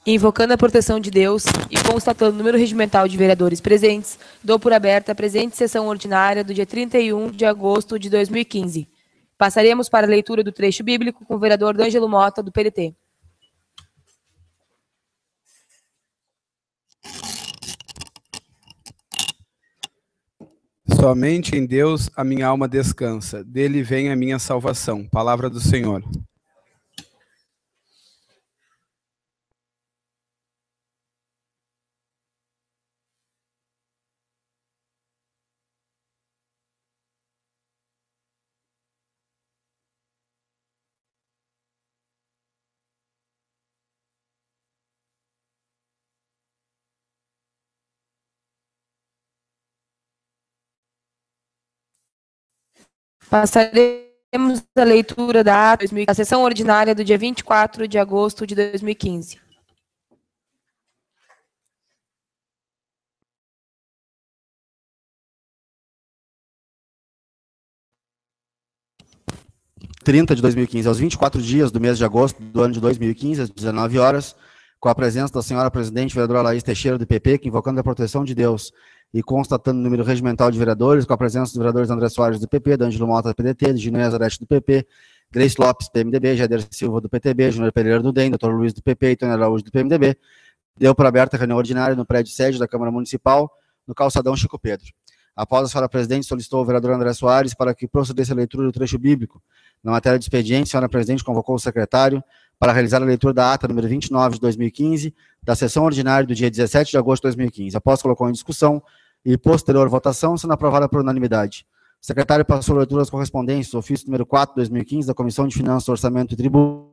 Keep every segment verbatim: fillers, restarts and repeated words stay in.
Invocando a proteção de Deus e constatando o número regimental de vereadores presentes, dou por aberta a presente sessão ordinária do dia trinta e um de agosto de dois mil e quinze. Passaremos para a leitura do trecho bíblico com o vereador D'Angelo Mota, do P D T. Somente em Deus a minha alma descansa, dele vem a minha salvação. Palavra do Senhor. Passaremos a leitura da, da sessão ordinária do dia vinte e quatro de agosto de dois mil e quinze. trinta de dois mil e quinze, aos vinte e quatro dias do mês de agosto do ano de dois mil e quinze, às dezenove horas, com a presença da senhora presidente, vereadora Laís Teixeira, do P P, que invocando a proteção de Deus e constatando o número regimental de vereadores, com a presença dos vereadores André Soares, do P P, D'Angelo Mota, do P D T, de Gino Nazarete, do P P, Grace Lopes, P M D B, Jader Silva, do P T B, Júnior Pereira, do D E M, doutor Luiz, do P P e Tony Araújo, do P M D B, deu por aberta a reunião ordinária no prédio sede da Câmara Municipal, no calçadão Chico Pedro. Após a senhora presidente, solicitou o vereador André Soares para que procedesse a leitura do trecho bíblico. Na matéria de expediente, a senhora presidente convocou o secretário para realizar a leitura da ata número vinte e nove de dois mil e quinze, da sessão ordinária do dia dezessete de agosto de dois mil e quinze. Após colocou em discussão e posterior votação, sendo aprovada por unanimidade. O secretário passou a leitura das correspondências, ofício número quatro de dois mil e quinze, da Comissão de Finanças, Orçamento e Tributos,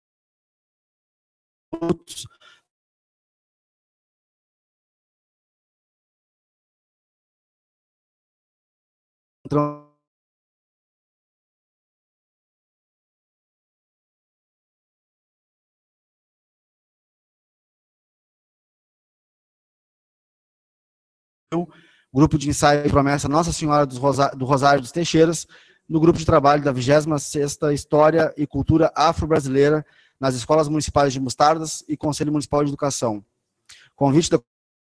grupo de ensaio e promessa Nossa Senhora dos Rosário, do Rosário dos Teixeiras, no grupo de trabalho da vigésima sexta História e Cultura Afro-Brasileira nas Escolas Municipais de Mostardas e Conselho Municipal de Educação. Convite da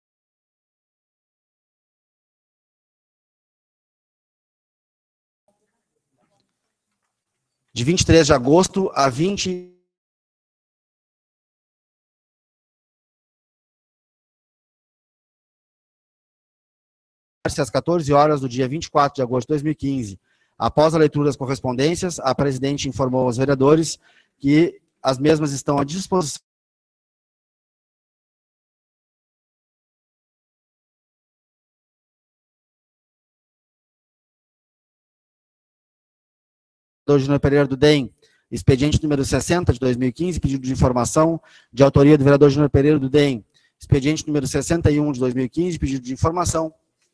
de vinte e três de agosto a vinte às quatorze horas do dia vinte e quatro de agosto de dois mil e quinze. Após a leitura das correspondências, a presidente informou aos vereadores que as mesmas estão à disposição do Júnior Pereira do D E M, expediente número sessenta de dois mil e quinze, pedido de informação de autoria do vereador Júnior Pereira do D E M, expediente número sessenta e um de dois mil e quinze, pedido de informação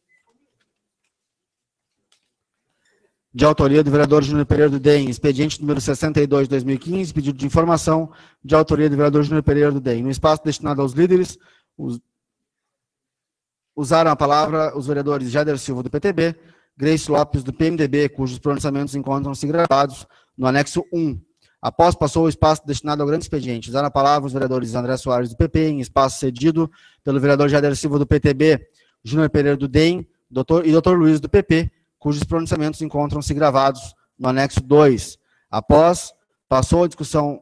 de autoria do vereador Júnior Pereira do D E M, expediente número sessenta e dois de dois mil e quinze, pedido de informação de autoria do vereador Júnior Pereira do D E M. No espaço destinado aos líderes, os, usaram a palavra os vereadores Jader Silva, do P T B, Grace Lopes, do P M D B, cujos pronunciamentos encontram-se gravados no anexo um. Após passou o espaço destinado ao grande expediente, usaram a palavra os vereadores André Soares, do P P, em espaço cedido pelo vereador Jader Silva, do P T B, Júnior Pereira do D E M doutor, e doutor Luiz, do P P, cujos pronunciamentos encontram-se gravados no anexo dois. Após passou a discussão,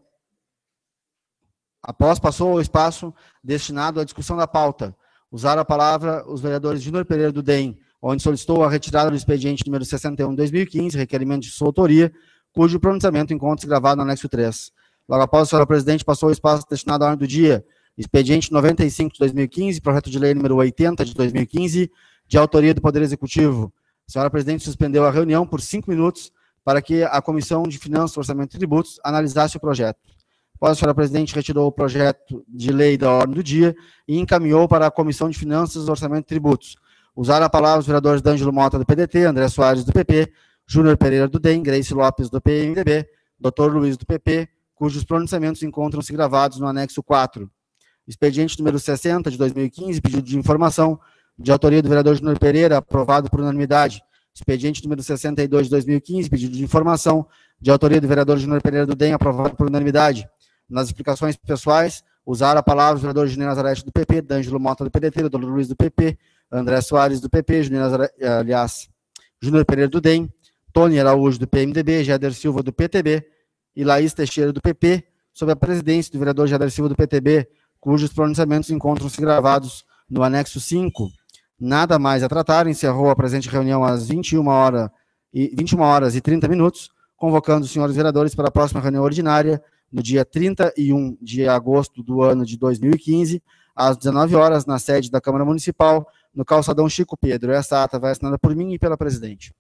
após passou o espaço destinado à discussão da pauta, usaram a palavra os vereadores Júnior Pereira do D E M, onde solicitou a retirada do expediente número sessenta e um de dois mil e quinze, requerimento de sua autoria, cujo pronunciamento encontra-se gravado no anexo três. Logo após, a senhora presidente passou o espaço destinado à ordem do dia, expediente noventa e cinco de dois mil e quinze, projeto de lei número oitenta de dois mil e quinze, de autoria do Poder Executivo. A senhora presidente suspendeu a reunião por cinco minutos para que a Comissão de Finanças, Orçamento e Tributos analisasse o projeto. Após, a senhora presidente retirou o projeto de lei da ordem do dia e encaminhou para a Comissão de Finanças, Orçamento e Tributos. Usaram a palavra os vereadores D'Angelo Mota, do P D T, André Soares, do P P, Júnior Pereira, do D E M, Grace Lopes, do P M D B, doutor Luiz, do P P, cujos pronunciamentos encontram-se gravados no anexo quatro. Expediente número sessenta de dois mil e quinze, pedido de informação de autoria do vereador Júnior Pereira, aprovado por unanimidade. Expediente número sessenta e dois de dois mil e quinze, pedido de informação de autoria do vereador Júnior Pereira do D E M, aprovado por unanimidade. Nas explicações pessoais, Usar a palavra os vereadores Juninho Nazarete do P P, D'Angelo Mota do P D T, Doutor Luiz do P P, André Soares do P P, Juninho Nazarete, aliás, Júnior Pereira do D E M, Tony Araújo do P M D B, Jader Silva do P T B e Laís Teixeira do P P, sob a presidência do vereador Jader Silva do P T B, cujos pronunciamentos encontram-se gravados no anexo cinco. Nada mais a tratar, encerrou a presente reunião às vinte e uma horas e, vinte e uma horas e trinta minutos, convocando os senhores vereadores para a próxima reunião ordinária, no dia trinta e um de agosto do ano de dois mil e quinze, às dezenove horas, na sede da Câmara Municipal, no calçadão Chico Pedro. Essa ata vai assinada por mim e pela presidente.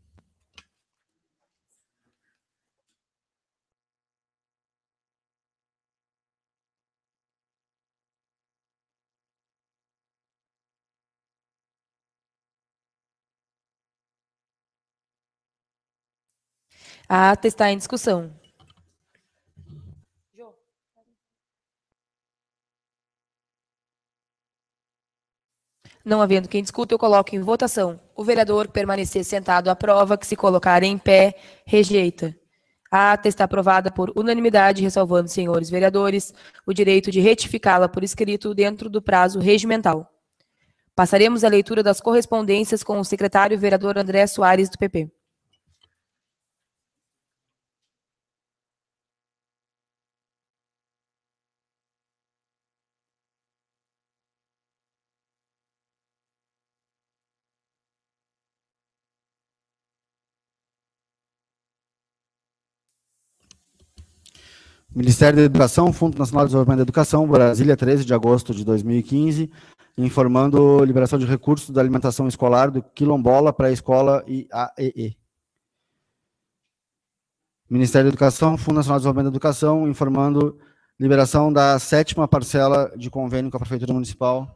A ata está em discussão. Não havendo quem discuta, eu coloco em votação. O vereador permanecer sentado aprova, que se colocar em pé, rejeita. A ata está aprovada por unanimidade, ressalvando, senhores vereadores, o direito de retificá-la por escrito dentro do prazo regimental. Passaremos à leitura das correspondências com o secretário vereador André Soares, do P P. Ministério da Educação, Fundo Nacional de Desenvolvimento da Educação, Brasília, treze de agosto de dois mil e quinze, informando liberação de recursos da alimentação escolar do Quilombola, Pré-Escola e A E E. Ministério da Educação, Fundo Nacional de Desenvolvimento da Educação, informando liberação da sétima parcela de convênio com a Prefeitura Municipal.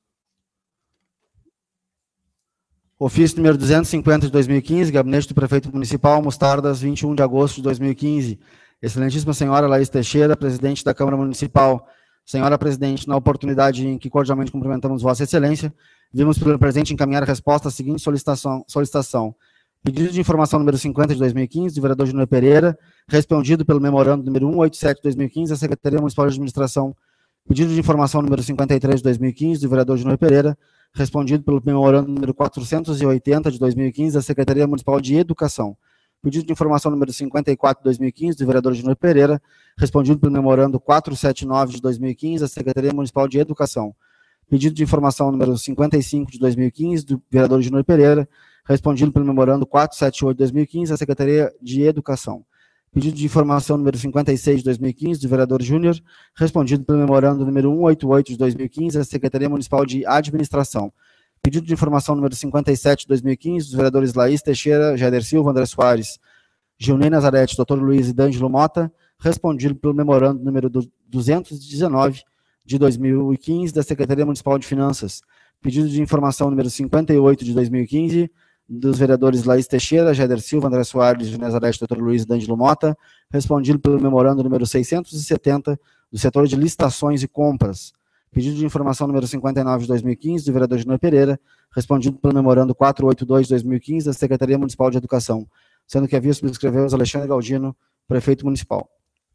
Ofício número duzentos e cinquenta de dois mil e quinze, Gabinete do Prefeito Municipal, Mostardas, vinte e um de agosto de dois mil e quinze. Excelentíssima senhora Laís Teixeira, presidente da Câmara Municipal. Senhora presidente, na oportunidade em que cordialmente cumprimentamos Vossa Excelência, vimos pelo presente encaminhar a resposta à seguinte solicitação, solicitação. Pedido de informação número cinquenta de dois mil e quinze, do vereador Júnior Pereira, respondido pelo memorando número cento e oitenta e sete de dois mil e quinze, da Secretaria Municipal de Administração. Pedido de informação número cinquenta e três de dois mil e quinze, do vereador Júnior Pereira, respondido pelo memorando número quatrocentos e oitenta de dois mil e quinze, da Secretaria Municipal de Educação. Pedido de informação número cinquenta e quatro de dois mil e quinze, do vereador Júnior Pereira, respondido pelo memorando quatrocentos e setenta e nove de dois mil e quinze, da Secretaria Municipal de Educação. Pedido de informação número cinquenta e cinco de dois mil e quinze, do vereador Júnior Pereira, respondido pelo memorando quatrocentos e setenta e oito de dois mil e quinze, da Secretaria de Educação. Pedido de informação número cinquenta e seis de dois mil e quinze, do vereador Júnior, respondido pelo memorando número cento e oitenta e oito de dois mil e quinze, da Secretaria Municipal de Administração. Pedido de informação número cinquenta e sete de dois mil e quinze, dos vereadores Laís Teixeira, Jader Silva, André Soares, Gilney Nazarete, doutor Luiz e D'Angelo Mota, respondido pelo memorando número duzentos e dezenove de dois mil e quinze, da Secretaria Municipal de Finanças. Pedido de informação número cinquenta e oito de dois mil e quinze, dos vereadores Laís Teixeira, Jader Silva, André Soares, Gilney Nazarete, doutor Luiz e D'Angelo Mota, respondido pelo memorando número seiscentos e setenta, do setor de licitações e compras. Pedido de informação número cinquenta e nove de dois mil e quinze, do vereador Júnior Pereira, respondido pelo memorando quatrocentos e oitenta e dois de dois mil e quinze, da Secretaria Municipal de Educação, sendo que havia subscreveu Alexandre Galdino, prefeito municipal.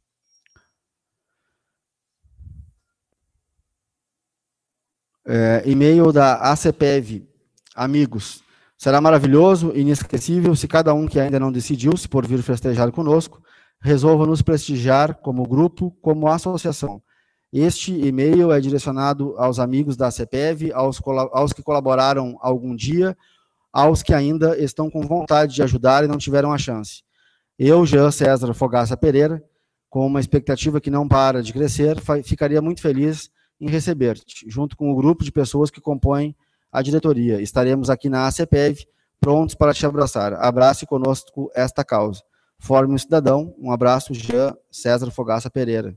É, e-mail da A C P E V. Amigos, será maravilhoso e inesquecível se cada um que ainda não decidiu se por vir festejar conosco, resolva nos prestigiar como grupo, como associação. Este e-mail é direcionado aos amigos da A C P E V, aos, aos que colaboraram algum dia, aos que ainda estão com vontade de ajudar e não tiveram a chance. Eu, Jean César Fogaça Pereira, com uma expectativa que não para de crescer, ficaria muito feliz em receber-te, junto com o grupo de pessoas que compõem a diretoria. Estaremos aqui na A C P E V, prontos para te abraçar. Abrace conosco esta causa. Forme um cidadão. Um abraço, Jean César Fogaça Pereira.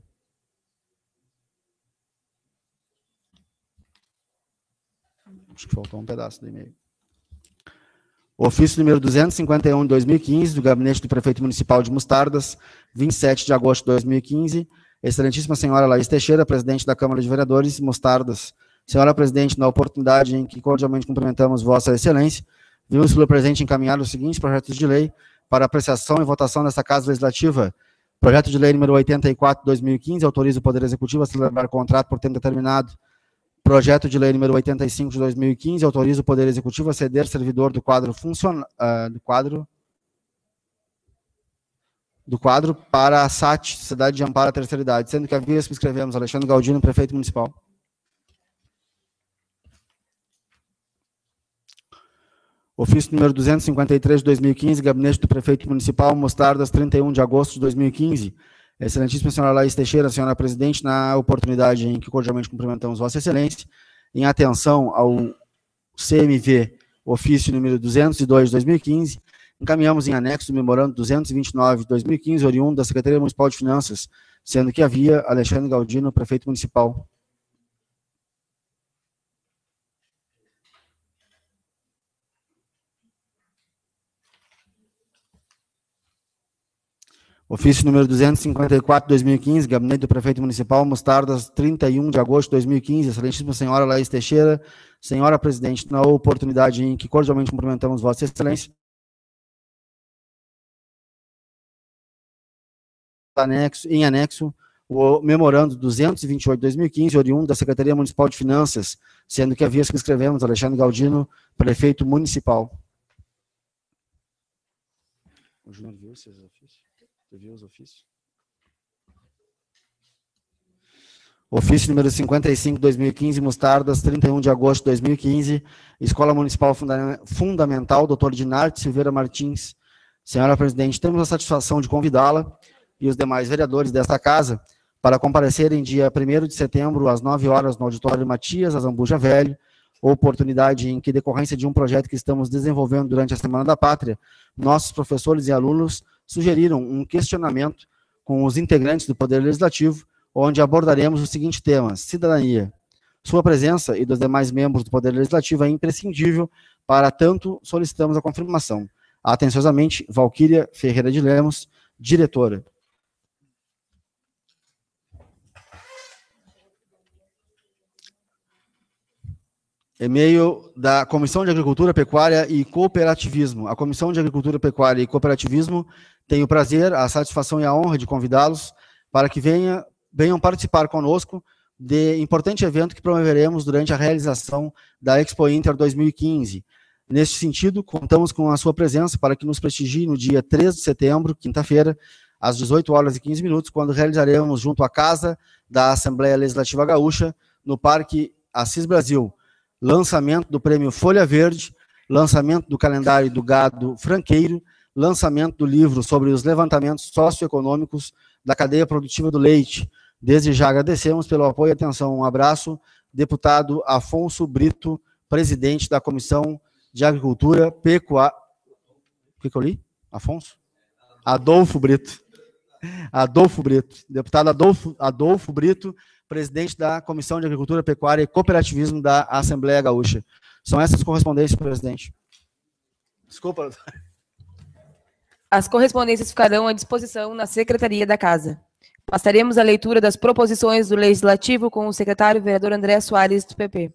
Acho que faltou um pedaço do e-mail. Ofício número duzentos e cinquenta e um de dois mil e quinze, do Gabinete do Prefeito Municipal de Mostardas, vinte e sete de agosto de dois mil e quinze. Excelentíssima senhora Laís Teixeira, presidente da Câmara de Vereadores, Mostardas. Senhora presidente, na oportunidade em que cordialmente cumprimentamos Vossa Excelência, vimos pelo presente encaminhar os seguintes projetos de lei para apreciação e votação nesta Casa Legislativa. Projeto de lei número oitenta e quatro, dois mil e quinze, autoriza o Poder Executivo a celebrar contrato por tempo determinado. Projeto de lei número oitenta e cinco, de dois mil e quinze, autoriza o Poder Executivo a ceder servidor do quadro funcional, uh, do quadro do quadro para a S A T, Sociedade de Amparo à Terceira Idade, sendo que havia subscrevemos Alexandre Galdino, prefeito municipal. Ofício número duzentos e cinquenta e três, de dois mil e quinze, Gabinete do Prefeito Municipal, Mostardas, trinta e um de agosto de dois mil e quinze. Excelentíssima senhora Laís Teixeira, senhora presidente, na oportunidade em que cordialmente cumprimentamos Vossa Excelência, em atenção ao C M V, ofício número duzentos e dois de dois mil e quinze, encaminhamos em anexo o memorando duzentos e vinte e nove de dois mil e quinze, oriundo da Secretaria Municipal de Finanças, sendo que havia Alexandre Galdino, prefeito municipal. Ofício número duzentos e cinquenta e quatro, de dois mil e quinze, Gabinete do Prefeito Municipal, Mostardas, trinta e um de agosto de dois mil e quinze, excelentíssima senhora Laís Teixeira, senhora presidente, na oportunidade em que cordialmente cumprimentamos Vossa Excelência, anexo, em anexo, o memorando duzentos e vinte e oito de dois mil e quinze, oriundo da Secretaria Municipal de Finanças, sendo que havia subscrevemos Alexandre Galdino, prefeito municipal. O Júnior viu esses ofícios? Você viu os ofícios? Ofício número cinquenta e cinco, de dois mil e quinze, Mostardas, trinta e um de agosto de dois mil e quinze, Escola Municipal Funda Fundamental, doutor Dinarte Silveira Martins. Senhora presidente, temos a satisfação de convidá-la e os demais vereadores desta casa para comparecerem dia primeiro de setembro, às nove horas, no auditório Matias Azambuja Velho, oportunidade em que, decorrência de um projeto que estamos desenvolvendo durante a Semana da Pátria, nossos professores e alunos sugeriram um questionamento com os integrantes do Poder Legislativo, onde abordaremos o seguinte tema: cidadania. Sua presença e dos demais membros do Poder Legislativo é imprescindível, para tanto solicitamos a confirmação. Atenciosamente, Valquíria Ferreira de Lemos, diretora. E-mail da Comissão de Agricultura, Pecuária e Cooperativismo. A Comissão de Agricultura, Pecuária e Cooperativismo tem o prazer, a satisfação e a honra de convidá-los para que venha, venham participar conosco de importante evento que promoveremos durante a realização da Expo Inter dois mil e quinze. Neste sentido, contamos com a sua presença para que nos prestigie no dia três de setembro, quinta-feira, às dezoito horas e quinze minutos, quando realizaremos junto à Casa da Assembleia Legislativa Gaúcha, no Parque Assis Brasil, lançamento do prêmio Folha Verde, lançamento do calendário do gado franqueiro, lançamento do livro sobre os levantamentos socioeconômicos da cadeia produtiva do leite. Desde já agradecemos pelo apoio e atenção. Um abraço, deputado Afonso Brito, presidente da Comissão de Agricultura, Pecuária... O que que eu li? Afonso? Adolfo Brito. Adolfo Brito. Deputado Adolfo, Adolfo Brito, presidente da Comissão de Agricultura, Pecuária e Cooperativismo da Assembleia Gaúcha. São essas correspondências, presidente. Desculpa. As correspondências ficarão à disposição na Secretaria da Casa. Passaremos a leitura das proposições do Legislativo com o secretário vereador André Soares, do P P.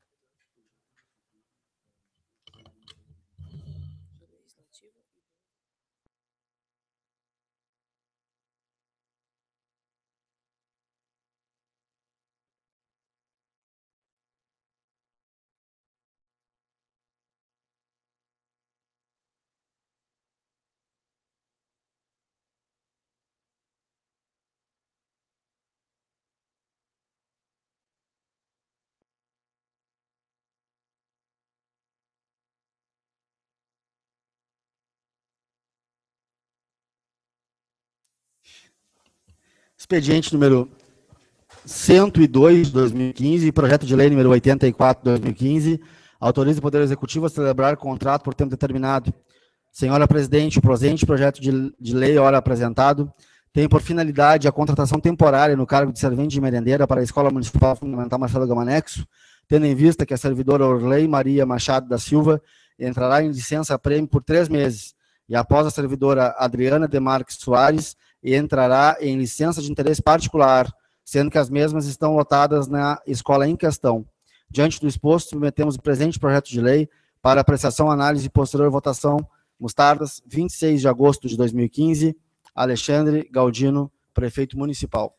Expediente número cento e dois de dois mil e quinze, projeto de lei número oitenta e quatro de dois mil e quinze, autoriza o Poder Executivo a celebrar contrato por tempo determinado. Senhora presidente, o presente projeto de, de lei, ora apresentado, tem por finalidade a contratação temporária no cargo de servente de merendeira para a Escola Municipal Fundamental Marcelo Gamanexo, tendo em vista que a servidora Orley Maria Machado da Silva entrará em licença-prêmio por três meses, e após a servidora Adriana Demarques Soares entrará em licença de interesse particular, sendo que as mesmas estão lotadas na escola em questão. Diante do exposto, submetemos o presente projeto de lei para apreciação, análise e posterior votação. Mostardas, vinte e seis de agosto de dois mil e quinze, Alexandre Galdino, prefeito municipal.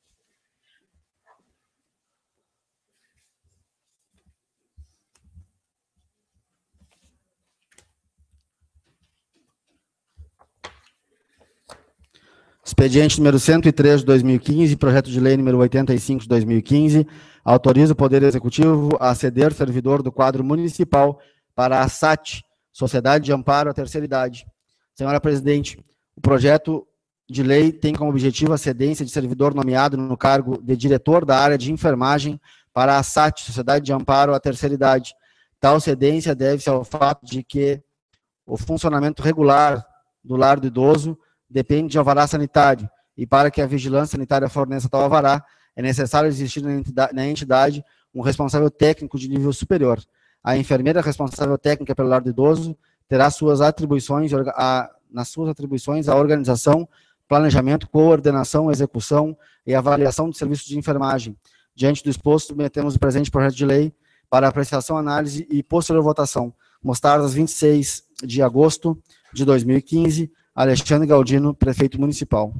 Expediente número cento e três de dois mil e quinze, projeto de lei número oitenta e cinco de dois mil e quinze, autoriza o Poder Executivo a ceder servidor do quadro municipal para a S A T, Sociedade de Amparo à Terceira Idade. Senhora Presidente, o projeto de lei tem como objetivo a cedência de servidor nomeado no cargo de diretor da área de enfermagem para a S A T, Sociedade de Amparo à Terceira Idade. Tal cedência deve-se ao fato de que o funcionamento regular do lar do idoso depende de alvará sanitário, e para que a vigilância sanitária forneça tal alvará, é necessário existir na entidade um responsável técnico de nível superior. A enfermeira responsável técnica pelo lar do idoso terá suas atribuições, a, nas suas atribuições a organização, planejamento, coordenação, execução e avaliação de serviços de enfermagem. Diante do exposto, submetemos o presente projeto de lei para apreciação, análise e posterior votação. Mostardas, vinte e seis de agosto de dois mil e quinze, Alexandre Galdino, prefeito municipal.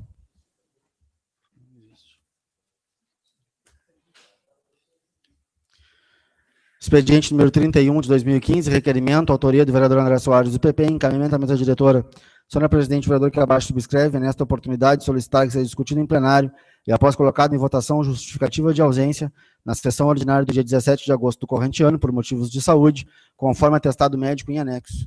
Expediente número trinta e um de dois mil e quinze, requerimento, autoria do vereador André Soares do P P, encaminhamento à mesa diretora. Senhora Presidente, o vereador que abaixo subscreve, nesta oportunidade, solicitar que seja discutido em plenário e após colocado em votação justificativa de ausência na sessão ordinária do dia dezessete de agosto do corrente ano, por motivos de saúde, conforme atestado médico em anexo.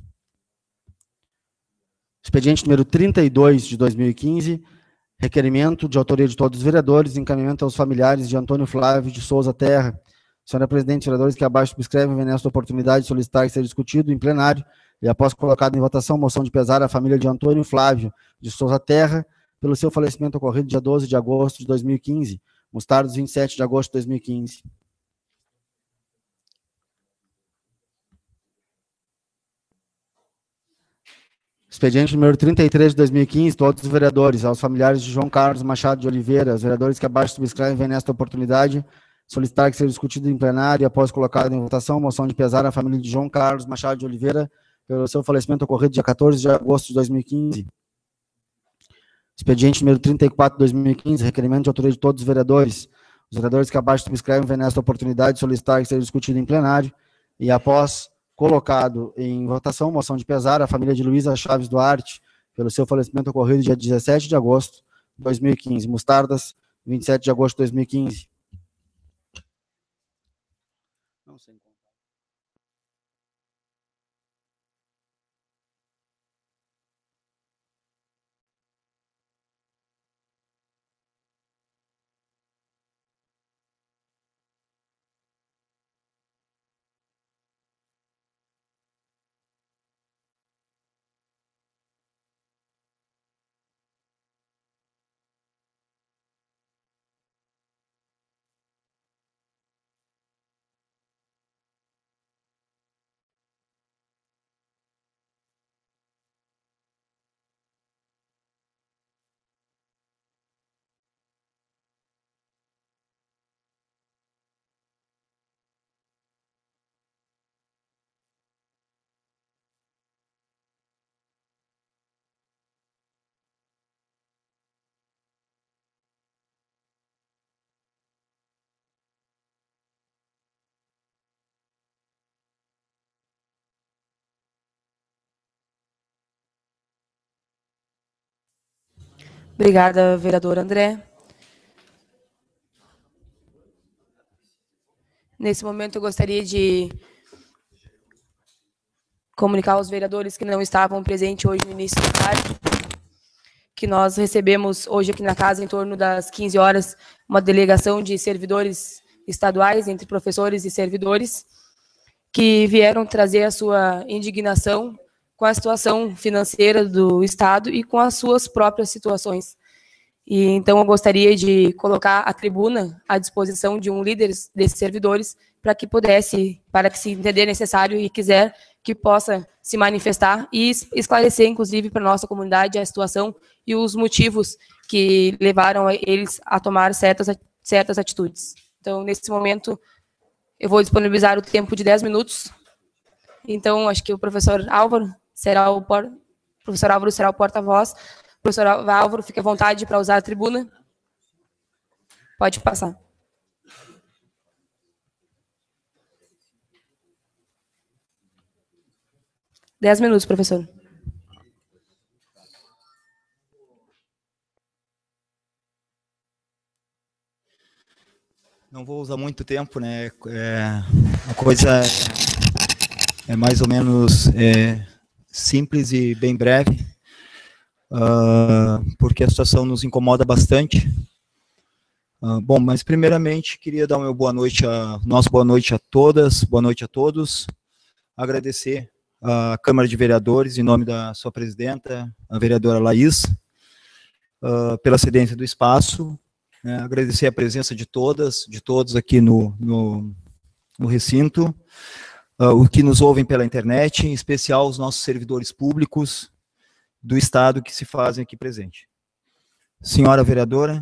Expediente número trinta e dois de dois mil e quinze, requerimento de autoria de todos os vereadores, encaminhamento aos familiares de Antônio Flávio de Souza Terra. Senhora Presidente, vereadores que abaixo subscrevem, vem nesta oportunidade solicitar que seja discutido em plenário e após colocado em votação, moção de pesar à família de Antônio Flávio de Souza Terra, pelo seu falecimento ocorrido dia doze de agosto de dois mil e quinze, Mostardas, vinte e sete de agosto de dois mil e quinze. Expediente número trinta e três de dois mil e quinze, todos os vereadores, aos familiares de João Carlos Machado de Oliveira, os vereadores que abaixo subscrevem, vem nesta oportunidade solicitar que seja discutido em plenário e após colocado em votação, moção de pesar à família de João Carlos Machado de Oliveira, pelo seu falecimento ocorrido dia quatorze de agosto de dois mil e quinze. Expediente número trinta e quatro de dois mil e quinze, requerimento de autoria de todos os vereadores. Os vereadores que abaixo subscrevem, vem nesta oportunidade solicitar que seja discutido em plenário e após colocado em votação, moção de pesar à família de Luísa Chaves Duarte, pelo seu falecimento ocorrido dia dezessete de agosto de dois mil e quinze. Mostardas, vinte e sete de agosto de dois mil e quinze. Não sei. Obrigada, vereador André. Nesse momento, eu gostaria de comunicar aos vereadores que não estavam presentes hoje no início da tarde, que nós recebemos hoje aqui na casa, em torno das quinze horas, uma delegação de servidores estaduais, entre professores e servidores, que vieram trazer a sua indignação com a situação financeira do Estado e com as suas próprias situações. E então eu gostaria de colocar a tribuna à disposição de um líder desses servidores para que pudesse, para que se entender necessário e quiser, que possa se manifestar e esclarecer, inclusive, para a nossa comunidade a situação e os motivos que levaram eles a tomar certas, certas atitudes. Então, nesse momento, eu vou disponibilizar o tempo de dez minutos. Então, acho que o professor Álvaro será o, por... o professor Álvaro será o porta-voz Professor Álvaro, fique à vontade para usar a tribuna. Pode passar. Dez minutos, professor. Não vou usar muito tempo, né? É, a coisa é, é mais ou menos é, simples e bem breve, uh, porque a situação nos incomoda bastante. Uh, bom, mas primeiramente queria dar uma boa noite, a, nossa boa noite a todas, boa noite a todos. Agradecer à Câmara de Vereadores, em nome da sua presidenta, a vereadora Laís, uh, pela cedência do espaço. É, agradecer a presença de todas, de todos aqui no, no, no recinto, uh, os que nos ouvem pela internet, em especial os nossos servidores públicos do Estado que se fazem aqui presente. Senhora vereadora,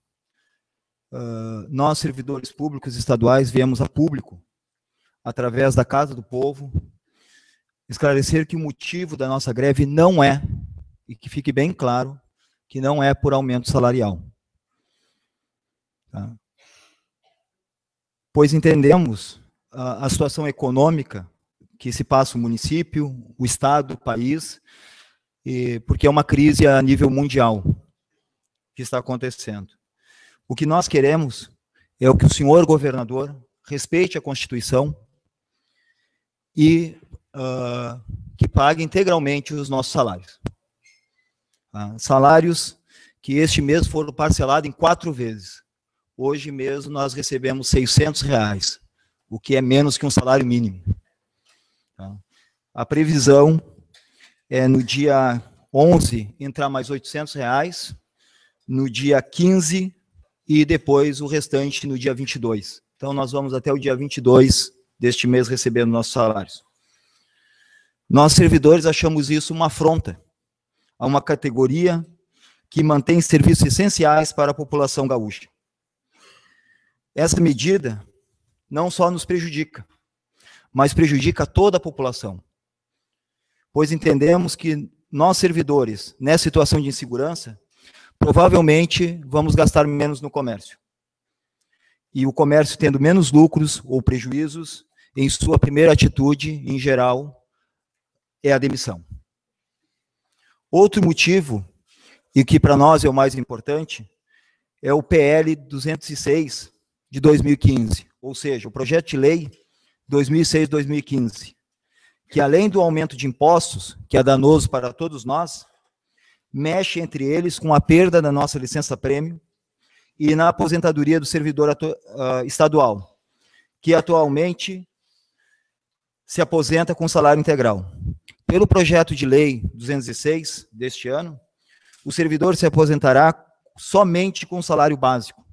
uh, nós, servidores públicos estaduais, viemos a público, através da Casa do Povo, esclarecer que o motivo da nossa greve não é, e que fique bem claro, que não é por aumento salarial. Tá? Pois entendemos a, a situação econômica que se passa o município, o estado, o país, e, porque é uma crise a nível mundial que está acontecendo. O que nós queremos é o que o senhor governador respeite a Constituição e uh, que pague integralmente os nossos salários. Tá? Salários que este mês foram parcelados em quatro vezes. Hoje mesmo nós recebemos seiscentos reais, o que é menos que um salário mínimo. Tá? A previsão é no dia onze entrar mais oitocentos reais, no dia quinze e depois o restante no dia vinte e dois. Então nós vamos até o dia vinte e dois deste mês recebendo nossos salários. Nós servidores achamos isso uma afronta a uma categoria que mantém serviços essenciais para a população gaúcha. Essa medida não só nos prejudica, mas prejudica toda a população, pois entendemos que nós, servidores, nessa situação de insegurança, provavelmente vamos gastar menos no comércio. E o comércio tendo menos lucros ou prejuízos, em sua primeira atitude, em geral, é a demissão. Outro motivo, e que para nós é o mais importante, é o P L duzentos e seis, de dois mil e quinze, ou seja, o projeto de lei dois mil e seis a dois mil e quinze, que além do aumento de impostos, que é danoso para todos nós, mexe entre eles com a perda da nossa licença-prêmio e na aposentadoria do servidor uh, estadual, que atualmente se aposenta com salário integral. Pelo projeto de lei duzentos e seis deste ano, o servidor se aposentará somente com salário básico.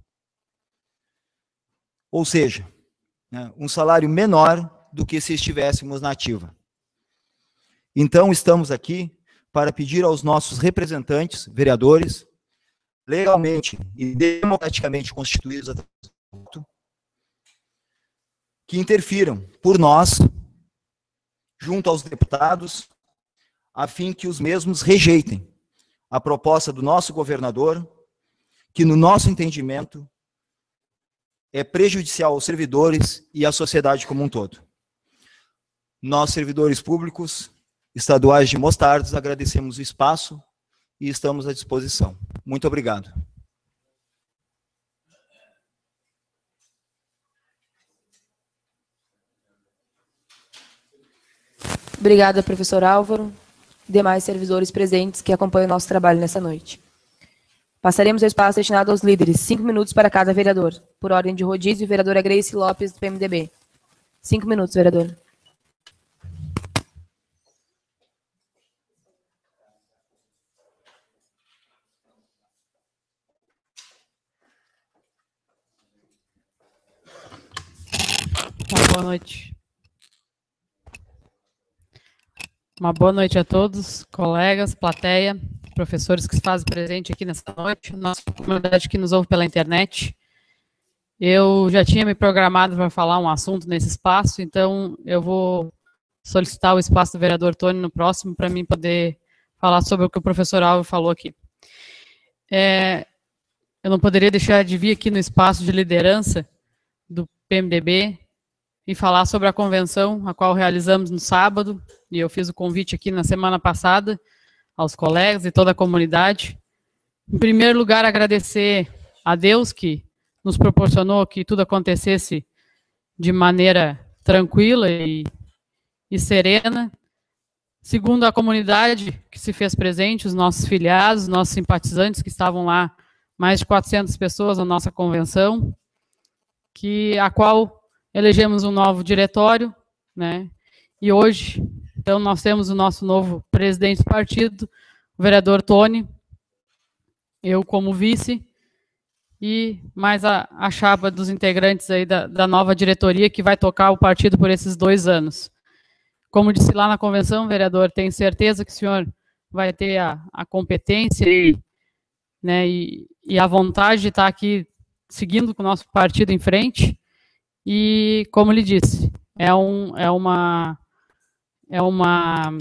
Ou seja, né, um salário menor do que se estivéssemos na ativa. Então, estamos aqui para pedir aos nossos representantes, vereadores, legalmente e democraticamente constituídos, que interfiram por nós, junto aos deputados, a fim que os mesmos rejeitem a proposta do nosso governador, que, no nosso entendimento, é prejudicial aos servidores e à sociedade como um todo. Nós, servidores públicos estaduais de Mostardas, agradecemos o espaço e estamos à disposição. Muito obrigado. Obrigada, professor Álvaro e demais servidores presentes que acompanham o nosso trabalho nessa noite. Passaremos ao espaço destinado aos líderes, cinco minutos para cada vereador. Por ordem de rodízio, vereadora Grace Lopes, do P M D B. Cinco minutos, vereadora. Boa noite. Uma boa noite a todos, colegas, plateia, professores que se fazem presente aqui nessa noite, nossa comunidade que nos ouve pela internet. Eu já tinha me programado para falar um assunto nesse espaço, então eu vou solicitar o espaço do vereador Tony no próximo para mim poder falar sobre o que o professor Álvaro falou aqui. é, eu não poderia deixar de vir aqui no espaço de liderança do P M D B e falar sobre a convenção, a qual realizamos no sábado, e eu fiz o convite aqui na semana passada aos colegas e toda a comunidade. Em primeiro lugar, agradecer a Deus que nos proporcionou que tudo acontecesse de maneira tranquila e, e serena. Segundo, a comunidade que se fez presente, os nossos filiados, os nossos simpatizantes que estavam lá, mais de quatrocentas pessoas na nossa convenção, que, a qual elegemos um novo diretório, né? E hoje, então, nós temos o nosso novo presidente do partido, o vereador Tony, eu como vice, e mais a, a chapa dos integrantes aí da, da nova diretoria que vai tocar o partido por esses dois anos. Como disse lá na convenção, vereador, tenho certeza que o senhor vai ter a, a competência e, né, e, e a vontade de estar aqui seguindo com o nosso partido em frente. E, como lhe disse, é, um, é uma, é uma,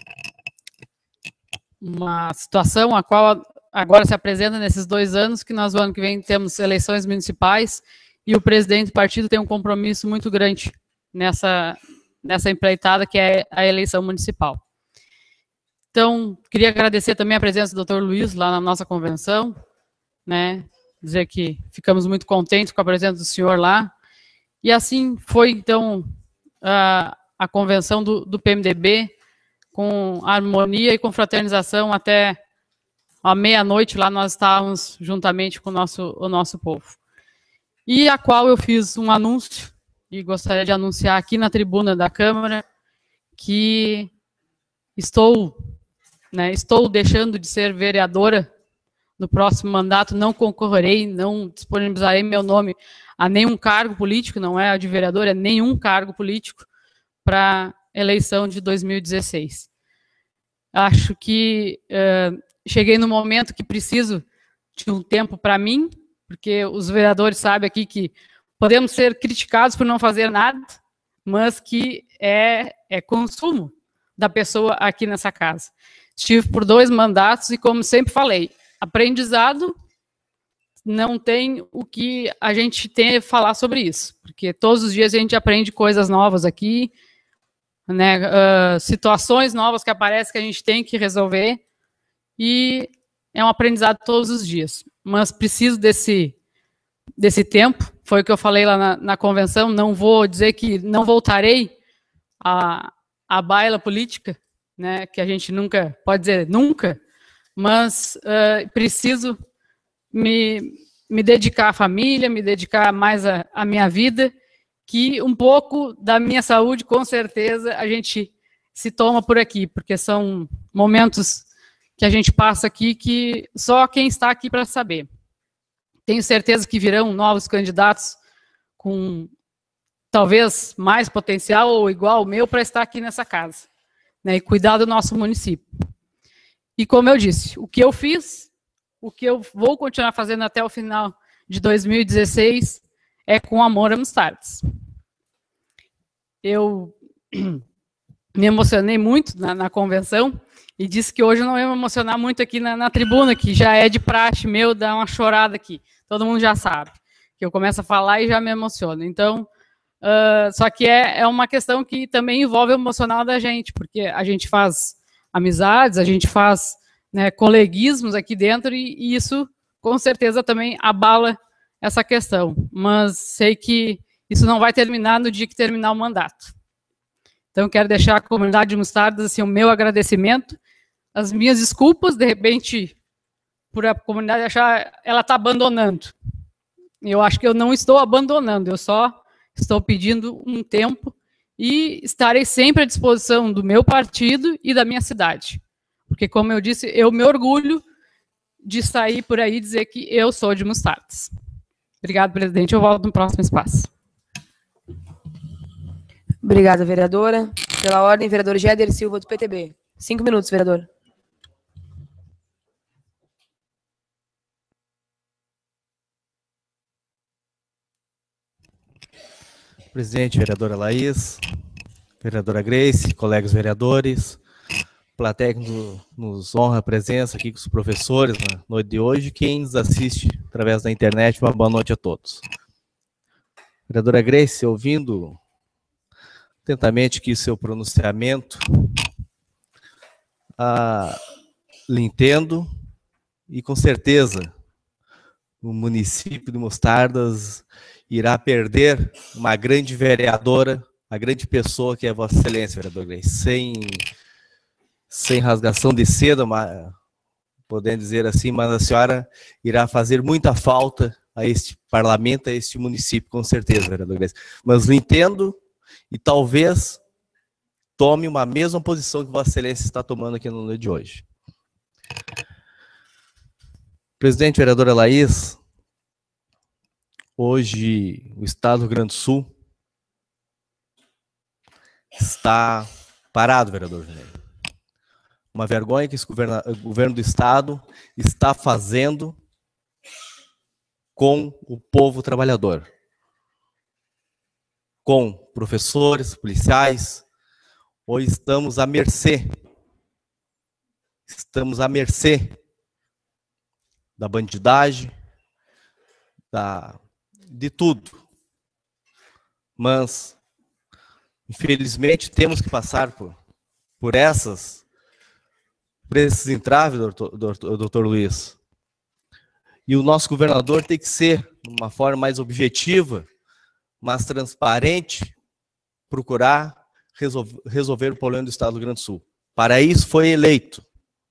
uma situação a qual agora se apresenta nesses dois anos, que nós, no ano que vem, temos eleições municipais e o presidente do partido tem um compromisso muito grande nessa, nessa empreitada, que é a eleição municipal. Então, queria agradecer também a presença do doutor Luiz lá na nossa convenção, né, dizer que ficamos muito contentes com a presença do senhor lá. E assim foi, então, a, a convenção do, do P M D B, com harmonia e confraternização até à meia-noite, lá nós estávamos juntamente com o nosso, o nosso povo. E a qual eu fiz um anúncio, e gostaria de anunciar aqui na tribuna da Câmara, que estou, né, estou deixando de ser vereadora no próximo mandato, não concorrerei, não disponibilizarei meu nome a nenhum cargo político, não é de vereador, é nenhum cargo político para a eleição de dois mil e dezesseis. Acho que uh, cheguei no momento que preciso de um tempo para mim, porque os vereadores sabem aqui que podemos ser criticados por não fazer nada, mas que é, é consumo da pessoa aqui nessa casa. Estive por dois mandatos e, como sempre falei, aprendizado não tem o que a gente tem a falar sobre isso, porque todos os dias a gente aprende coisas novas aqui, né, uh, situações novas que aparecem que a gente tem que resolver, e é um aprendizado todos os dias. Mas preciso desse, desse tempo, foi o que eu falei lá na, na convenção, não vou dizer que não voltarei à, à baila política, né, que a gente nunca, pode dizer nunca, mas uh, preciso me, me dedicar à família, me dedicar mais à, à minha vida, que um pouco da minha saúde, com certeza, a gente se toma por aqui, porque são momentos que a gente passa aqui que só quem está aqui para saber. Tenho certeza que virão novos candidatos com talvez mais potencial ou igual ao meu para estar aqui nessa casa, né, e cuidar do nosso município. E como eu disse, o que eu fiz, o que eu vou continuar fazendo até o final de dois mil e dezesseis é com amor a Mostardas. Eu me emocionei muito na, na convenção e disse que hoje eu não ia me emocionar muito aqui na, na tribuna, que já é de praxe meu dar uma chorada aqui. Todo mundo já sabe que eu começo a falar e já me emociono. Então, uh, só que é, é uma questão que também envolve o emocional da gente, porque a gente faz amizades, a gente faz, né, coleguismos aqui dentro e, e isso, com certeza, também abala essa questão. Mas sei que isso não vai terminar no dia que terminar o mandato. Então, quero deixar a comunidade de Mostardas assim, o meu agradecimento, as minhas desculpas, de repente, por a comunidade achar ela está abandonando. Eu acho que eu não estou abandonando, eu só estou pedindo um tempo e estarei sempre à disposição do meu partido e da minha cidade. Porque, como eu disse, eu me orgulho de sair por aí e dizer que eu sou de Mostardas. Obrigado, presidente. Eu volto no próximo espaço. Obrigada, vereadora. Pela ordem, vereador Géder Silva, do P T B. Cinco minutos, vereador. Presidente, vereadora Laís, vereadora Grace, colegas vereadores, plateia que nos, nos honra a presença aqui com os professores na noite de hoje, quem nos assiste através da internet, uma boa noite a todos. Vereadora Grace, ouvindo atentamente aqui seu pronunciamento, ah, lhe entendo e com certeza o município de Mostardas irá perder uma grande vereadora, a grande pessoa que é Vossa Excelência, vereador Grace, sem, sem rasgação de seda, mas, podendo dizer assim, mas a senhora irá fazer muita falta a este parlamento, a este município, com certeza, vereador Grace. Mas lhe entendo e talvez tome uma mesma posição que Vossa Excelência está tomando aqui no dia de hoje. Presidente, vereadora Laís, hoje o Estado do Rio Grande do Sul está parado, vereador Junei. Uma vergonha que esse governo, o governo do Estado está fazendo com o povo trabalhador. Com professores, policiais, hoje estamos à mercê. Estamos à mercê da bandidagem, da, de tudo. Mas, infelizmente, temos que passar por, por essas, por esses entraves, doutor, doutor, doutor Luiz. E o nosso governador tem que ser, de uma forma mais objetiva, mais transparente, procurar resolver, resolver o problema do Estado do Rio Grande do Sul. Para isso foi eleito.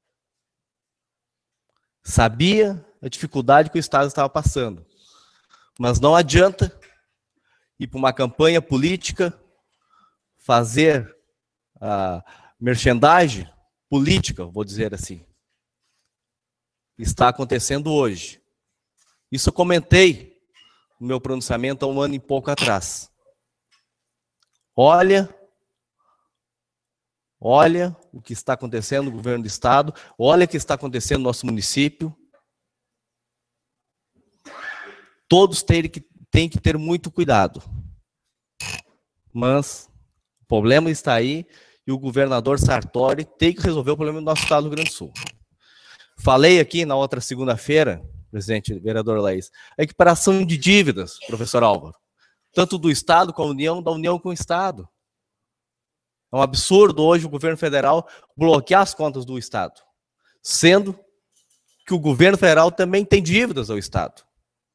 Sabia a dificuldade que o Estado estava passando. Mas não adianta ir para uma campanha política, fazer a merchandising política, vou dizer assim. Está acontecendo hoje. Isso eu comentei no meu pronunciamento há um ano e pouco atrás. Olha, olha o que está acontecendo no governo do Estado, olha o que está acontecendo no nosso município. Todos têm que, têm que ter muito cuidado. Mas o problema está aí e o governador Sartori tem que resolver o problema do nosso Estado do Rio Grande do Sul. Falei aqui na outra segunda-feira, presidente, vereador Laís, a equiparação de dívidas, professor Álvaro, tanto do Estado com a União, da União com o Estado. É um absurdo hoje o governo federal bloquear as contas do Estado, sendo que o governo federal também tem dívidas ao Estado.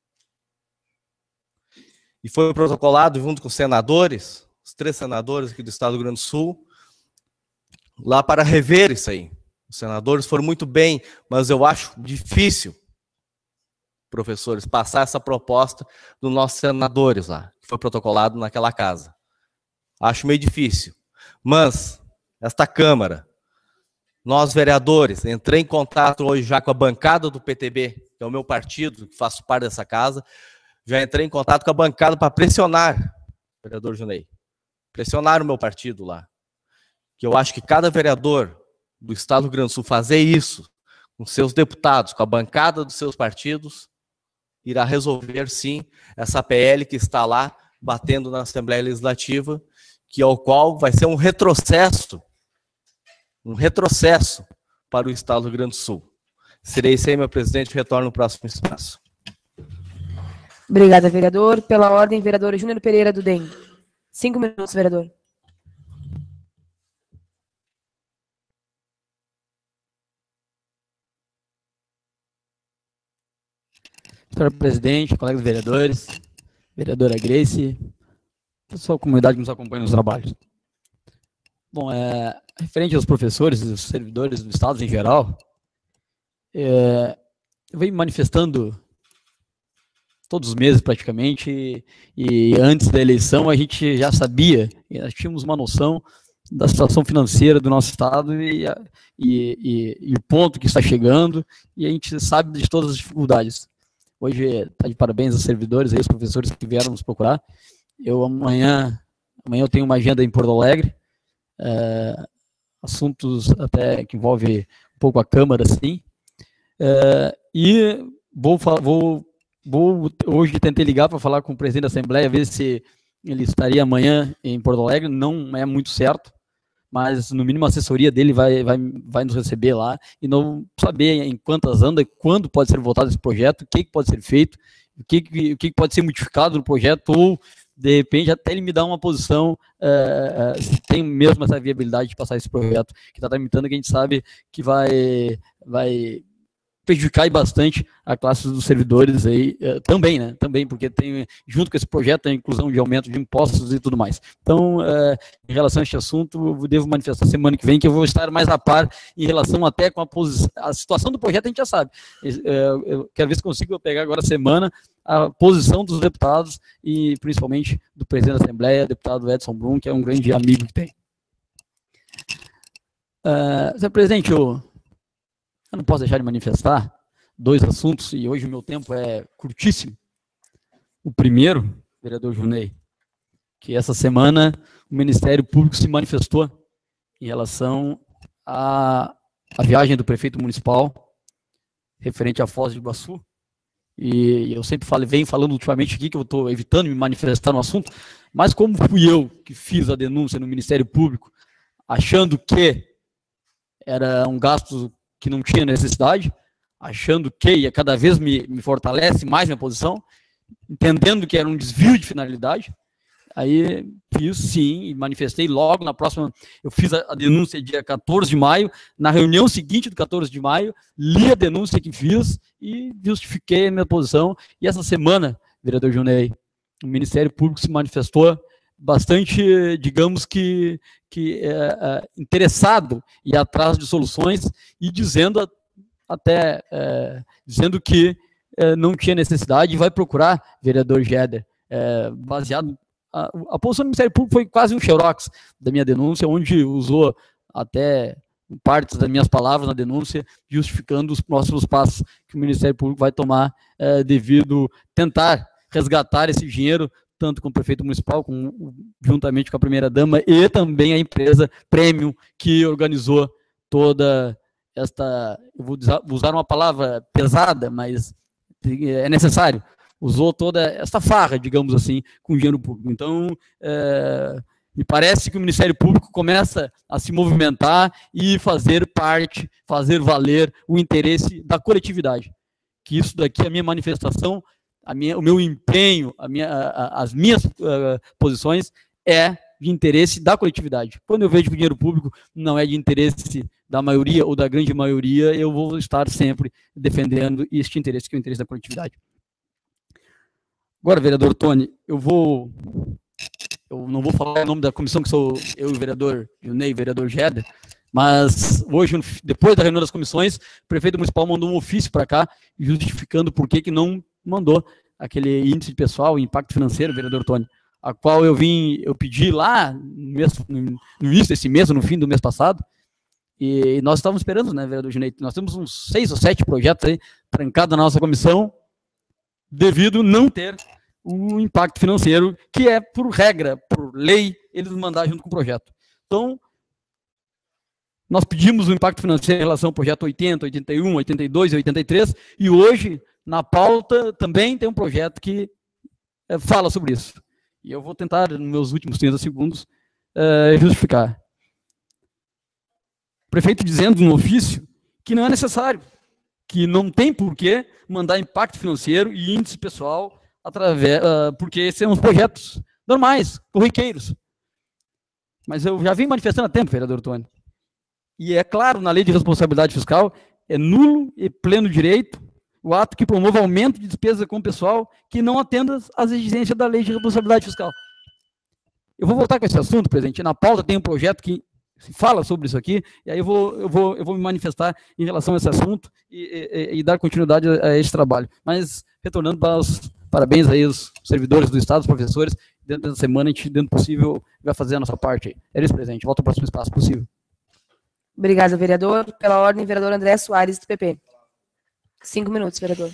E foi protocolado junto com os senadores, os três senadores aqui do Estado do Rio Grande do Sul, lá para rever isso aí. Os senadores foram muito bem, mas eu acho difícil, professores, passar essa proposta dos nossos senadores lá, que foi protocolado naquela casa. Acho meio difícil. Mas, esta Câmara, nós vereadores, entrei em contato hoje já com a bancada do P T B, que é o meu partido, que faço parte dessa casa, já entrei em contato com a bancada para pressionar, vereador Junei, pressionar o meu partido lá. Que eu acho que cada vereador do Estado do Rio Grande do Sul fazer isso com seus deputados, com a bancada dos seus partidos, irá resolver, sim, essa P L que está lá, batendo na Assembleia Legislativa, que é o qual vai ser um retrocesso, um retrocesso para o Estado do Rio Grande do Sul. Serei isso aí, meu presidente, retorno no próximo espaço. Obrigada, vereador. Pela ordem, vereador Júnior Pereira do D E M. Cinco minutos, vereador. Senhor presidente, colegas vereadores, vereadora Grace, pessoal, comunidade que nos acompanha nos trabalhos. Bom, é, referente aos professores e os servidores do Estado em geral, é, eu venho manifestando todos os meses praticamente, e, e antes da eleição a gente já sabia, nós tínhamos uma noção da situação financeira do nosso Estado e, e, e, e o ponto que está chegando, e a gente sabe de todas as dificuldades. Hoje está de parabéns aos servidores, aí, os professores que vieram nos procurar. Eu amanhã, amanhã eu tenho uma agenda em Porto Alegre, é, assuntos até que envolvem um pouco a Câmara, assim, é, e vou, vou, vou, hoje tentei ligar para falar com o presidente da Assembleia, ver se ele estaria amanhã em Porto Alegre, não é muito certo, mas no mínimo a assessoria dele vai, vai, vai nos receber lá e não saber em quantas anda, quando pode ser votado esse projeto, o que, que pode ser feito, o que, que, o que pode ser modificado no projeto, ou de repente até ele me dar uma posição, é, é, se tem mesmo essa viabilidade de passar esse projeto que está tramitando, que a gente sabe que vai, vai prejudicar bastante a classe dos servidores aí, uh, também, né, também, porque tem, junto com esse projeto, a inclusão de aumento de impostos e tudo mais. Então, uh, em relação a este assunto, eu devo manifestar semana que vem que eu vou estar mais a par em relação até com a, a situação do projeto, a gente já sabe. Uh, eu quero ver se consigo pegar agora a semana a posição dos deputados e principalmente do presidente da Assembleia, deputado Edson Brum, que é um grande amigo que tem. Uh, senhor presidente, eu Eu não posso deixar de manifestar dois assuntos, e hoje o meu tempo é curtíssimo. O primeiro, vereador Junei, que essa semana o Ministério Público se manifestou em relação à, à viagem do prefeito municipal referente à Foz do Iguaçu. E eu sempre falo, venho falando ultimamente aqui que eu estou evitando me manifestar no assunto, mas como fui eu que fiz a denúncia no Ministério Público, achando que era um gasto que não tinha necessidade, achando que ia cada vez me, me fortalece mais minha posição, entendendo que era um desvio de finalidade, aí fiz sim, e manifestei logo na próxima, eu fiz a, a denúncia dia quatorze de maio, na reunião seguinte do quatorze de maio, li a denúncia que fiz e justifiquei a minha posição, e essa semana, vereador Junei, o Ministério Público se manifestou bastante, digamos que, que é, é, interessado e atrás de soluções e dizendo até é, dizendo que é, não tinha necessidade e vai procurar, vereador Geder, é, baseado a, a posição do Ministério Público foi quase um xerox da minha denúncia, onde usou até partes das minhas palavras na denúncia, justificando os próximos passos que o Ministério Público vai tomar é, devido tentar resgatar esse dinheiro, tanto com o prefeito municipal, com, juntamente com a primeira-dama, e também a empresa Premium, que organizou toda esta, eu vou usar uma palavra pesada, mas é necessário, usou toda esta farra, digamos assim, com dinheiro público. Então, é, me parece que o Ministério Público começa a se movimentar e fazer parte, fazer valer o interesse da coletividade. Que isso daqui, a minha manifestação, A minha, o meu empenho, a minha, a, as minhas uh, posições é de interesse da coletividade. Quando eu vejo que o dinheiro público não é de interesse da maioria ou da grande maioria, eu vou estar sempre defendendo este interesse, que é o interesse da coletividade. Agora, vereador Tony, eu vou, eu não vou falar o nome da comissão, que sou eu e o vereador Junei, vereador Geder, mas hoje, depois da reunião das comissões, o prefeito municipal mandou um ofício para cá, justificando por que que não mandou aquele índice de pessoal, impacto financeiro, vereador Tony, a qual eu vim, eu pedi lá no, mês, no início desse mês, no fim do mês passado, e nós estávamos esperando, né, vereador Junei, nós temos uns seis ou sete projetos aí trancados na nossa comissão, devido não ter o impacto financeiro, que é por regra, por lei, eles mandar junto com o projeto. Então, nós pedimos o impacto financeiro em relação ao projeto oitenta, oitenta e um, oitenta e dois e oitenta e três, e hoje, na pauta, também tem um projeto que é, fala sobre isso. E eu vou tentar, nos meus últimos trinta segundos, é, justificar. O prefeito dizendo no ofício que não é necessário, que não tem por que mandar impacto financeiro e índice pessoal, através, uh, porque são os projetos normais, corriqueiros. Mas eu já vim manifestando há tempo, vereador Tony. E é claro, na lei de responsabilidade fiscal, é nulo e pleno direito o ato que promova aumento de despesa com o pessoal que não atenda às exigências da lei de responsabilidade fiscal. Eu vou voltar com esse assunto, presidente. Na pauta tem um projeto que fala sobre isso aqui, e aí eu vou, eu vou, eu vou me manifestar em relação a esse assunto e, e, e dar continuidade a, a esse trabalho. Mas, retornando para os parabéns aí aos servidores do Estado, os professores, dentro da semana, a gente, dentro do possível, vai fazer a nossa parte aí. É isso, presidente. Volta ao próximo espaço possível. Obrigada, vereador. Pela ordem, vereador André Soares, do P P. Cinco minutos, vereador.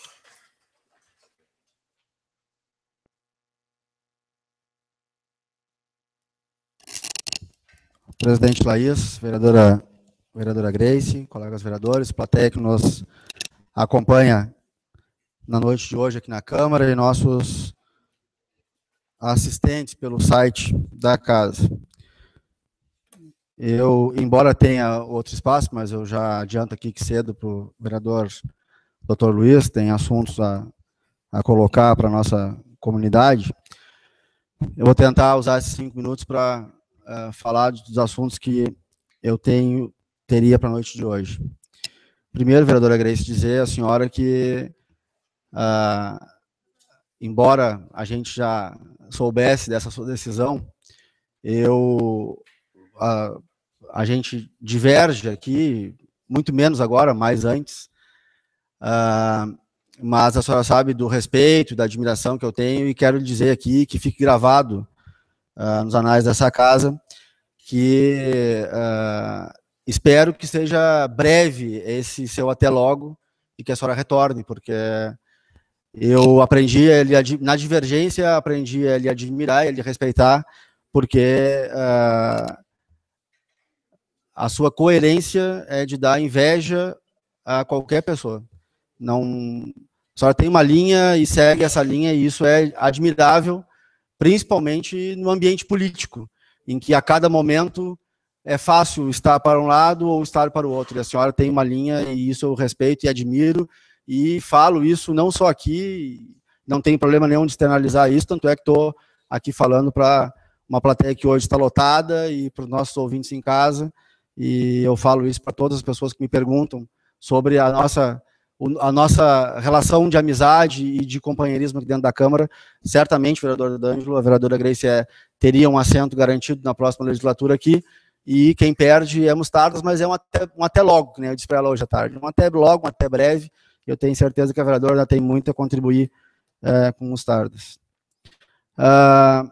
Presidente Laís, vereadora, vereadora Grace, colegas vereadores, plateia que nos acompanha na noite de hoje aqui na Câmara e nossos assistentes pelo site da casa. Eu, embora tenha outro espaço, mas eu já adianto aqui que cedo para o vereador doutor Luiz, tem assuntos a, a colocar para a nossa comunidade. Eu vou tentar usar esses cinco minutos para uh, falar dos assuntos que eu tenho, teria para a noite de hoje. Primeiro, vereadora Grace, dizer à senhora que, uh, embora a gente já soubesse dessa sua decisão, eu, uh, a gente diverge aqui, muito menos agora, mais antes, uh, mas a senhora sabe do respeito, da admiração que eu tenho, e quero dizer aqui, que fique gravado uh, nos anais dessa casa, que uh, espero que seja breve esse seu até logo, e que a senhora retorne, porque eu aprendi, a lhe, na divergência, aprendi a lhe admirar e a lhe respeitar, porque uh, a sua coerência é de dar inveja a qualquer pessoa. Não, a senhora tem uma linha e segue essa linha, e isso é admirável, principalmente no ambiente político, em que a cada momento é fácil estar para um lado ou estar para o outro. E a senhora tem uma linha, e isso eu respeito e admiro, e falo isso não só aqui, não tem problema nenhum de externalizar isso, tanto é que estou aqui falando para uma plateia que hoje está lotada e para os nossos ouvintes em casa, e eu falo isso para todas as pessoas que me perguntam sobre a nossa, a nossa relação de amizade e de companheirismo aqui dentro da Câmara. Certamente, o vereador D'Angelo, a vereadora Grace é, teria um assento garantido na próxima legislatura aqui, e quem perde é Mostardas, mas é um até, um até logo, né? Eu disse para ela hoje à tarde, um até logo, um até breve. Eu tenho certeza que a vereadora ainda tem muito a contribuir é, com Mostardas. Uh,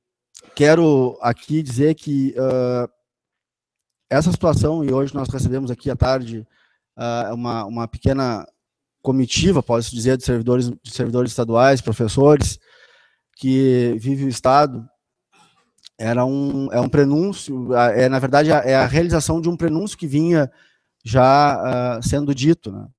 quero aqui dizer que uh, essa situação, e hoje nós recebemos aqui à tarde uh, uma, uma pequena comitiva, posso dizer, de servidores, de servidores estaduais, professores, que vive o Estado. Era um, é um prenúncio, é, na verdade, é a realização de um prenúncio que vinha já uh, sendo dito, né?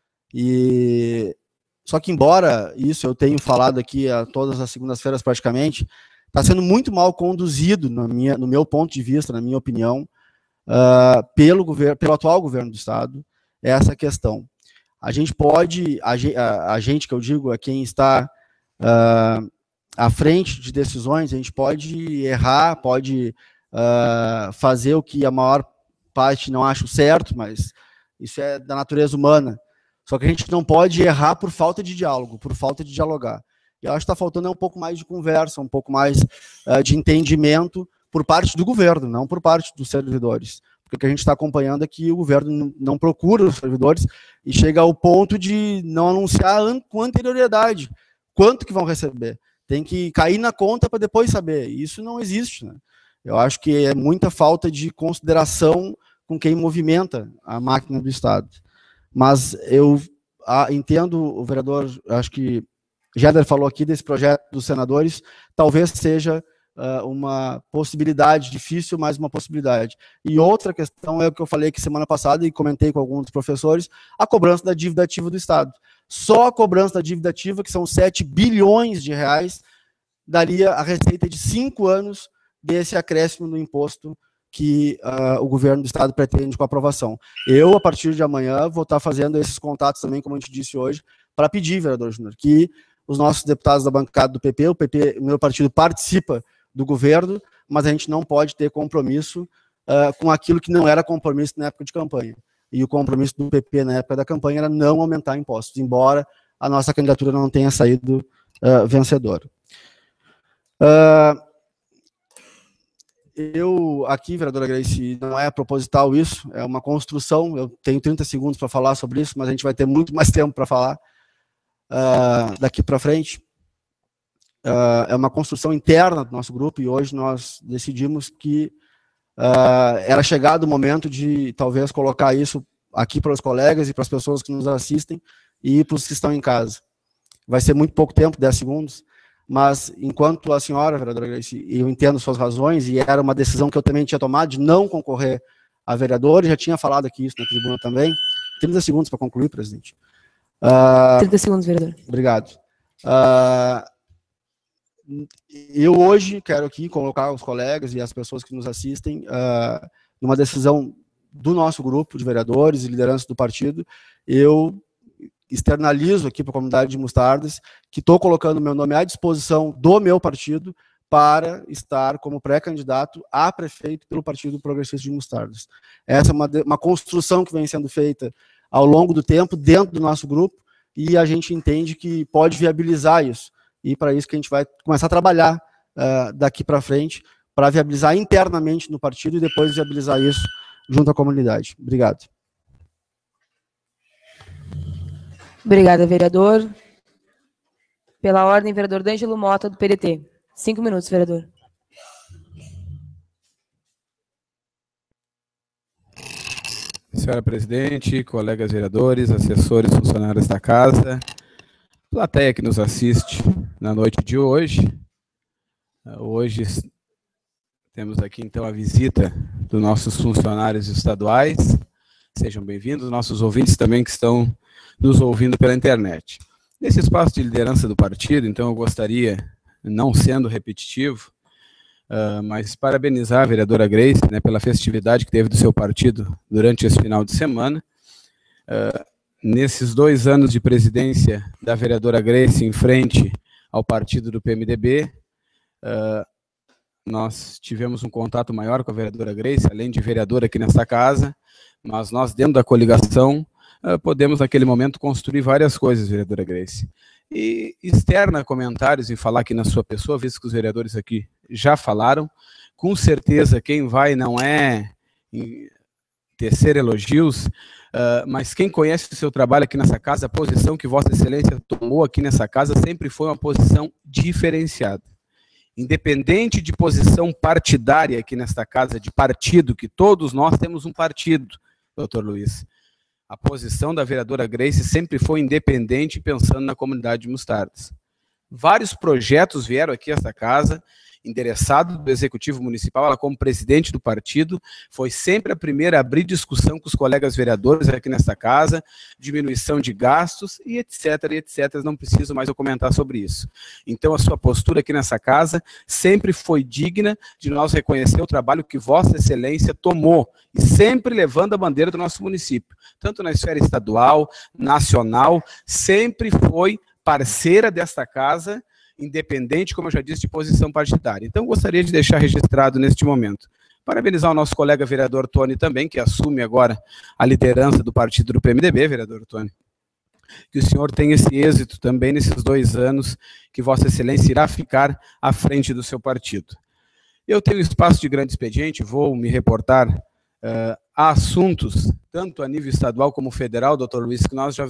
E, só que, embora isso eu tenho falado aqui a todas as segundas-feiras praticamente, está sendo muito mal conduzido, na minha, no meu ponto de vista, na minha opinião, uh, pelo, governo, pelo atual governo do Estado, essa questão. A gente pode, a, a, a gente que eu digo, é quem está uh, à frente de decisões, a gente pode errar, pode uh, fazer o que a maior parte não acha certo, mas isso é da natureza humana. Só que a gente não pode errar por falta de diálogo, por falta de dialogar. E eu acho que está faltando é um pouco mais de conversa, um pouco mais uh, de entendimento por parte do governo, não por parte dos servidores. Porque o que a gente está acompanhando é que o governo não procura os servidores e chega ao ponto de não anunciar an com anterioridade quanto que vão receber. Tem que cair na conta para depois saber. Isso não existe, né? Eu acho que é muita falta de consideração com quem movimenta a máquina do Estado. Mas eu ah, entendo, o vereador, acho que Jader falou aqui desse projeto dos senadores, talvez seja uh, uma possibilidade, difícil, mas uma possibilidade. E outra questão é o que eu falei aqui semana passada e comentei com alguns professores, a cobrança da dívida ativa do Estado. Só a cobrança da dívida ativa, que são sete bilhões de reais, daria a receita de cinco anos desse acréscimo no imposto que uh, o governo do Estado pretende com a aprovação. Eu, a partir de amanhã, vou estar fazendo esses contatos também, como a gente disse hoje, para pedir, vereador Júnior, que os nossos deputados da bancada do P P, o P P, o meu partido, participa do governo, mas a gente não pode ter compromisso uh, com aquilo que não era compromisso na época de campanha. E o compromisso do P P na época da campanha era não aumentar impostos, embora a nossa candidatura não tenha saído uh, vencedora. Uh, Eu, aqui, vereadora Grace, não é proposital isso, é uma construção, eu tenho trinta segundos para falar sobre isso, mas a gente vai ter muito mais tempo para falar uh, daqui para frente. Uh, é uma construção interna do nosso grupo, e hoje nós decidimos que uh, era chegado o momento de, talvez, colocar isso aqui para os colegas e para as pessoas que nos assistem e para os que estão em casa. Vai ser muito pouco tempo, dez segundos, mas enquanto a senhora, vereadora Grace, eu entendo suas razões, e era uma decisão que eu também tinha tomado de não concorrer a vereador, já tinha falado aqui isso na tribuna também. trinta segundos para concluir, presidente. Uh, trinta segundos, vereador. Obrigado. Uh, eu hoje quero aqui colocar os colegas e as pessoas que nos assistem uh, numa decisão do nosso grupo de vereadores e liderança do partido, eu externalizo aqui para a comunidade de Mostardas que estou colocando meu nome à disposição do meu partido para estar como pré-candidato a prefeito pelo Partido Progressista de Mostardas. Essa é uma, uma construção que vem sendo feita ao longo do tempo dentro do nosso grupo e a gente entende que pode viabilizar isso. E para isso que a gente vai começar a trabalhar uh, daqui para frente, para viabilizar internamente no partido e depois viabilizar isso junto à comunidade. Obrigado. Obrigada, vereador. Pela ordem, vereador D'Angelo Mota, do P D T. Cinco minutos, vereador. Senhora presidente, colegas vereadores, assessores, funcionários da casa, plateia que nos assiste na noite de hoje. Hoje temos aqui, então, a visita dos nossos funcionários estaduais. Sejam bem-vindos, nossos ouvintes também que estão nos ouvindo pela internet. Nesse espaço de liderança do partido, então, eu gostaria, não sendo repetitivo, uh, mas parabenizar a vereadora Grace, né, pela festividade que teve do seu partido durante esse final de semana. Uh, nesses dois anos de presidência da vereadora Grace em frente ao partido do P M D B, uh, nós tivemos um contato maior com a vereadora Grace, além de vereadora aqui nessa casa, mas nós, dentro da coligação, uh, podemos, naquele momento, construir várias coisas, vereadora Grace. E externa comentários e falar aqui na sua pessoa, visto que os vereadores aqui já falaram, com certeza quem vai não é tecer elogios, uh, mas quem conhece o seu trabalho aqui nessa casa, a posição que Vossa Excelência tomou aqui nessa casa sempre foi uma posição diferenciada. Independente de posição partidária aqui nesta casa, de partido, que todos nós temos um partido, doutor Luiz. A posição da vereadora Grace sempre foi independente, pensando na comunidade de Mostardas. Vários projetos vieram aqui a esta casa, endereçado do Executivo Municipal, ela como presidente do partido, foi sempre a primeira a abrir discussão com os colegas vereadores aqui nesta casa, diminuição de gastos e etc, e etcétera. Não preciso mais eu comentar sobre isso. Então, a sua postura aqui nessa casa sempre foi digna de nós reconhecer o trabalho que Vossa Excelência tomou, e sempre levando a bandeira do nosso município, tanto na esfera estadual, nacional, sempre foi parceira desta casa, independente, como eu já disse, de posição partidária. Então, gostaria de deixar registrado neste momento. Parabenizar o nosso colega vereador Tony também, que assume agora a liderança do partido do P M D B, vereador Tony. Que o senhor tenha esse êxito também nesses dois anos que Vossa Excelência irá ficar à frente do seu partido. Eu tenho espaço de grande expediente, vou me reportar uh, a assuntos, tanto a nível estadual como federal, doutor Luiz, que nós já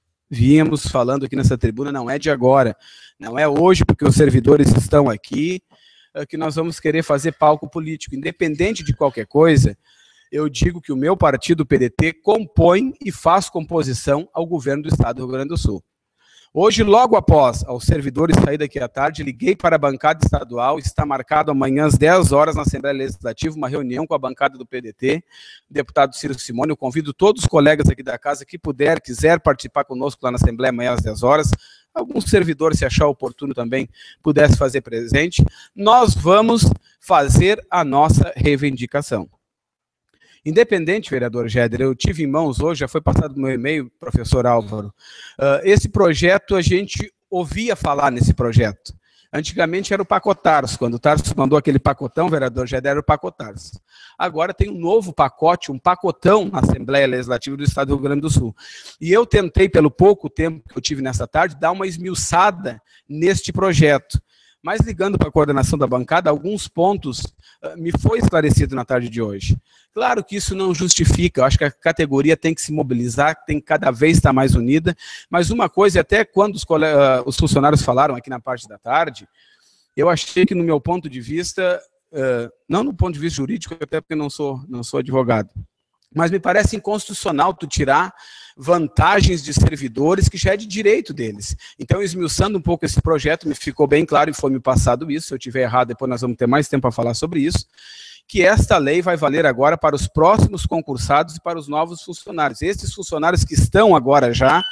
viemos falando aqui nessa tribuna, não é de agora, não é hoje, porque os servidores estão aqui, é que nós vamos querer fazer palco político. Independente de qualquer coisa, eu digo que o meu partido, o P D T, compõe e faz composição ao governo do Estado do Rio Grande do Sul. Hoje, logo após aos servidores sair daqui à tarde, liguei para a bancada estadual, está marcado amanhã às dez horas na Assembleia Legislativa, uma reunião com a bancada do P D T, o deputado Ciro Simone. Eu convido todos os colegas aqui da casa que puder, quiser participar conosco lá na Assembleia amanhã às dez horas, algum servidor, se achar oportuno também, pudesse fazer presente. Nós vamos fazer a nossa reivindicação. Independente, vereador Géder, eu tive em mãos hoje, já foi passado no meu e-mail, professor Álvaro, uh, esse projeto, a gente ouvia falar nesse projeto. Antigamente era o Pacotarso, quando o Tarso mandou aquele pacotão, vereador Géder, era o Pacotarso. Agora tem um novo pacote, um pacotão na Assembleia Legislativa do Estado do Rio Grande do Sul. E eu tentei, pelo pouco tempo que eu tive nessa tarde, dar uma esmiuçada neste projeto. Mas ligando para a coordenação da bancada, alguns pontos uh, me foi esclarecido na tarde de hoje. Claro que isso não justifica, eu acho que a categoria tem que se mobilizar, tem que cada vez estar mais unida, mas uma coisa, até quando os, uh, os funcionários falaram aqui na parte da tarde, eu achei que, no meu ponto de vista, uh, não no ponto de vista jurídico, até porque não sou, não sou advogado, mas me parece inconstitucional tu tirar vantagens de servidores que já é de direito deles. Então, esmiuçando um pouco esse projeto, me ficou bem claro e foi me passado isso. Se eu tiver errado, depois nós vamos ter mais tempo para falar sobre isso, que esta lei vai valer agora para os próximos concursados e para os novos funcionários. Esses funcionários que estão agora já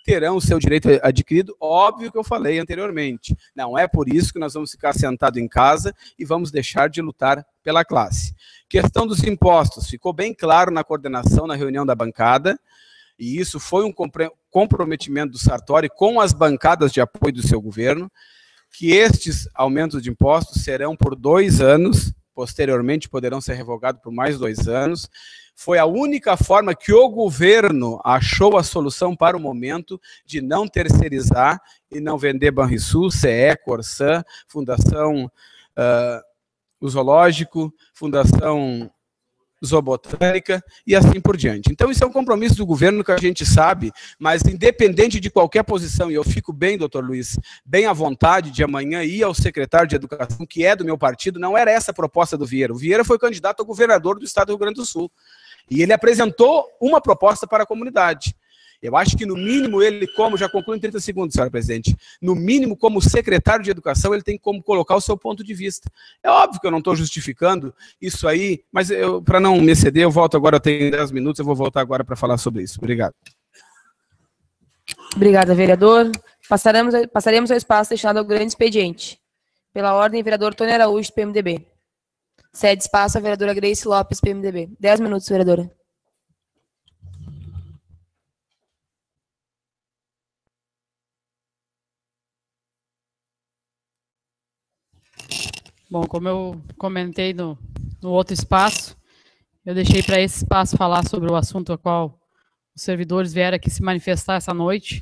terão o seu direito adquirido, óbvio que eu falei anteriormente. Não é por isso que nós vamos ficar sentados em casa e vamos deixar de lutar pela classe. Questão dos impostos, ficou bem claro na coordenação, na reunião da bancada, e isso foi um comprometimento do Sartori com as bancadas de apoio do seu governo, que estes aumentos de impostos serão por dois anos, posteriormente poderão ser revogados por mais dois anos. Foi a única forma que o governo achou a solução para o momento de não terceirizar e não vender Banrisul, C E, Corsã, Fundação uh, o Zoológico, Fundação Zoobotânica e assim por diante. Então, isso é um compromisso do governo que a gente sabe, mas independente de qualquer posição, e eu fico bem, doutor Luiz, bem à vontade de amanhã ir ao secretário de Educação, que é do meu partido, não era essa a proposta do Vieira. O Vieira foi candidato a governador do estado do Rio Grande do Sul. E ele apresentou uma proposta para a comunidade. Eu acho que, no mínimo, ele, como, já concluo em trinta segundos, senhora presidente, no mínimo, como secretário de Educação, ele tem como colocar o seu ponto de vista. É óbvio que eu não estou justificando isso aí, mas para não me exceder, eu volto agora, eu tenho dez minutos, eu vou voltar agora para falar sobre isso. Obrigado. Obrigada, vereador. Passaremos, passaremos ao espaço destinado ao grande expediente. Pela ordem, vereador Tony Araújo, P M D B. Cede espaço à vereadora Grace Lopes, P M D B. Dez minutos, vereadora. Bom, como eu comentei no, no outro espaço, eu deixei para esse espaço falar sobre o assunto a qual os servidores vieram aqui se manifestar essa noite.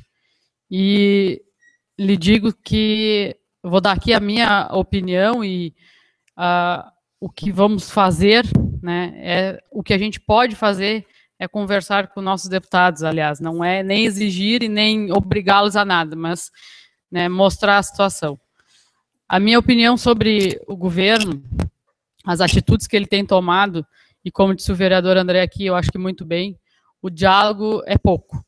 E lhe digo que eu vou dar aqui a minha opinião e uh, o que vamos fazer, né, é, o que a gente pode fazer é conversar com nossos deputados, aliás, não é nem exigir e nem obrigá-los a nada, mas, né, mostrar a situação. A minha opinião sobre o governo, as atitudes que ele tem tomado, e como disse o vereador André aqui, eu acho que muito bem, o diálogo é pouco.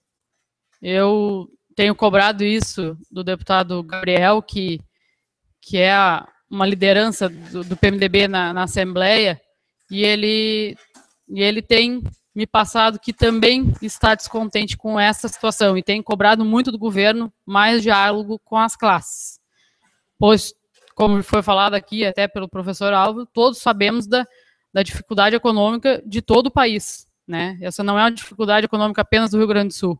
Eu tenho cobrado isso do deputado Gabriel, que, que é a, uma liderança do, do P M D B na, na Assembleia, e ele, e ele tem me passado que também está descontente com essa situação, e tem cobrado muito do governo mais diálogo com as classes. Pois, como foi falado aqui até pelo professor Álvaro, todos sabemos da, da dificuldade econômica de todo o país, né? Essa não é uma dificuldade econômica apenas do Rio Grande do Sul.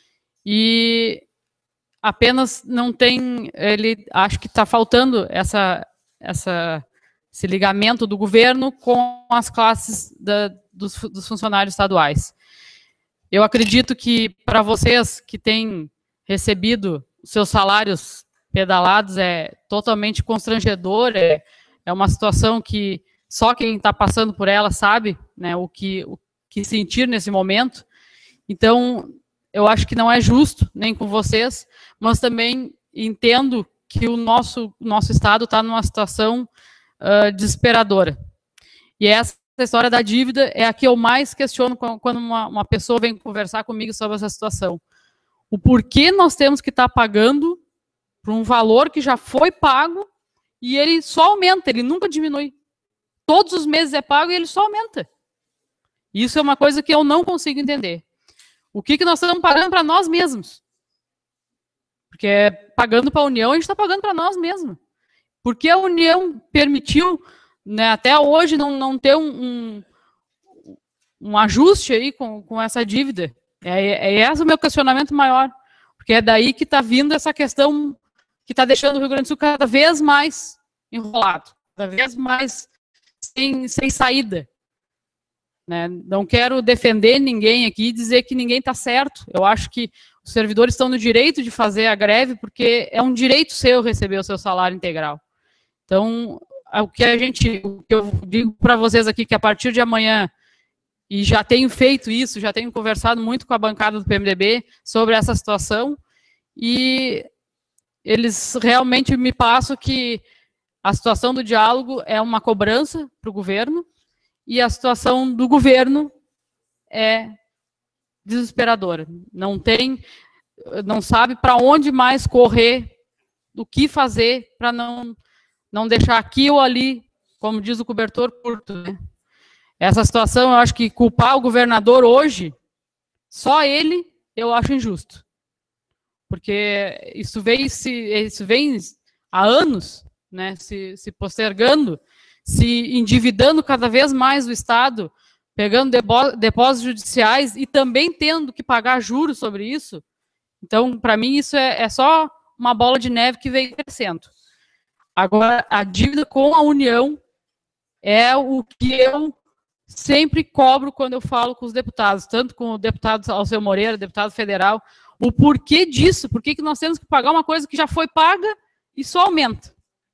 E apenas não tem, ele acho que está faltando essa, essa, esse ligamento do governo com as classes da, dos, dos funcionários estaduais. Eu acredito que para vocês que têm recebido os seus salários pedalados é totalmente constrangedor, é, é uma situação que só quem está passando por ela sabe, né, o, que, o que sentir nesse momento. Então, eu acho que não é justo, nem com vocês, mas também entendo que o nosso, nosso Estado está numa situação uh, desesperadora. E essa história da dívida é a que eu mais questiono quando uma, uma pessoa vem conversar comigo sobre essa situação. O porquê nós temos que estar pagando por um valor que já foi pago e ele só aumenta, ele nunca diminui. Todos os meses é pago e ele só aumenta. Isso é uma coisa que eu não consigo entender. O que, que nós estamos pagando para nós mesmos? Porque pagando para a União, a gente está pagando para nós mesmos. Porque a União permitiu, né, até hoje não, não ter um, um, um ajuste aí com, com essa dívida? É, é esse o meu questionamento maior. Porque é daí que está vindo essa questão que está deixando o Rio Grande do Sul cada vez mais enrolado, cada vez mais sem, sem saída. Né? Não quero defender ninguém aqui e dizer que ninguém está certo. Eu acho que os servidores estão no direito de fazer a greve, porque é um direito seu receber o seu salário integral. Então, o que a gente, o que eu digo para vocês aqui, que a partir de amanhã, e já tenho feito isso, já tenho conversado muito com a bancada do P M D B sobre essa situação, e eles realmente me passam que a situação do diálogo é uma cobrança para o governo, e a situação do governo é desesperadora. Não tem, não sabe para onde mais correr, o que fazer para não, não deixar aqui ou ali, como diz o cobertor, curto, né? Essa situação, eu acho que culpar o governador hoje, só ele, eu acho injusto. porque isso vem, se, isso vem há anos, né, se, se postergando, se endividando cada vez mais o Estado, pegando depósitos judiciais e também tendo que pagar juros sobre isso. Então, para mim, isso é, é só uma bola de neve que vem crescendo. Agora, a dívida com a União é o que eu sempre cobro quando eu falo com os deputados, tanto com o deputado Alceu Moreira, deputado federal, o porquê disso, por que nós temos que pagar uma coisa que já foi paga e só aumenta.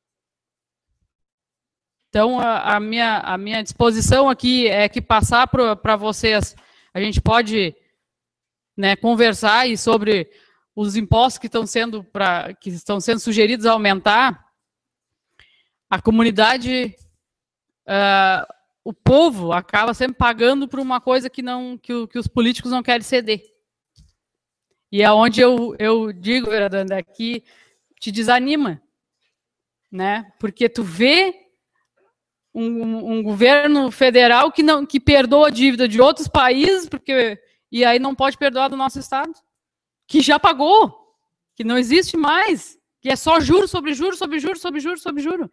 Então, a, a, minha, a minha disposição aqui é que passar para vocês, a gente pode, né, conversar aí sobre os impostos que estão sendo, pra, que estão sendo sugeridos a aumentar. A comunidade, uh, o povo acaba sempre pagando por uma coisa que, não, que, o, que os políticos não querem ceder. E é onde eu, eu digo, vereador André, que te desanima, né? Porque tu vê um, um governo federal que, não, que perdoa a dívida de outros países, porque, e aí não pode perdoar do nosso Estado, que já pagou, que não existe mais, que é só juro sobre juro, sobre juro, sobre juro, sobre juro.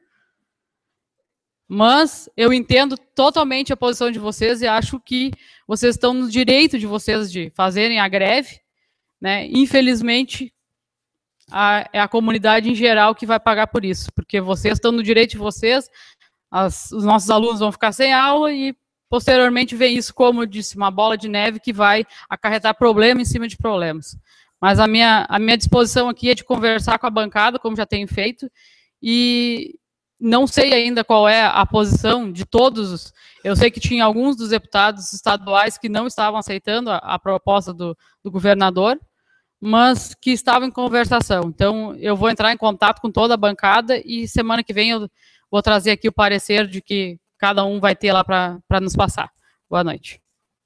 Mas eu entendo totalmente a posição de vocês e acho que vocês estão no direito de vocês de fazerem a greve, né? Infelizmente, a, é a comunidade em geral que vai pagar por isso, porque vocês estão no direito de vocês, as, os nossos alunos vão ficar sem aula e, posteriormente, vem isso, como eu disse, uma bola de neve que vai acarretar problema em cima de problemas. Mas a minha, a minha disposição aqui é de conversar com a bancada, como já tenho feito, e não sei ainda qual é a posição de todos. Eu sei que tinha alguns dos deputados estaduais que não estavam aceitando a, a proposta do, do governador, mas que estavam em conversação. Então, eu vou entrar em contato com toda a bancada e semana que vem eu vou trazer aqui o parecer de que cada um vai ter lá para nos passar. Boa noite.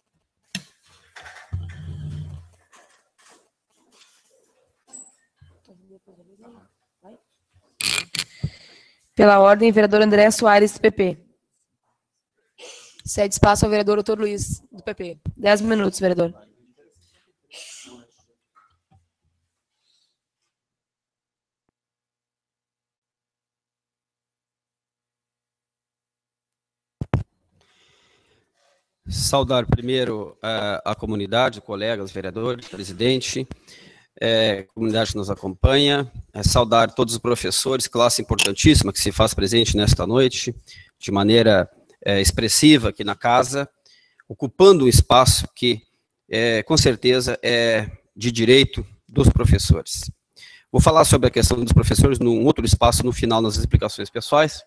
Pela ordem, vereador André Soares, do P P. Cede espaço ao vereador doutor Luiz, do P P. Dez minutos, vereador. Saudar primeiro a, a comunidade, colegas, vereadores, presidente, é, comunidade que nos acompanha, é, saudar todos os professores, classe importantíssima que se faz presente nesta noite, de maneira é, expressiva aqui na casa, ocupando um espaço que, é, com certeza, é de direito dos professores. Vou falar sobre a questão dos professores num outro espaço, no final, nas explicações pessoais,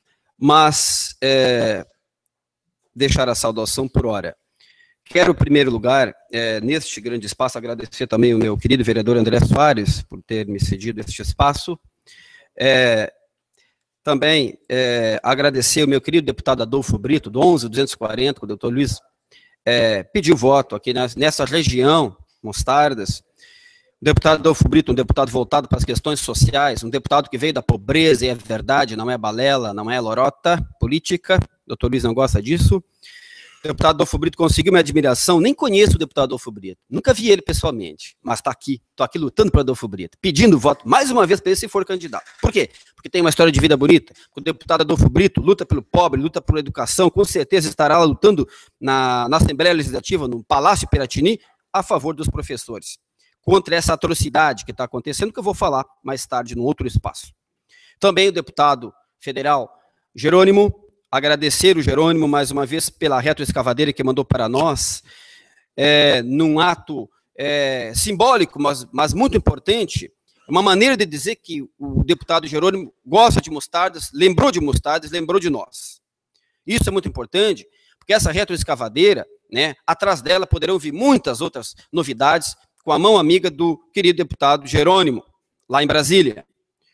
mas é, deixar a saudação por hora. Quero, em primeiro lugar, é, neste grande espaço, agradecer também o meu querido vereador André Soares por ter me cedido este espaço. É, também é, agradecer o meu querido deputado Adolfo Brito, do onze duzentos e quarenta, que o doutor Luiz é, pediu voto aqui nessa região, Mostardas. O deputado Adolfo Brito, um deputado voltado para as questões sociais, um deputado que veio da pobreza, e é verdade, não é balela, não é lorota política, o doutor Luiz não gosta disso. O deputado Adolfo Brito conseguiu minha admiração, nem conheço o deputado Adolfo Brito, nunca vi ele pessoalmente, mas está aqui, estou aqui lutando para o Adolfo Brito, pedindo voto, mais uma vez, para ele se for candidato. Por quê? Porque tem uma história de vida bonita, o deputado Adolfo Brito luta pelo pobre, luta por educação, com certeza estará lá lutando na, na Assembleia Legislativa, no Palácio Piratini, a favor dos professores, contra essa atrocidade que está acontecendo, que eu vou falar mais tarde, num outro espaço. Também o deputado federal Jerônimo, agradecer o Jerônimo, mais uma vez, pela retroescavadeira que mandou para nós, é, num ato é, simbólico, mas, mas muito importante, uma maneira de dizer que o deputado Jerônimo gosta de mostardas, lembrou de mostardas, lembrou de nós. Isso é muito importante, porque essa retroescavadeira, né, atrás dela poderão vir muitas outras novidades, com a mão amiga do querido deputado Jerônimo, lá em Brasília.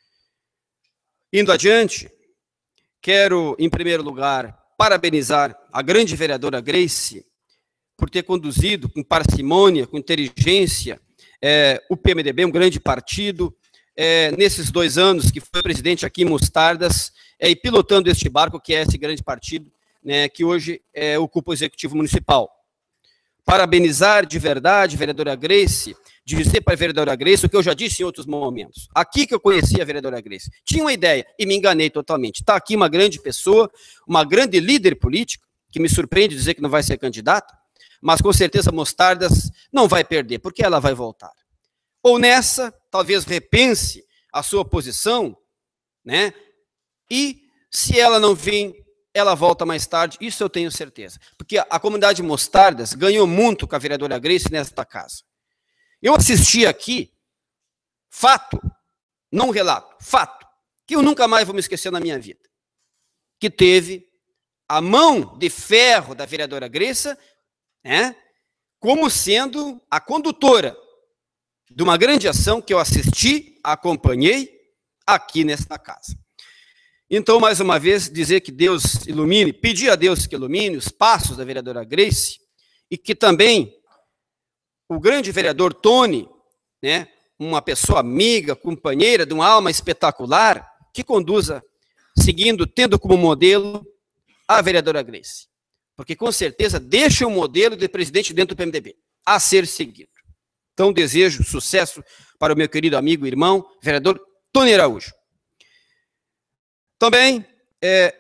Indo adiante, quero, em primeiro lugar, parabenizar a grande vereadora Grace por ter conduzido com parcimônia, com inteligência, é, o P M D B, um grande partido, é, nesses dois anos que foi presidente aqui em Mostardas, é, e pilotando este barco, que é esse grande partido, né, que hoje é, ocupa o Executivo Municipal. parabenizar de verdade a vereadora Grace, dizer para a vereadora Grace o que eu já disse em outros momentos. Aqui que eu conheci a vereadora Grace. Tinha uma ideia e me enganei totalmente. Está aqui uma grande pessoa, uma grande líder política, que me surpreende dizer que não vai ser candidata, mas com certeza Mostardas não vai perder, porque ela vai voltar. Ou nessa, talvez repense a sua posição, né? E se ela não vir, ela volta mais tarde, isso eu tenho certeza. Porque a, a comunidade Mostardas ganhou muito com a vereadora Grace nesta casa. Eu assisti aqui, fato, não relato, fato, que eu nunca mais vou me esquecer na minha vida, que teve a mão de ferro da vereadora Grace, né, como sendo a condutora de uma grande ação que eu assisti, acompanhei aqui nesta casa. Então, mais uma vez, dizer que Deus ilumine, pedir a Deus que ilumine os passos da vereadora Grace e que também o grande vereador Tony, né, uma pessoa amiga, companheira, de uma alma espetacular, que conduza, seguindo, tendo como modelo a vereadora Grace. Porque, com certeza, deixa um modelo de presidente dentro do P M D B, a ser seguido. Então, desejo sucesso para o meu querido amigo e irmão, vereador Tony Araújo. Também, é,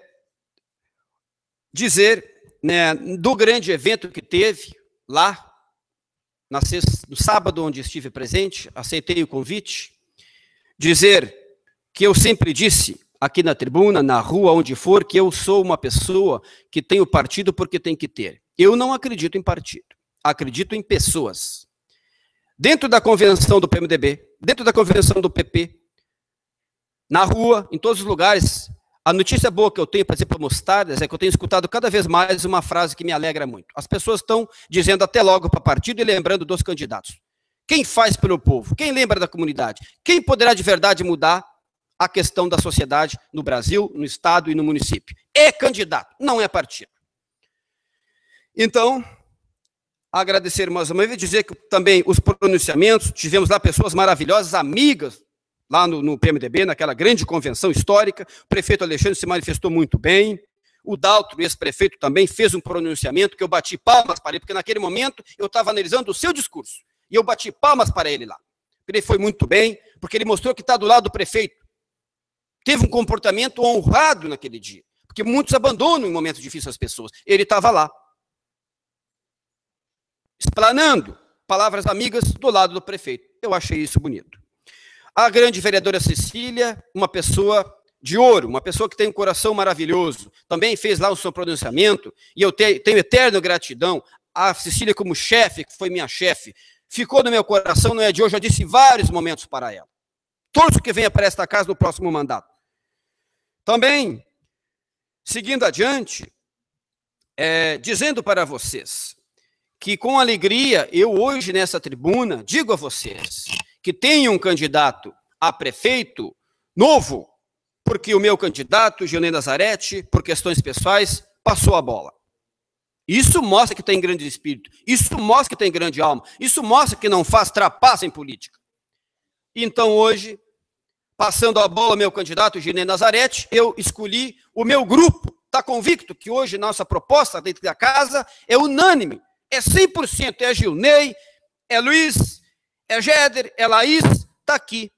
dizer, né, do grande evento que teve lá, Na sexta, no sábado, onde estive presente, aceitei o convite, dizer que eu sempre disse, aqui na tribuna, na rua, onde for, que eu sou uma pessoa que tem o partido porque tem que ter. Eu não acredito em partido, acredito em pessoas. Dentro da convenção do P M D B, dentro da convenção do P P, na rua, em todos os lugares, a notícia boa que eu tenho para dizer para Mostardas é que eu tenho escutado cada vez mais uma frase que me alegra muito. As pessoas estão dizendo até logo para o partido e lembrando dos candidatos. Quem faz pelo povo? Quem lembra da comunidade? Quem poderá de verdade mudar a questão da sociedade no Brasil, no estado e no município? É candidato, não é partido. Então, agradecer mais uma vez, dizer que também os pronunciamentos, tivemos lá pessoas maravilhosas, amigas, lá no, no P M D B, naquela grande convenção histórica, o prefeito Alexandre se manifestou muito bem, o Daltro, ex-prefeito, também fez um pronunciamento que eu bati palmas para ele, porque naquele momento eu estava analisando o seu discurso, e eu bati palmas para ele lá. Ele foi muito bem, porque ele mostrou que está do lado do prefeito. Teve um comportamento honrado naquele dia, porque muitos abandonam em momentos difíceis as pessoas. Ele estava lá, explanando palavras amigas do lado do prefeito. Eu achei isso bonito. A grande vereadora Cecília, uma pessoa de ouro, uma pessoa que tem um coração maravilhoso, também fez lá o seu pronunciamento, e eu te, tenho eterna gratidão à Cecília como chefe, que foi minha chefe, ficou no meu coração, não é de hoje, eu já disse em vários momentos para ela. Torço que venha para esta casa no próximo mandato. Também, seguindo adiante, é, dizendo para vocês, que com alegria, eu hoje nessa tribuna, digo a vocês, que tenho um candidato a prefeito novo, porque o meu candidato, Gilney Nazarete, por questões pessoais, passou a bola. Isso mostra que tem grande espírito, isso mostra que tem grande alma, isso mostra que não faz trapaça em política. Então hoje, passando a bola ao meu candidato, Gilney Nazarete, eu escolhi o meu grupo, está convicto que hoje nossa proposta dentro da casa é unânime, é cem por cento, é Gilney, é Luiz, é Géder, é Laís, está aqui.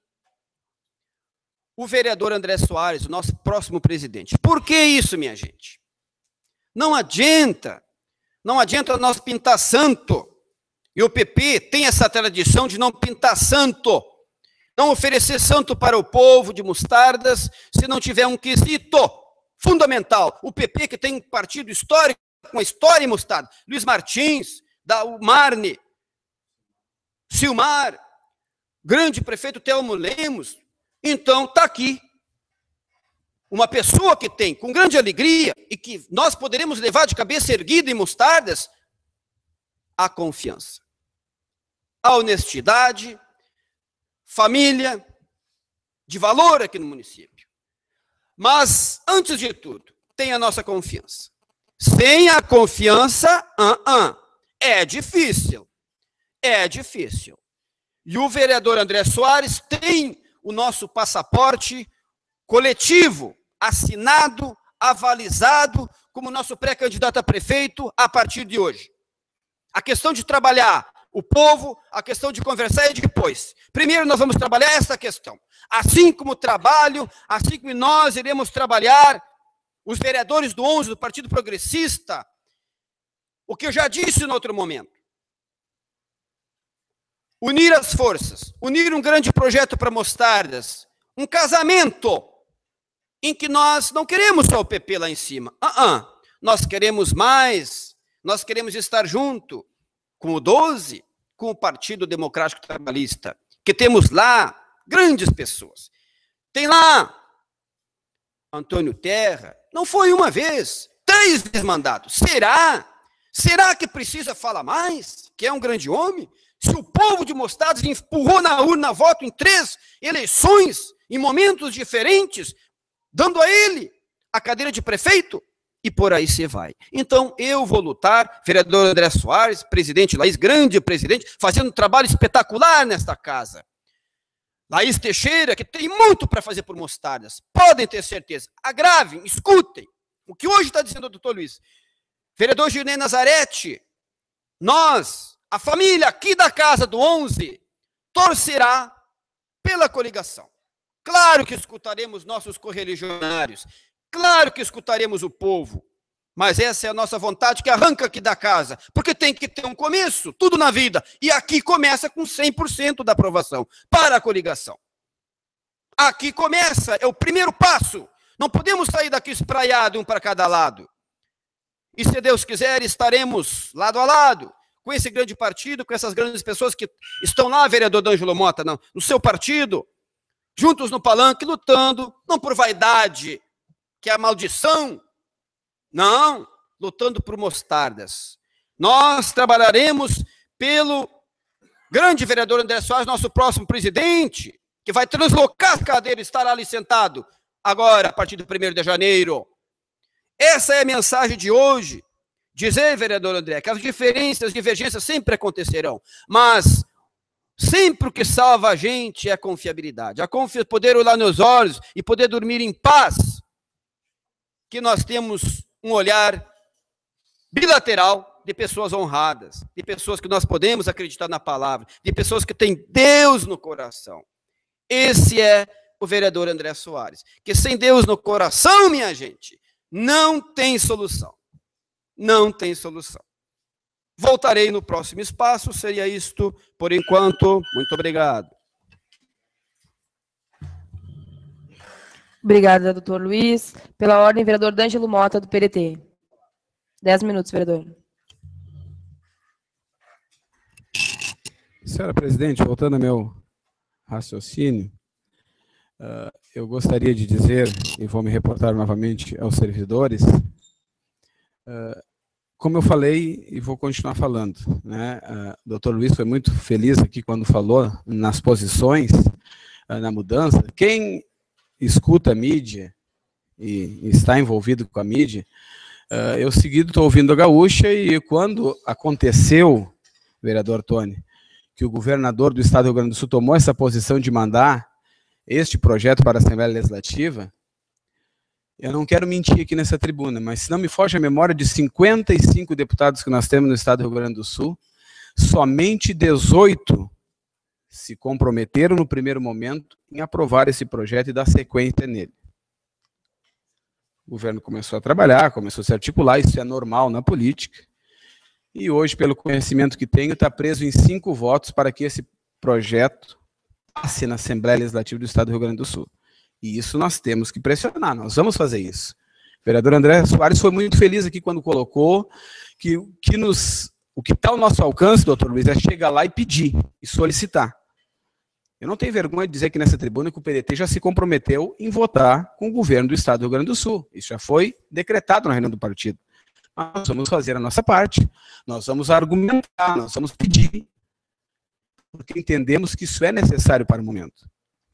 O vereador André Soares, o nosso próximo presidente. Por que isso, minha gente? Não adianta, não adianta nós pintar santo. E o P P tem essa tradição de não pintar santo. Não oferecer santo para o povo de Mostardas, se não tiver um quesito fundamental. O P P que tem um partido histórico, uma história em Mostardas. Luiz Martins, da Marne, Silmar, grande prefeito Telmo Lemos. Então, está aqui uma pessoa que tem, com grande alegria, e que nós poderemos levar de cabeça erguida em Mostardas, a confiança, a honestidade, família, de valor aqui no município. Mas, antes de tudo, tem a nossa confiança. Sem a confiança, uh -uh, é difícil. É difícil. E o vereador André Soares tem o nosso passaporte coletivo, assinado, avalizado, como nosso pré-candidato a prefeito a partir de hoje. A questão de trabalhar o povo, a questão de conversar é depois. Primeiro nós vamos trabalhar essa questão. Assim como trabalho, assim como nós iremos trabalhar, os vereadores do onze do Partido Progressista, o que eu já disse no outro momento. Unir as forças, unir um grande projeto para Mostardas, um casamento em que nós não queremos só o P P lá em cima. Uh -uh. Nós queremos mais, nós queremos estar junto com o doze, com o Partido Democrático Trabalhista, que temos lá grandes pessoas. Tem lá Antônio Terra, não foi uma vez, três desmandados. Será? Será que precisa falar mais? Que é um grande homem? Se o povo de Mostardas empurrou na urna voto em três eleições, em momentos diferentes, dando a ele a cadeira de prefeito, e por aí você vai. Então, eu vou lutar, vereador André Soares, presidente Laís, grande presidente, fazendo um trabalho espetacular nesta casa. Laís Teixeira, que tem muito para fazer por Mostardas, podem ter certeza. Agravem, escutem o que hoje está dizendo o doutor Luiz. Vereador Girnei Nazarete, nós, a família aqui da casa do onze, torcerá pela coligação. Claro que escutaremos nossos correligionários, claro que escutaremos o povo, mas essa é a nossa vontade que arranca aqui da casa, porque tem que ter um começo, tudo na vida, e aqui começa com cem por cento da aprovação para a coligação. Aqui começa, é o primeiro passo, não podemos sair daqui espraiado um para cada lado. E se Deus quiser, estaremos lado a lado, com esse grande partido, com essas grandes pessoas que estão lá, vereador D'Angelo Mota, não, no seu partido, juntos no palanque, lutando, não por vaidade, que é a maldição, não, lutando por Mostardas. Nós trabalharemos pelo grande vereador André Soares, nosso próximo presidente, que vai translocar a cadeira e estará ali sentado, agora, a partir do primeiro de janeiro. Essa é a mensagem de hoje. Dizer, vereador André, que as diferenças, as divergências sempre acontecerão, mas sempre o que salva a gente é a confiabilidade. A confi- poder olhar nos olhos e poder dormir em paz, que nós temos um olhar bilateral de pessoas honradas, de pessoas que nós podemos acreditar na palavra, de pessoas que têm Deus no coração. Esse é o vereador André Soares, que sem Deus no coração, minha gente, não tem solução. Não tem solução. Voltarei no próximo espaço, seria isto por enquanto. Muito obrigado. Obrigada, doutor Luiz. Pela ordem, vereador D'Angelo Mota, do P D T. Dez minutos, vereador. Senhora presidente, voltando ao meu raciocínio, uh, eu gostaria de dizer, e vou me reportar novamente aos servidores, uh, como eu falei e vou continuar falando, né? Uh, o doutor Luiz foi muito feliz aqui quando falou nas posições, uh, na mudança. Quem escuta a mídia e está envolvido com a mídia, uh, eu seguido estou ouvindo a Gaúcha, e quando aconteceu, vereador Tony, que o governador do estado do Rio Grande do Sul tomou essa posição de mandar este projeto para a Assembleia Legislativa, eu não quero mentir aqui nessa tribuna, mas se não me foge a memória, de cinquenta e cinco deputados que nós temos no estado do Rio Grande do Sul, somente dezoito se comprometeram no primeiro momento em aprovar esse projeto e dar sequência nele. O governo começou a trabalhar, começou a se articular, isso é normal na política, e hoje, pelo conhecimento que tenho, está preso em cinco votos para que esse projeto passe na Assembleia Legislativa do estado do Rio Grande do Sul. E isso nós temos que pressionar, nós vamos fazer isso. O vereador André Soares foi muito feliz aqui quando colocou que, que nos, o que está ao nosso alcance, doutor Luiz, é chegar lá e pedir, e solicitar. Eu não tenho vergonha de dizer que nessa tribuna que o P D T já se comprometeu em votar com o governo do estado do Rio Grande do Sul. Isso já foi decretado na reunião do partido. Nós vamos fazer a nossa parte, nós vamos argumentar, nós vamos pedir, porque entendemos que isso é necessário para o momento.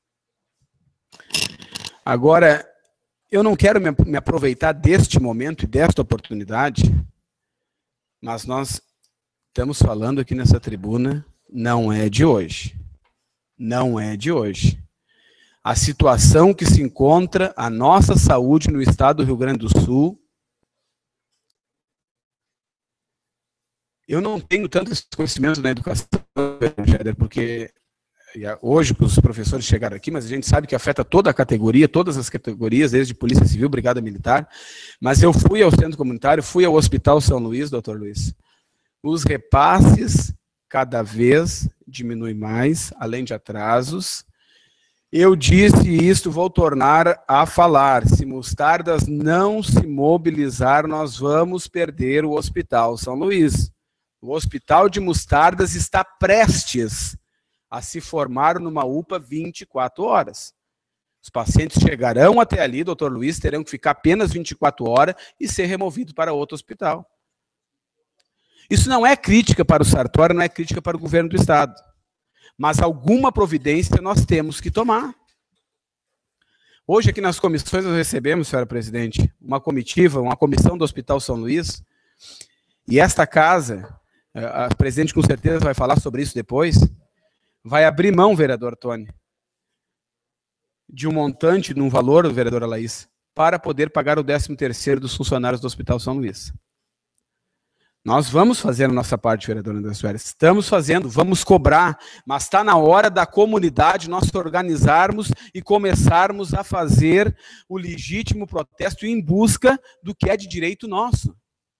Agora, eu não quero me aproveitar deste momento e desta oportunidade, mas nós estamos falando aqui nessa tribuna, não é de hoje. Não é de hoje. A situação que se encontra a nossa saúde no estado do Rio Grande do Sul Eu não tenho tanto esse conhecimento na educação, Jeder, porque hoje os professores chegaram aqui, mas a gente sabe que afeta toda a categoria, todas as categorias, desde Polícia Civil, Brigada Militar. Mas eu fui ao centro comunitário, fui ao Hospital São Luís, doutor Luiz. Os repasses cada vez diminuem mais, além de atrasos. Eu disse isto, vou tornar a falar. Se Mostardas não se mobilizar, nós vamos perder o Hospital São Luís. O Hospital de Mostardas está prestes a se formar numa U P A vinte e quatro horas. Os pacientes chegarão até ali, doutor Luiz, terão que ficar apenas vinte e quatro horas e ser removidos para outro hospital. Isso não é crítica para o Sartori, não é crítica para o governo do Estado. Mas alguma providência nós temos que tomar. Hoje aqui nas comissões nós recebemos, senhora presidente, uma comitiva, uma comissão do Hospital São Luís, e esta casa, a presidente com certeza vai falar sobre isso depois, vai abrir mão, vereador Tony, de um montante, de um valor, vereadora Laís, para poder pagar o décimo terceiro dos funcionários do Hospital São Luís. Nós vamos fazer a nossa parte, vereador André Soares. Estamos fazendo, vamos cobrar, mas está na hora da comunidade nós organizarmos e começarmos a fazer o legítimo protesto em busca do que é de direito nosso.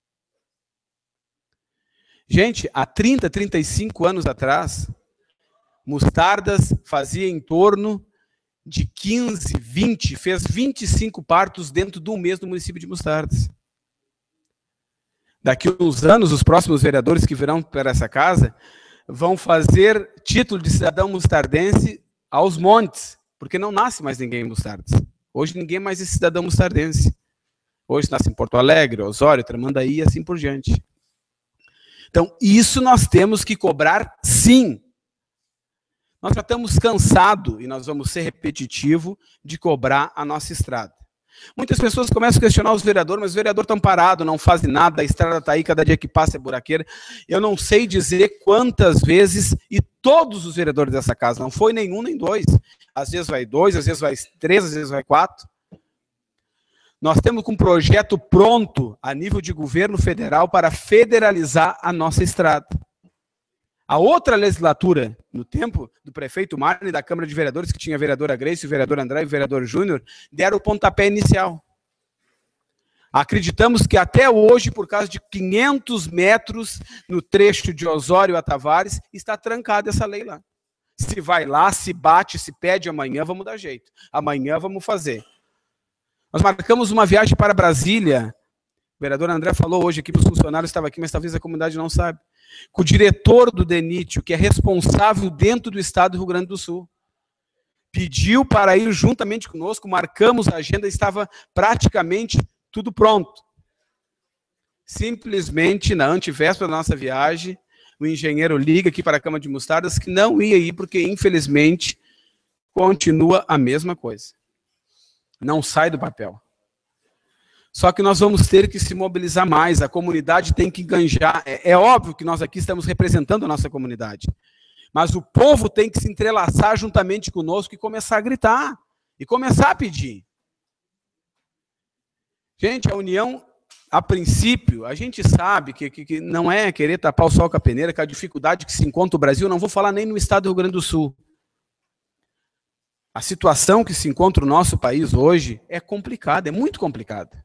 Gente, há trinta, trinta e cinco anos atrás, Mostardas fazia em torno de quinze, vinte, fez vinte e cinco partos dentro de um mês no município de Mostardas. Daqui a uns anos, os próximos vereadores que virão para essa casa vão fazer título de cidadão mostardense aos montes, porque não nasce mais ninguém em Mostardas. Hoje ninguém mais é cidadão mostardense. Hoje nasce em Porto Alegre, Osório, Tramandaí e assim por diante. Então, isso nós temos que cobrar, sim. Nós já estamos cansados, e nós vamos ser repetitivo, de cobrar a nossa estrada. Muitas pessoas começam a questionar os vereadores, mas os vereadores estão parados, não fazem nada, a estrada está aí, cada dia que passa é buraqueira. Eu não sei dizer quantas vezes, e todos os vereadores dessa casa, não foi nenhum nem dois, às vezes vai dois, às vezes vai três, às vezes vai quatro. Nós temos um projeto pronto a nível de governo federal para federalizar a nossa estrada. A outra legislatura, no tempo do prefeito Marne e da Câmara de Vereadores, que tinha a vereadora Grace, o vereador André e o vereador Júnior, deram o pontapé inicial. Acreditamos que até hoje, por causa de quinhentos metros no trecho de Osório a Tavares, está trancada essa lei lá. Se vai lá, se bate, se pede amanhã, vamos dar jeito. Amanhã vamos fazer. Nós marcamos uma viagem para Brasília. O vereador André falou hoje aqui para os funcionários, estava aqui, mas talvez a comunidade não sabe. Com o diretor do DENITIO, que é responsável dentro do estado do Rio Grande do Sul. Pediu para ir juntamente conosco, marcamos a agenda, estava praticamente tudo pronto. Simplesmente, na antevéspera da nossa viagem, o engenheiro liga aqui para a Câmara de Mostardas que não ia ir, porque, infelizmente, continua a mesma coisa. Não sai do papel. Só que nós vamos ter que se mobilizar mais, a comunidade tem que enganjar. É, é óbvio que nós aqui estamos representando a nossa comunidade, mas o povo tem que se entrelaçar juntamente conosco e começar a gritar, e começar a pedir. Gente, a união, a princípio, a gente sabe que, que, que não é querer tapar o sol com a peneira, que a dificuldade que se encontra o Brasil, não vou falar nem no estado do Rio Grande do Sul. A situação que se encontra o nosso país hoje é complicada, é muito complicada.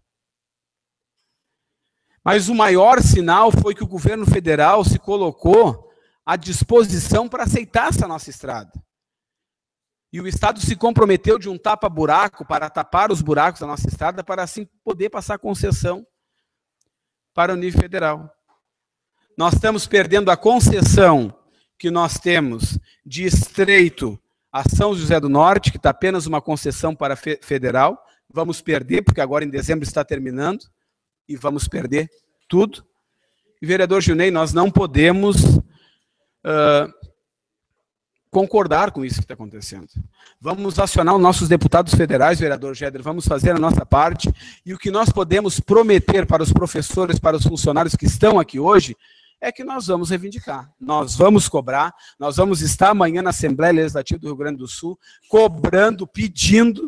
Mas o maior sinal foi que o governo federal se colocou à disposição para aceitar essa nossa estrada. E o Estado se comprometeu de um tapa-buraco para tapar os buracos da nossa estrada, para assim poder passar concessão para o nível federal. Nós estamos perdendo a concessão que nós temos de estreito a São José do Norte, que está apenas uma concessão para fe- federal. Vamos perder, porque agora em dezembro está terminando. E vamos perder tudo. E, vereador Gilney, nós não podemos uh, concordar com isso que está acontecendo. Vamos acionar os nossos deputados federais, vereador Jeder, vamos fazer a nossa parte, e o que nós podemos prometer para os professores, para os funcionários que estão aqui hoje, é que nós vamos reivindicar, nós vamos cobrar, nós vamos estar amanhã na Assembleia Legislativa do Rio Grande do Sul, cobrando, pedindo,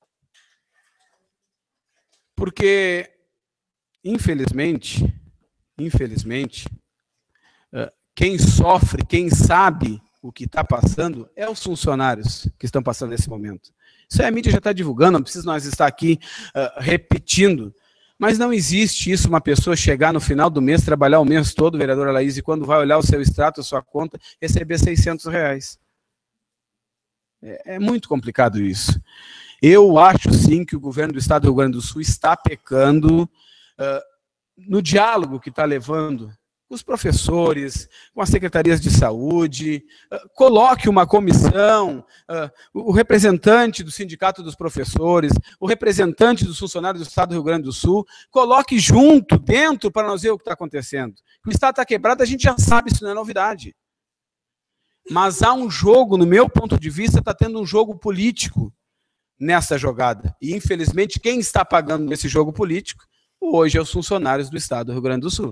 porque, infelizmente, infelizmente, quem sofre, quem sabe o que está passando, é os funcionários que estão passando nesse momento. Isso aí a mídia já está divulgando, não precisa nós estar aqui uh, repetindo. Mas não existe isso, uma pessoa chegar no final do mês, trabalhar o mês todo, vereadora Laís, e quando vai olhar o seu extrato, a sua conta, receber seiscentos reais. É, é muito complicado isso. Eu acho, sim, que o governo do Estado do Rio Grande do Sul está pecando uh, no diálogo que está levando com os professores, com as secretarias de saúde, uh, coloque uma comissão, uh, o representante do Sindicato dos Professores, o representante dos funcionários do Estado do Rio Grande do Sul, coloque junto, dentro, para nós ver o que está acontecendo. O Estado está quebrado, a gente já sabe, isso não é novidade. Mas há um jogo, no meu ponto de vista, está tendo um jogo político nessa jogada. E, infelizmente, quem está pagando esse jogo político, hoje, é os funcionários do Estado do Rio Grande do Sul.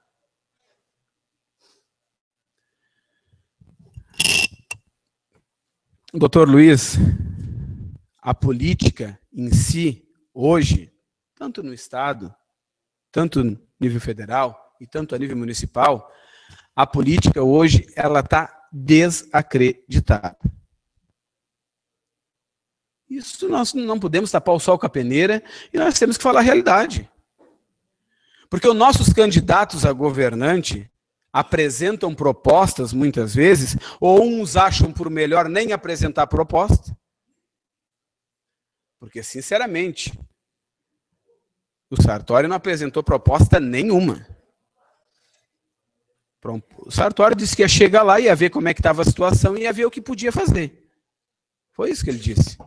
Doutor Luiz, a política em si, hoje, tanto no Estado, tanto no nível federal e tanto a nível municipal, a política hoje ela está desacreditada. Isso nós não podemos tapar o sol com a peneira e nós temos que falar a realidade. Porque os nossos candidatos a governante apresentam propostas, muitas vezes, ou uns acham por melhor nem apresentar proposta. Porque, sinceramente, o Sartori não apresentou proposta nenhuma. O Sartori disse que ia chegar lá, ia ver como é que estava a situação e ia ver o que podia fazer. Foi isso que ele disse.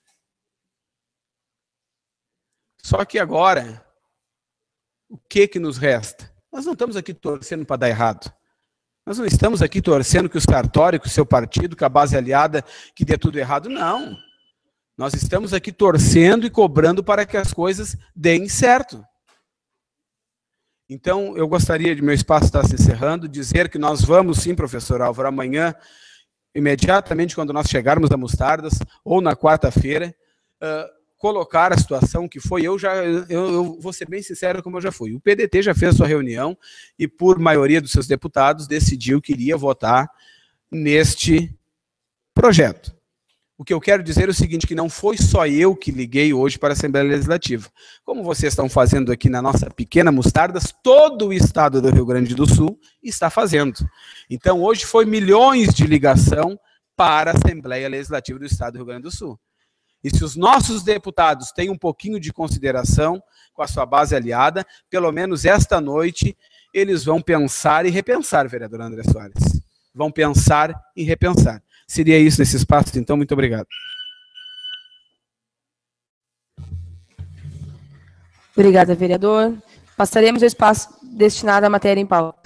Só que agora, o que que nos resta? Nós não estamos aqui torcendo para dar errado. Nós não estamos aqui torcendo que o Sartori, que o seu partido, que a base aliada, que dê tudo errado. Não. Nós estamos aqui torcendo e cobrando para que as coisas deem certo. Então, eu gostaria de, meu espaço estar se encerrando, dizer que nós vamos sim, professor Álvaro, amanhã, imediatamente quando nós chegarmos a Mostardas, ou na quarta-feira, uh, colocar a situação que foi, eu já, eu, eu vou ser bem sincero como eu já fui. O P D T já fez a sua reunião e, por maioria dos seus deputados, decidiu que iria votar neste projeto. O que eu quero dizer é o seguinte, que não foi só eu que liguei hoje para a Assembleia Legislativa. Como vocês estão fazendo aqui na nossa pequena Mostardas, todo o estado do Rio Grande do Sul está fazendo. Então, hoje foi milhões de ligação para a Assembleia Legislativa do Estado do Rio Grande do Sul. E se os nossos deputados têm um pouquinho de consideração com a sua base aliada, pelo menos esta noite, eles vão pensar e repensar, vereador André Soares. Vão pensar e repensar. Seria isso nesse espaço, então, muito obrigado. Obrigada, vereador. Passaremos ao espaço destinado à matéria em pauta.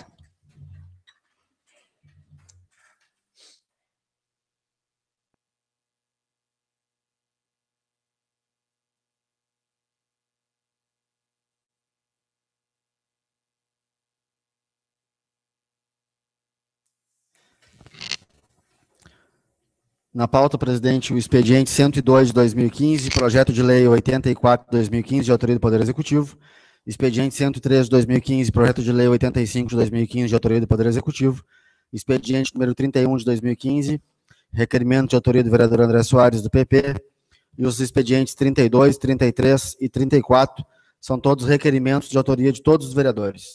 Na pauta, presidente, o expediente cento e dois de dois mil e quinze, projeto de lei oitenta e quatro de dois mil e quinze, de autoria do Poder Executivo. Expediente cento e três de dois mil e quinze, projeto de lei oitenta e cinco de dois mil e quinze, de autoria do Poder Executivo. Expediente número trinta e um de dois mil e quinze, requerimento de autoria do vereador André Soares, do P P. E os expedientes trinta e dois, trinta e três e trinta e quatro são todos requerimentos de autoria de todos os vereadores.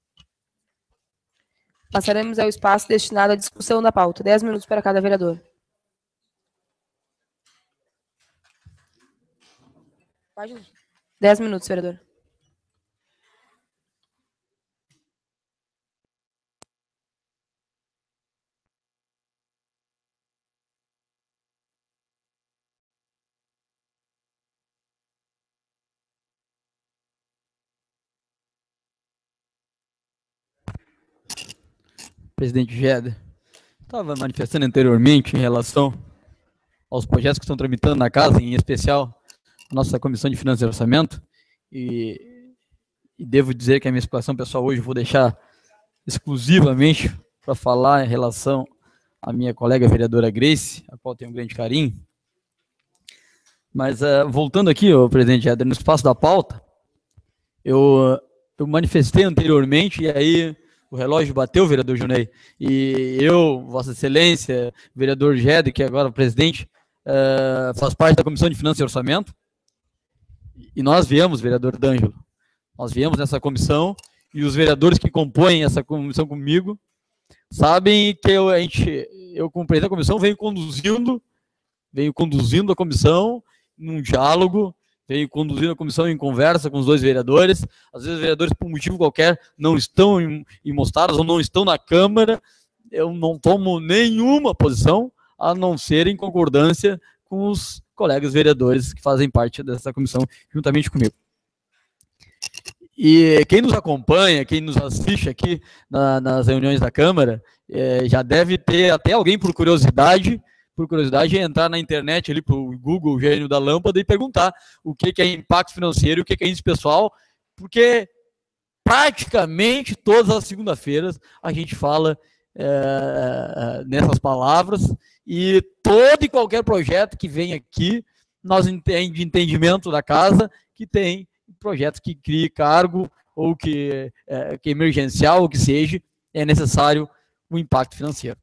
Passaremos ao espaço destinado à discussão da pauta. Dez minutos para cada vereador. Dez minutos, vereador. Presidente Geda, estava manifestando anteriormente em relação aos projetos que estão tramitando na casa, em especial a nossa Comissão de Finanças e Orçamento, e, e devo dizer que a minha explicação pessoal hoje eu vou deixar exclusivamente para falar em relação à minha colega vereadora Grace, a qual tenho um grande carinho. Mas uh, voltando aqui, oh, presidente Geda, no espaço da pauta, eu eu manifestei anteriormente, e aí o relógio bateu, vereador Junei, e eu, Vossa Excelência, vereador Gede, que é agora presidente, uh, faz parte da Comissão de Finanças e Orçamento, e nós viemos, vereador D'Angelo, nós viemos nessa comissão, e os vereadores que compõem essa comissão comigo, sabem que eu, a gente, eu como presidente da comissão, venho conduzindo, venho conduzindo a comissão num diálogo, venho conduzindo a comissão em conversa com os dois vereadores. Às vezes os vereadores, por um motivo qualquer, não estão em, em Mostaradas ou não estão na Câmara. Eu não tomo nenhuma posição, a não ser em concordância com os colegas vereadores que fazem parte dessa comissão, juntamente comigo. E quem nos acompanha, quem nos assiste aqui na, nas reuniões da Câmara, é, já deve ter até alguém por curiosidade, por curiosidade, entrar na internet ali para o Google, Gênio da Lâmpada, e perguntar o que, que é impacto financeiro e o que, que é índice pessoal, porque praticamente todas as segunda-feiras a gente fala é, nessas palavras, e todo e qualquer projeto que vem aqui, nós entendemos de entendimento da casa, que tem projetos que crie cargo, ou que é, que emergencial, ou que seja, é necessário o impacto financeiro.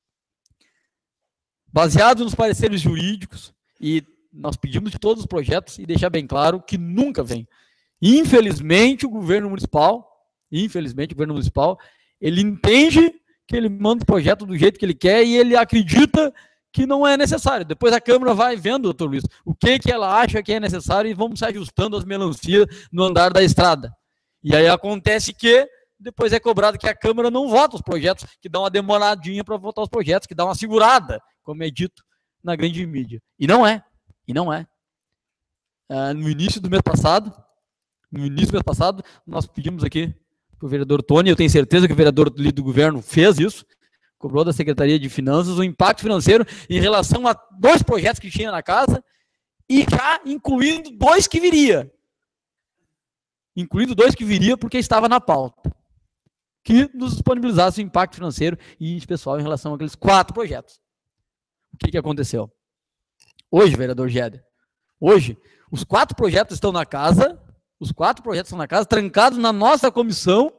Baseado nos pareceres jurídicos, e nós pedimos de todos os projetos, e deixar bem claro que nunca vem. Infelizmente, o governo municipal, infelizmente, o governo municipal, ele entende que ele manda o projeto do jeito que ele quer, e ele acredita que não é necessário. Depois a Câmara vai vendo, doutor Luiz, o que, que ela acha que é necessário, e vamos se ajustando as melancias no andar da estrada. E aí acontece que depois é cobrado que a Câmara não vota os projetos, que dá uma demoradinha para votar os projetos, que dá uma segurada, como é dito na grande mídia. E não é, e não é. Ah, no início do mês passado, no início do mês passado, nós pedimos aqui para o vereador Tony, eu tenho certeza que o vereador do governo fez isso, cobrou da Secretaria de Finanças o impacto financeiro em relação a dois projetos que tinha na casa, e já incluindo dois que viria. Incluindo dois que viria porque estava na pauta. Que nos disponibilizasse o impacto financeiro e pessoal em relação àqueles quatro projetos. O que, que aconteceu? Hoje, vereador Gede, hoje, os quatro projetos estão na casa, os quatro projetos estão na casa, trancados na nossa comissão,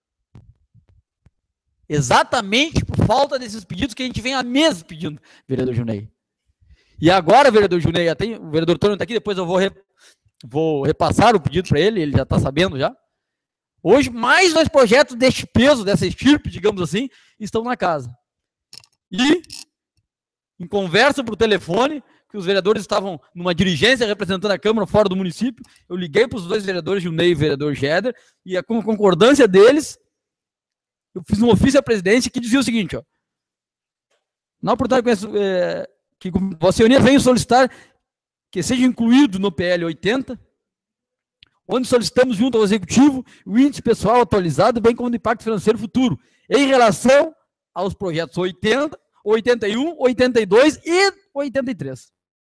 exatamente por falta desses pedidos que a gente vem há meses pedindo, vereador Junei. E agora, vereador Junei, até, o vereador Tony está aqui, depois eu vou, re, vou repassar o pedido para ele, ele já está sabendo já. Hoje, mais dois projetos deste peso, dessa estirpe, digamos assim, estão na casa. E, em conversa por telefone, que os vereadores estavam numa diligência representando a Câmara fora do município, eu liguei para os dois vereadores, Junei e o vereador Geder, e com a concordância deles, eu fiz um ofício à presidência que dizia o seguinte, ó, na oportunidade é, que Vossa Senhoria venha solicitar que seja incluído no P L oitenta, onde solicitamos junto ao Executivo o índice pessoal atualizado, bem como do impacto financeiro futuro, em relação aos projetos oitenta, oitenta e um, oitenta e dois e oitenta e três.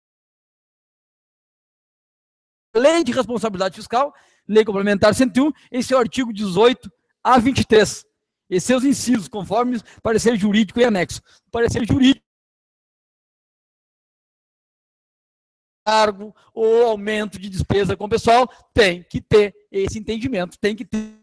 Lei de Responsabilidade Fiscal, Lei Complementar cento e um, em seu artigo dezoito a vinte e três, e seus incisos, conforme parecer jurídico e anexo. Parecer jurídico, cargo ou aumento de despesa com o pessoal, tem que ter esse entendimento, tem que ter.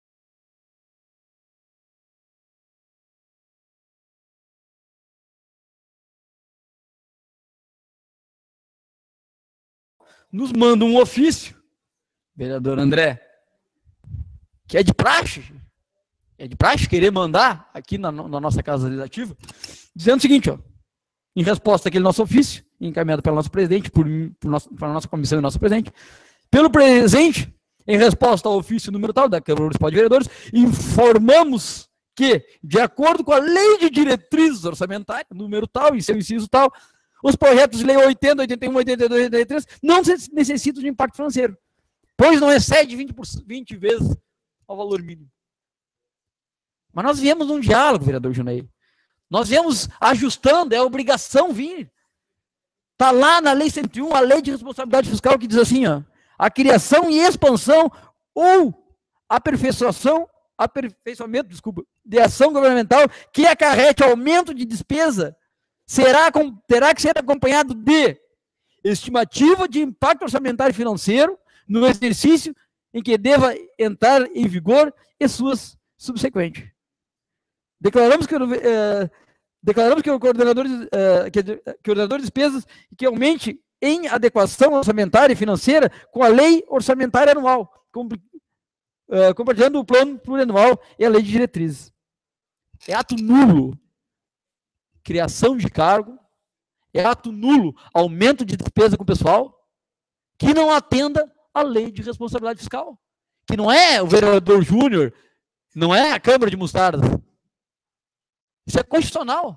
Nos manda um ofício, vereador André, que é de praxe, é de praxe querer mandar aqui na, na nossa Casa Legislativa, dizendo o seguinte, ó, em resposta àquele nosso ofício, encaminhado pelo nosso presidente, por, por nosso, pela nossa comissão e nosso presidente, pelo presente, em resposta ao ofício número tal da Câmara Municipal de Vereadores, informamos que, de acordo com a Lei de Diretrizes Orçamentárias, número tal, e seu inciso tal, os projetos de lei oitenta, oitenta e um, oitenta e dois e oitenta e três não necessitam de impacto financeiro, pois não excede vinte, por cento, vinte vezes ao valor mínimo. Mas nós viemos num diálogo, vereador Junei. Nós viemos ajustando, é a obrigação vir. Está lá na Lei cento e um, a Lei de Responsabilidade Fiscal, que diz assim, ó, a criação e expansão ou aperfeiçoação, aperfeiçoamento, desculpa, de ação governamental que acarrete aumento de despesa será, terá que ser acompanhado de estimativa de impacto orçamentário e financeiro no exercício em que deva entrar em vigor e suas subsequentes. Declaramos que, uh, declaramos que o coordenador, uh, que, que o ordenador de despesas que aumente em adequação orçamentária e financeira com a lei orçamentária anual, com, uh, compartilhando o plano plurianual e a lei de diretrizes. É ato nulo criação de cargo, é ato nulo aumento de despesa com o pessoal, que não atenda à lei de responsabilidade fiscal, que não é o vereador júnior, não é a Câmara de Mostardas. Isso é constitucional.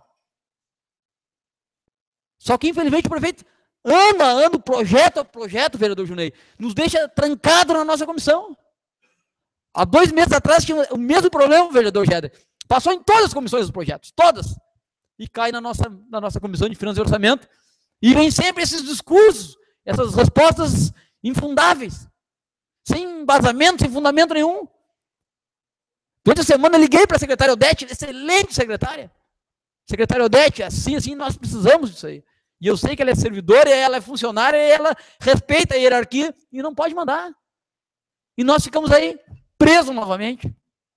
Só que, infelizmente, o prefeito, ano a ano, projeto a projeto, vereador Junei, nos deixa trancado na nossa comissão. Há dois meses atrás tinha o mesmo problema, vereador Géder. Passou em todas as comissões dos projetos, todas. E cai na nossa, na nossa comissão de finanças e orçamento. E vem sempre esses discursos, essas respostas infundáveis, sem embasamento, sem fundamento nenhum. Durante a semana eu liguei para a secretária Odete, excelente secretária. Secretária Odete, assim, assim, nós precisamos disso aí. E eu sei que ela é servidora, ela é funcionária, e ela respeita a hierarquia e não pode mandar. E nós ficamos aí presos novamente.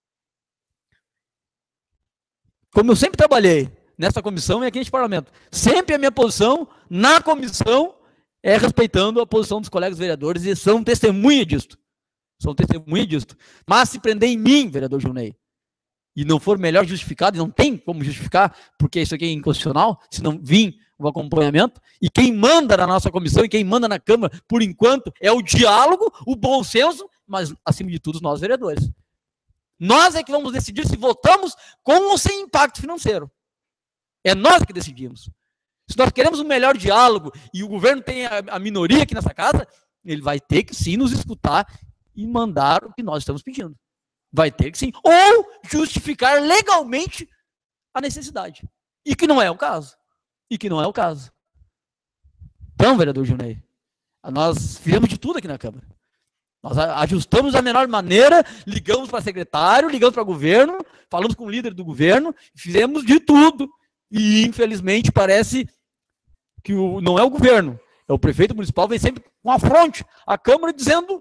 Como eu sempre trabalhei nessa comissão e aqui neste parlamento, sempre a minha posição na comissão é respeitando a posição dos colegas vereadores e são testemunha disto. São testemunha disto. Mas se prender em mim, vereador Junei, e não for melhor justificado, e não tem como justificar, porque isso aqui é inconstitucional, se não vir o acompanhamento, e quem manda na nossa comissão e quem manda na Câmara, por enquanto, é o diálogo, o bom senso, mas, acima de tudo, nós vereadores. Nós é que vamos decidir se votamos com ou sem impacto financeiro. É nós que decidimos. Se nós queremos um melhor diálogo e o governo tem a, a minoria aqui nessa casa, ele vai ter que sim nos escutar e mandar o que nós estamos pedindo. Vai ter que sim. Ou justificar legalmente a necessidade. E que não é o caso. E que não é o caso. Então, vereador Junei, nós fizemos de tudo aqui na Câmara. Nós ajustamos da menor maneira, ligamos para secretário, ligamos para o governo, falamos com o líder do governo, fizemos de tudo. E, infelizmente, parece que o, não é o governo, é o prefeito municipal, vem sempre com a fronte, a Câmara dizendo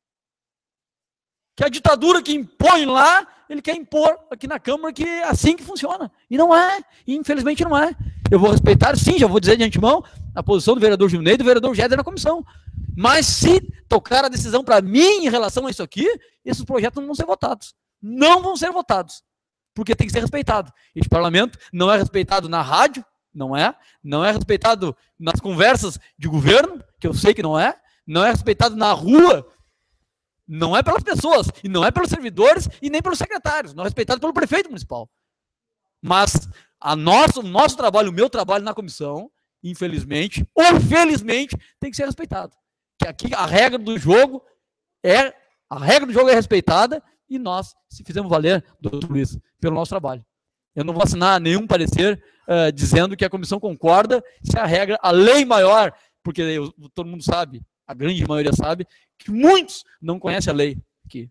que a ditadura que impõe lá, ele quer impor aqui na Câmara, que é assim que funciona. E não é, e infelizmente não é. Eu vou respeitar, sim, já vou dizer de antemão, a posição do vereador Junei e do vereador Géder na comissão. Mas se tocar a decisão para mim em relação a isso aqui, esses projetos não vão ser votados. Não vão ser votados. Porque tem que ser respeitado. Este parlamento não é respeitado na rádio, não é. Não é respeitado nas conversas de governo, que eu sei que não é. Não é respeitado na rua, não é pelas pessoas, e não é pelos servidores, e nem pelos secretários. Não é respeitado pelo prefeito municipal. Mas a nosso, o nosso trabalho, o meu trabalho na comissão, infelizmente, ou felizmente, tem que ser respeitado. Que aqui a regra do jogo é, a regra do jogo é respeitada, e nós, se fizemos valer, doutor Luiz, pelo nosso trabalho. Eu não vou assinar nenhum parecer uh, dizendo que a comissão concorda se a regra, a lei maior, porque eu, todo mundo sabe, a grande maioria sabe, que muitos não conhecem a lei aqui.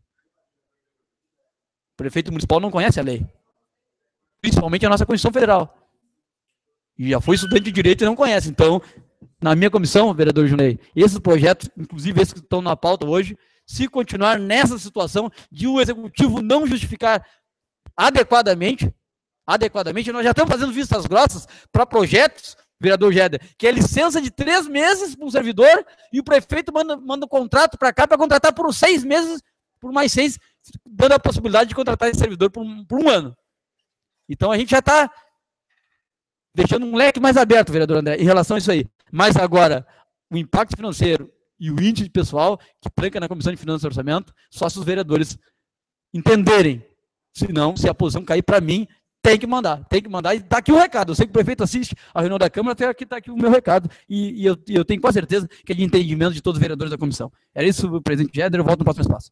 O prefeito municipal não conhece a lei. Principalmente a nossa Constituição Federal. E já foi estudante de direito e não conhece. Então, na minha comissão, vereador Junei, esses projetos, inclusive esses que estão na pauta hoje, se continuar nessa situação de o executivo não justificar adequadamente, adequadamente, nós já estamos fazendo vistas grossas para projetos, vereador Géder, que é licença de três meses para um servidor e o prefeito manda, manda um contrato para cá para contratar por seis meses, por mais seis, dando a possibilidade de contratar esse servidor por um, por um ano. Então a gente já está deixando um leque mais aberto, vereador André, em relação a isso aí. Mas agora, o impacto financeiro e o índice de pessoal que tranca na Comissão de Finanças e Orçamento, só se os vereadores entenderem. Senão, se a posição cair para mim, tem que mandar, tem que mandar. E está aqui o recado. Eu sei que o prefeito assiste a reunião da Câmara, até aqui está aqui o meu recado. E, e eu, eu tenho quase certeza que é de entendimento de todos os vereadores da comissão. Era isso, presidente Géder, eu volto no próximo espaço.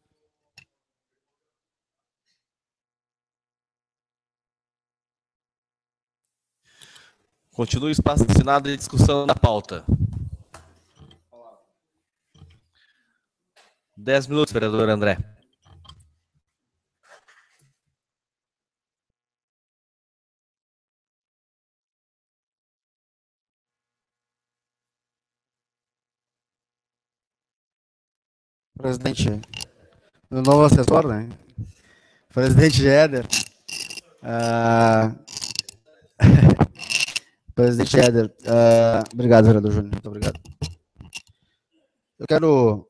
Continua o espaço destinado de discussão da pauta. Dez minutos, vereador André. Presidente, do novo assessor, né? Presidente Éder. Uh... Presidente Éder. Uh... Obrigado, vereador Júnior. Muito obrigado. Eu quero...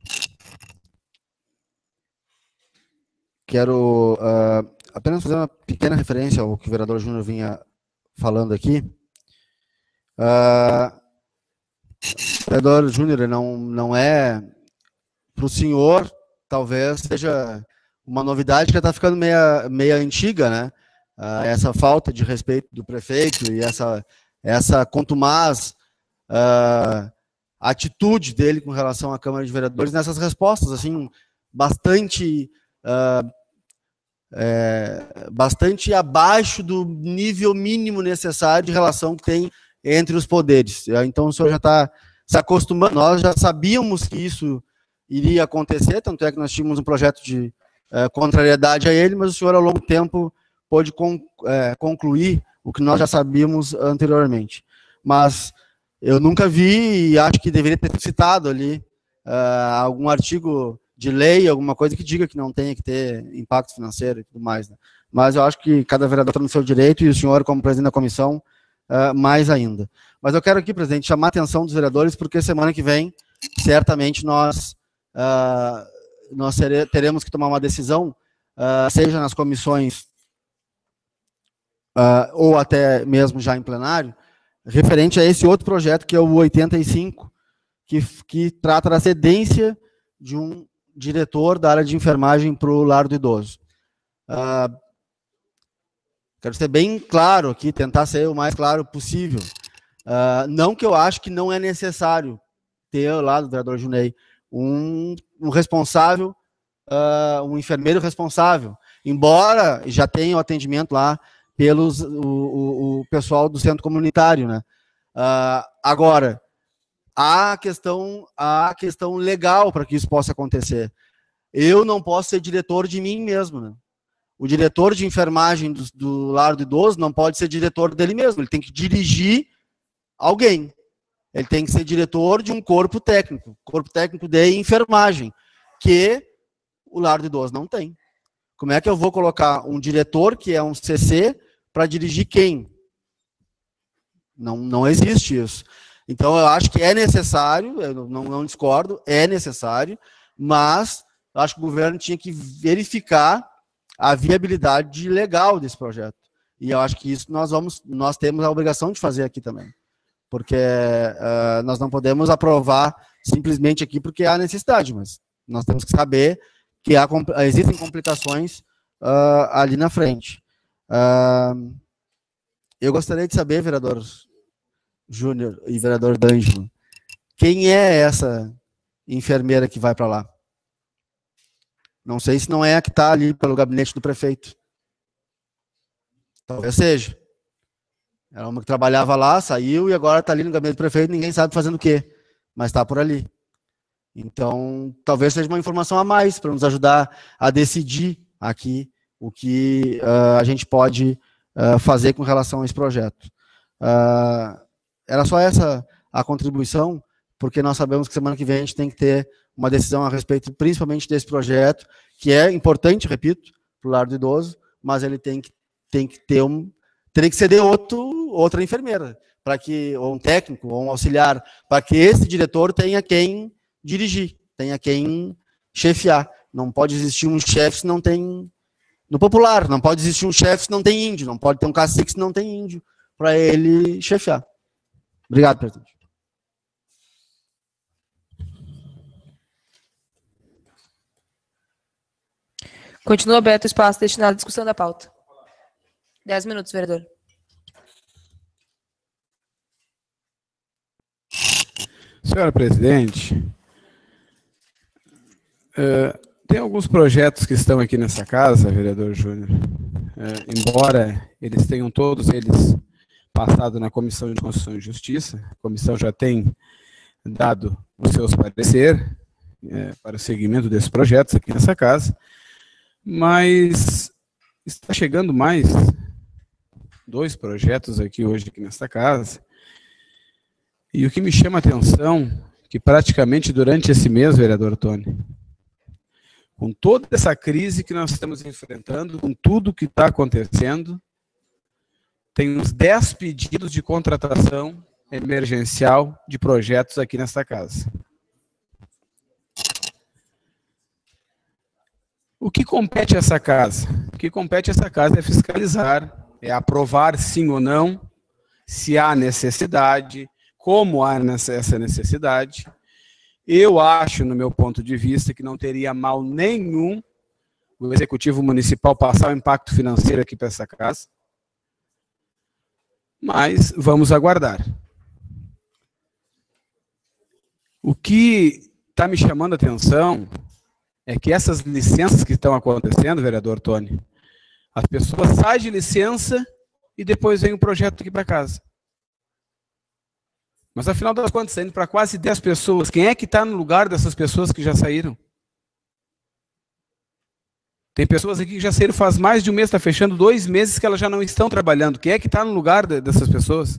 Quero uh, apenas fazer uma pequena referência ao que o vereador Júnior vinha falando aqui. Uh, o vereador Júnior não, não é, para o senhor, talvez seja uma novidade que já está ficando meia, meia antiga, né? Uh, essa falta de respeito do prefeito e essa, essa contumaz uh, atitude dele com relação à Câmara de Vereadores nessas respostas, assim, bastante... Uh, É, bastante abaixo do nível mínimo necessário de relação que tem entre os poderes. Então, o senhor já está se acostumando. Nós já sabíamos que isso iria acontecer, tanto é que nós tínhamos um projeto de é, contrariedade a ele, mas o senhor, ao longo do tempo, pôde con, é, concluir o que nós já sabíamos anteriormente. Mas eu nunca vi, e acho que deveria ter citado ali, é, algum artigo de lei, alguma coisa que diga que não tenha que ter impacto financeiro e tudo mais, né? Mas eu acho que cada vereador está no seu direito, e o senhor, como presidente da comissão, uh, mais ainda. Mas eu quero aqui, presidente, chamar a atenção dos vereadores, porque semana que vem, certamente, nós, uh, nós teremos que tomar uma decisão, uh, seja nas comissões, uh, ou até mesmo já em plenário, referente a esse outro projeto, que é o oitenta e cinco, que, que trata da cedência de um diretor da área de enfermagem para o lar do idoso. Uh, quero ser bem claro aqui, tentar ser o mais claro possível. Uh, não que eu acho que não é necessário ter lá do vereador Junei um, um responsável, uh, um enfermeiro responsável, embora já tenha o atendimento lá pelos o, o, o pessoal do centro comunitário, né? Uh, agora, há a questão, há a questão legal para que isso possa acontecer. Eu não posso ser diretor de mim mesmo, né? O diretor de enfermagem do, do lar do idoso não pode ser diretor dele mesmo, ele tem que dirigir alguém. Ele tem que ser diretor de um corpo técnico, corpo técnico de enfermagem, que o lar do idoso não tem. Como é que eu vou colocar um diretor, que é um C C, para dirigir quem? Não, não existe isso. Então, eu acho que é necessário, eu não, não discordo, é necessário, mas eu acho que o governo tinha que verificar a viabilidade legal desse projeto. E eu acho que isso nós, vamos, nós temos a obrigação de fazer aqui também. Porque uh, nós não podemos aprovar simplesmente aqui porque há necessidade, mas nós temos que saber que há, existem complicações uh, ali na frente. Uh, eu gostaria de saber, vereador Júnior e vereador D'Angelo, quem é essa enfermeira que vai para lá? Não sei se não é a que está ali pelo gabinete do prefeito. Talvez seja. Era uma que trabalhava lá, saiu e agora está ali no gabinete do prefeito, ninguém sabe fazendo o quê, mas está por ali. Então, talvez seja uma informação a mais para nos ajudar a decidir aqui o que uh, a gente pode uh, fazer com relação a esse projeto. Uh, Era só essa a contribuição, porque nós sabemos que semana que vem a gente tem que ter uma decisão a respeito, principalmente desse projeto, que é importante, repito, para o lar do idoso, mas ele tem que, tem que ter um, tem que ceder outro, outra enfermeira, para que, ou um técnico, ou um auxiliar, para que esse diretor tenha quem dirigir, tenha quem chefiar. Não pode existir um chefe se não tem, no popular, não pode existir um chefe se não tem índio, não pode ter um cacique se não tem índio, para ele chefiar. Obrigado, presidente. Continua aberto o espaço destinado à discussão da pauta. Dez minutos, vereador. Senhora presidente, uh, tem alguns projetos que estão aqui nessa casa, vereador Júnior, uh, embora eles tenham todos eles passado na Comissão de Constituição e Justiça, a comissão já tem dado os seus pareceres uh, para o seguimento desses projetos aqui nessa casa, mas está chegando mais dois projetos aqui hoje aqui nesta casa, e o que me chama a atenção, que praticamente durante esse mês, vereador Tony, com toda essa crise que nós estamos enfrentando, com tudo que está acontecendo, tem uns dez pedidos de contratação emergencial de projetos aqui nesta casa. O que compete a essa casa? O que compete a essa casa é fiscalizar, é aprovar sim ou não, se há necessidade, como há essa necessidade. Eu acho, no meu ponto de vista, que não teria mal nenhum o Executivo Municipal passar o impacto financeiro aqui para essa casa, mas vamos aguardar. O que está me chamando a atenção é que essas licenças que estão acontecendo, vereador Tony, as pessoas saem de licença e depois vem um projeto aqui para casa. Mas, afinal das contas, saindo para quase dez pessoas, quem é que está no lugar dessas pessoas que já saíram? Tem pessoas aqui que já saíram faz mais de um mês, está fechando dois meses que elas já não estão trabalhando. Quem é que está no lugar de, dessas pessoas?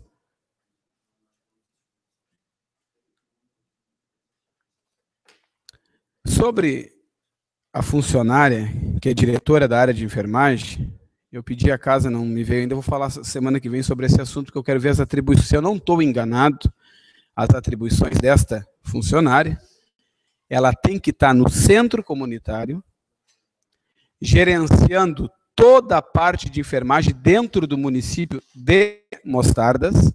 Sobre a funcionária, que é diretora da área de enfermagem, eu pedi a casa, não me veio ainda, eu vou falar semana que vem sobre esse assunto, porque eu quero ver as atribuições. Se eu não estou enganado, as atribuições desta funcionária, ela tem que estar no centro comunitário, gerenciando toda a parte de enfermagem dentro do município de Mostardas.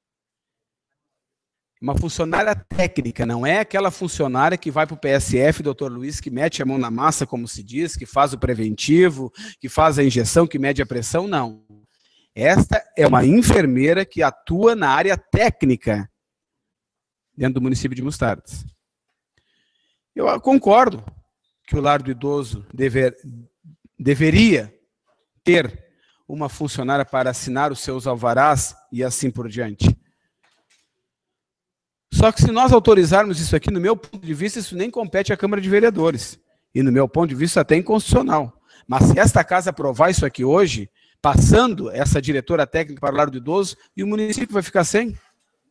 Uma funcionária técnica, não é aquela funcionária que vai para o P S F, doutor Luiz, que mete a mão na massa, como se diz, que faz o preventivo, que faz a injeção, que mede a pressão, não. Esta é uma enfermeira que atua na área técnica dentro do município de Mostardas. Eu concordo que o lar do idoso dever, deveria ter uma funcionária para assinar os seus alvarás e assim por diante. Só que se nós autorizarmos isso aqui, no meu ponto de vista, isso nem compete à Câmara de Vereadores. E no meu ponto de vista, até inconstitucional. Mas se esta casa aprovar isso aqui hoje, passando essa diretora técnica para o lar do idoso, e o município vai ficar sem?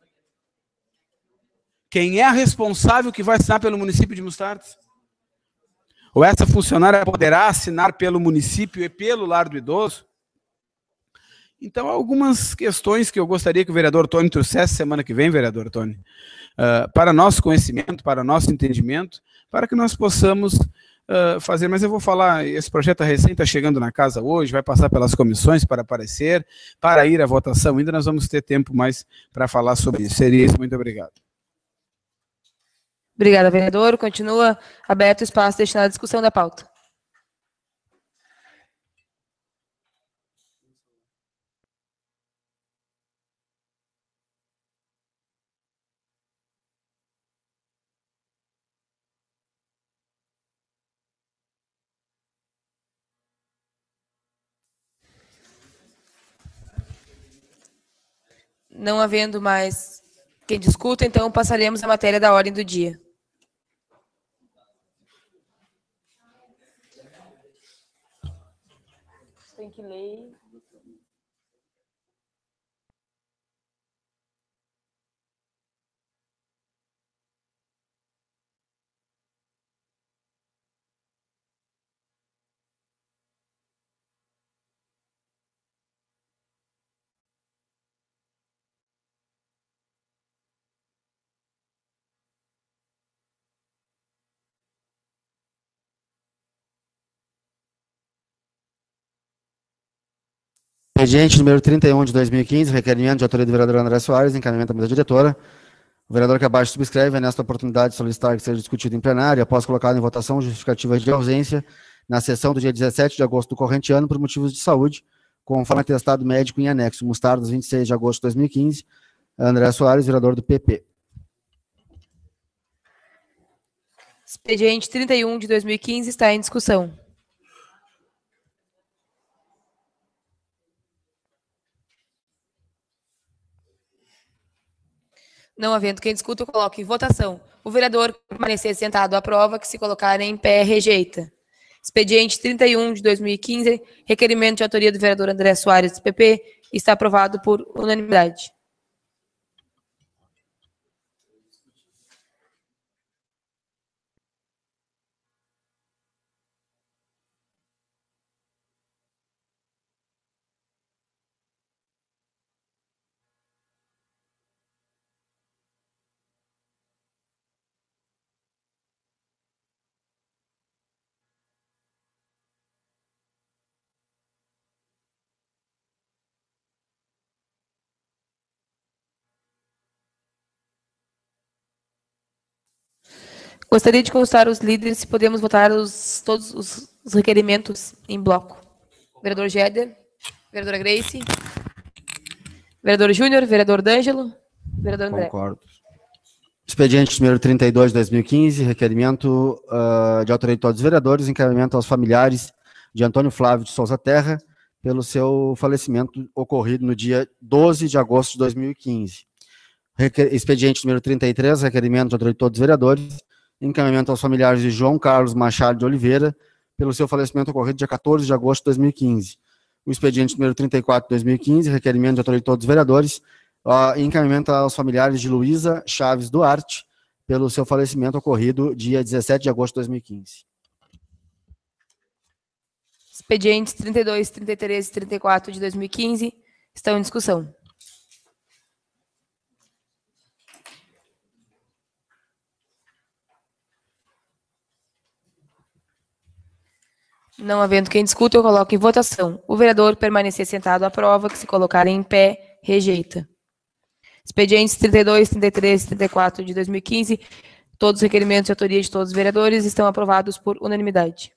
Quem é a responsável que vai assinar pelo município de Mostardas? Ou essa funcionária poderá assinar pelo município e pelo lar do idoso? Então, algumas questões que eu gostaria que o vereador Tony trouxesse semana que vem, vereador Tony, uh, para nosso conhecimento, para nosso entendimento, para que nós possamos uh, fazer. Mas eu vou falar, esse projeto recém está chegando na casa hoje, vai passar pelas comissões para aparecer, para ir à votação ainda, nós vamos ter tempo mais para falar sobre isso. Seria isso, muito obrigado. Obrigada, vereador. Continua aberto o espaço destinado à discussão da pauta. Não havendo mais quem discuta, então passaremos à matéria da ordem do dia. Tem que ler. Expediente número trinta e um de dois mil e quinze, requerimento de autoria do vereador André Soares, encaminhamento da mesa diretora. O vereador que abaixo subscreve, nesta oportunidade, solicitar que seja discutido em plenário, após colocado em votação justificativa de ausência, na sessão do dia dezessete de agosto do corrente ano, por motivos de saúde, conforme atestado médico em anexo, Mostardas, vinte e seis de agosto de dois mil e quinze, André Soares, vereador do P P. Expediente trinta e um de dois mil e quinze está em discussão. Não havendo quem discuta, eu coloco em votação. O vereador que permanecer sentado aprova, que se colocar em pé rejeita. Expediente trinta e um de dois mil e quinze, requerimento de autoria do vereador André Soares, do P P, está aprovado por unanimidade. Gostaria de consultar os líderes se podemos votar os, todos os, os requerimentos em bloco. Vereador Géder, vereadora Grace, vereador Júnior, vereador D'Angelo, vereador André. Concordo. Expediente número trinta e dois de dois mil e quinze, requerimento uh, de autoria de todos os vereadores, encaminhamento aos familiares de Antônio Flávio de Souza Terra, pelo seu falecimento ocorrido no dia doze de agosto de dois mil e quinze. Requer... Expediente número trinta e três, requerimento de autoria de todos os vereadores, encaminhamento aos familiares de João Carlos Machado de Oliveira, pelo seu falecimento ocorrido dia quatorze de agosto de dois mil e quinze. O expediente número trinta e quatro de dois mil e quinze, requerimento de autoria de todos os vereadores, uh, encaminhamento aos familiares de Luísa Chaves Duarte, pelo seu falecimento ocorrido dia dezessete de agosto de dois mil e quinze. Expedientes trinta e dois, trinta e três e trinta e quatro de dois mil e quinze estão em discussão. Não havendo quem discuta, eu coloco em votação. O vereador permanecer sentado à prova, que se colocar em pé, rejeita. Expedientes trinta e dois, trinta e três e trinta e quatro de dois mil e quinze, todos os requerimentos de autoria de todos os vereadores estão aprovados por unanimidade.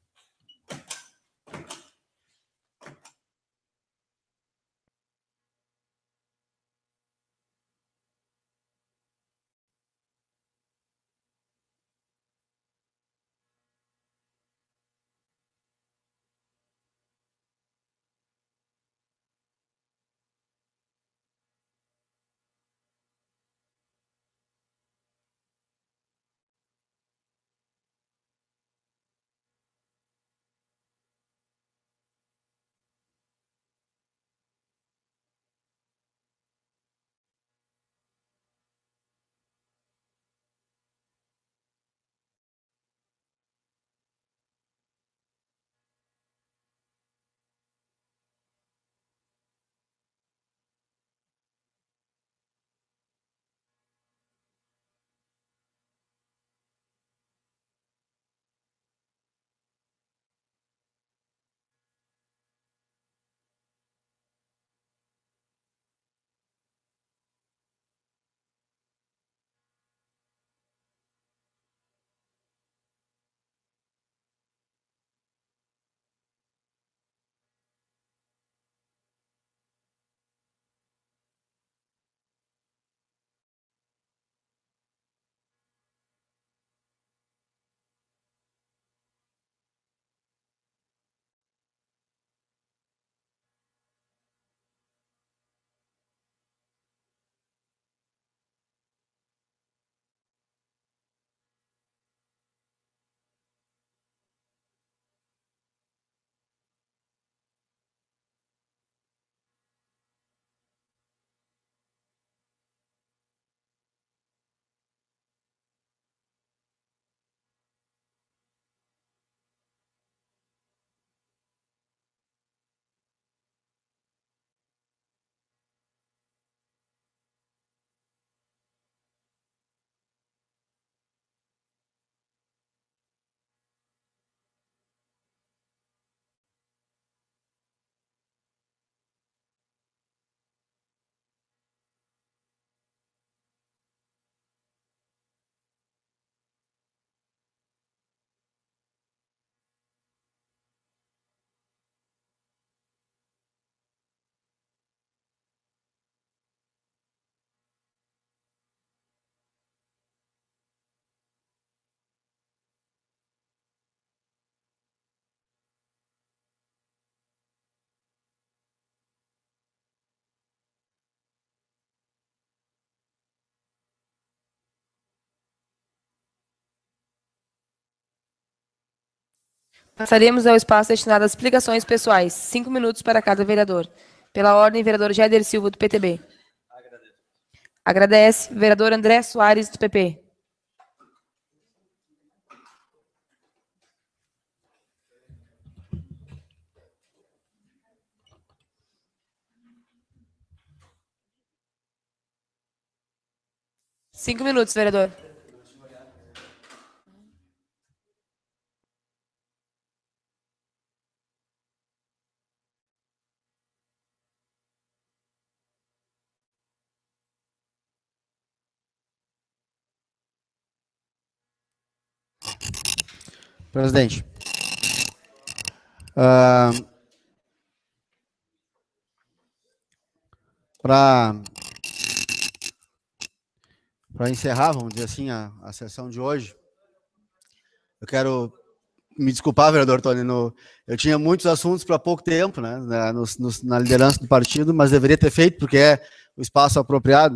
Passaremos ao espaço destinado às explicações pessoais. Cinco minutos para cada vereador. Pela ordem, vereador Géder Silva, do P T B. Agradece. Vereador André Soares, do P P. Cinco minutos, vereador. Presidente. Uh, Para para encerrar, vamos dizer assim, a, a sessão de hoje, eu quero me desculpar, vereador Tony, no, eu tinha muitos assuntos para pouco tempo, né, na, no, no, na liderança do partido, mas deveria ter feito, porque é o espaço apropriado.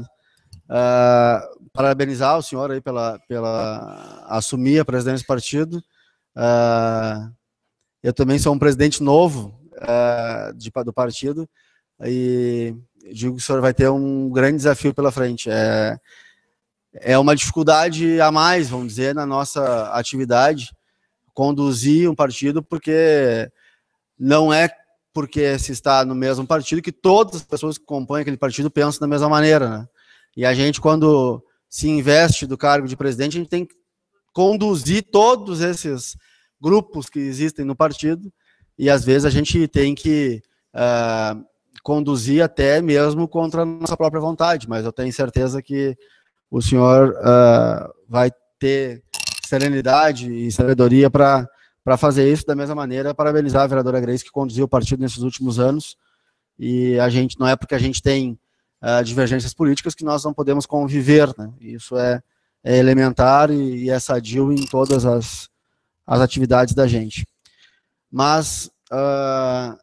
Uh, parabenizar o senhor aí pela, pela assumir a presidência do partido. Uh, eu também sou um presidente novo uh, de, do partido e digo que o senhor vai ter um grande desafio pela frente. É, é uma dificuldade a mais, vamos dizer, na nossa atividade, conduzir um partido, porque não é porque se está no mesmo partido que todas as pessoas que compõem aquele partido pensam da mesma maneira, né? E a gente, quando se investe do cargo de presidente, a gente tem que conduzir todos esses grupos que existem no partido, e às vezes a gente tem que uh, conduzir até mesmo contra a nossa própria vontade, mas eu tenho certeza que o senhor uh, vai ter serenidade e sabedoria para para fazer isso. Da mesma maneira, parabenizar a vereadora Grace, que conduziu o partido nesses últimos anos, e a gente, não é porque a gente tem uh, divergências políticas que nós não podemos conviver, né? Isso é, é elementar e, e é sadio em todas as, as atividades da gente. Mas uh,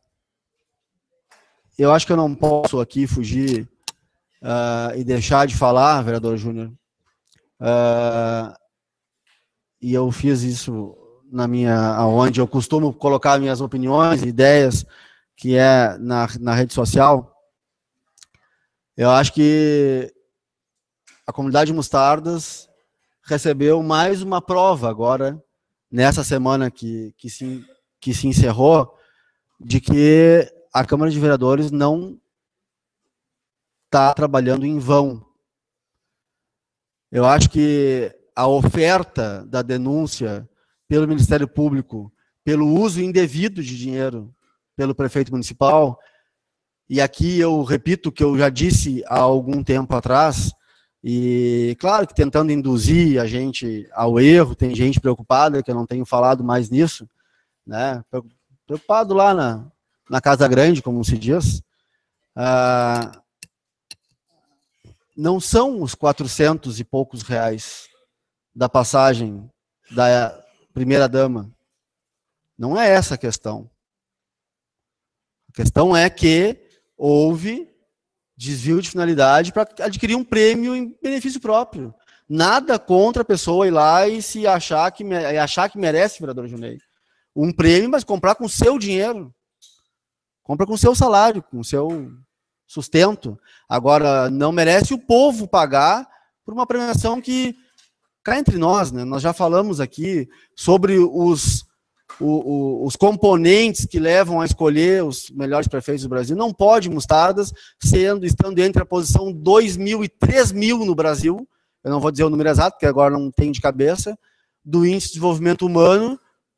eu acho que eu não posso aqui fugir uh, e deixar de falar, vereador Júnior, uh, e eu fiz isso na minha, onde eu costumo colocar minhas opiniões, ideias, que é na, na rede social. Eu acho que a comunidade de Mostardas recebeu mais uma prova agora, nessa semana que, que, se, que se encerrou, de que a Câmara de Vereadores não está trabalhando em vão. Eu acho que a oferta da denúncia pelo Ministério Público, pelo uso indevido de dinheiro pelo prefeito municipal, e aqui eu repito o que eu já disse há algum tempo atrás, e claro que tentando induzir a gente ao erro, tem gente preocupada, que eu não tenho falado mais nisso, né? Preocupado lá na, na Casa Grande, como se diz. Ah, não são os quatrocentos e poucos reais da passagem da primeira-dama. Não é essa a questão. A questão é que houve desvio de finalidade para adquirir um prêmio em benefício próprio. Nada contra a pessoa ir lá e se achar que, achar que merece, vereador Junei, um prêmio, mas comprar com o seu dinheiro. Compra com o seu salário, com o seu sustento. Agora, não merece o povo pagar por uma premiação que, cá entre nós, né, nós já falamos aqui sobre os, o, o, os componentes que levam a escolher os melhores prefeitos do Brasil. Não pode Mostardas, sendo, estando entre a posição dois mil e três mil no Brasil, eu não vou dizer o número exato, porque agora não tem de cabeça, do Índice de Desenvolvimento Humano,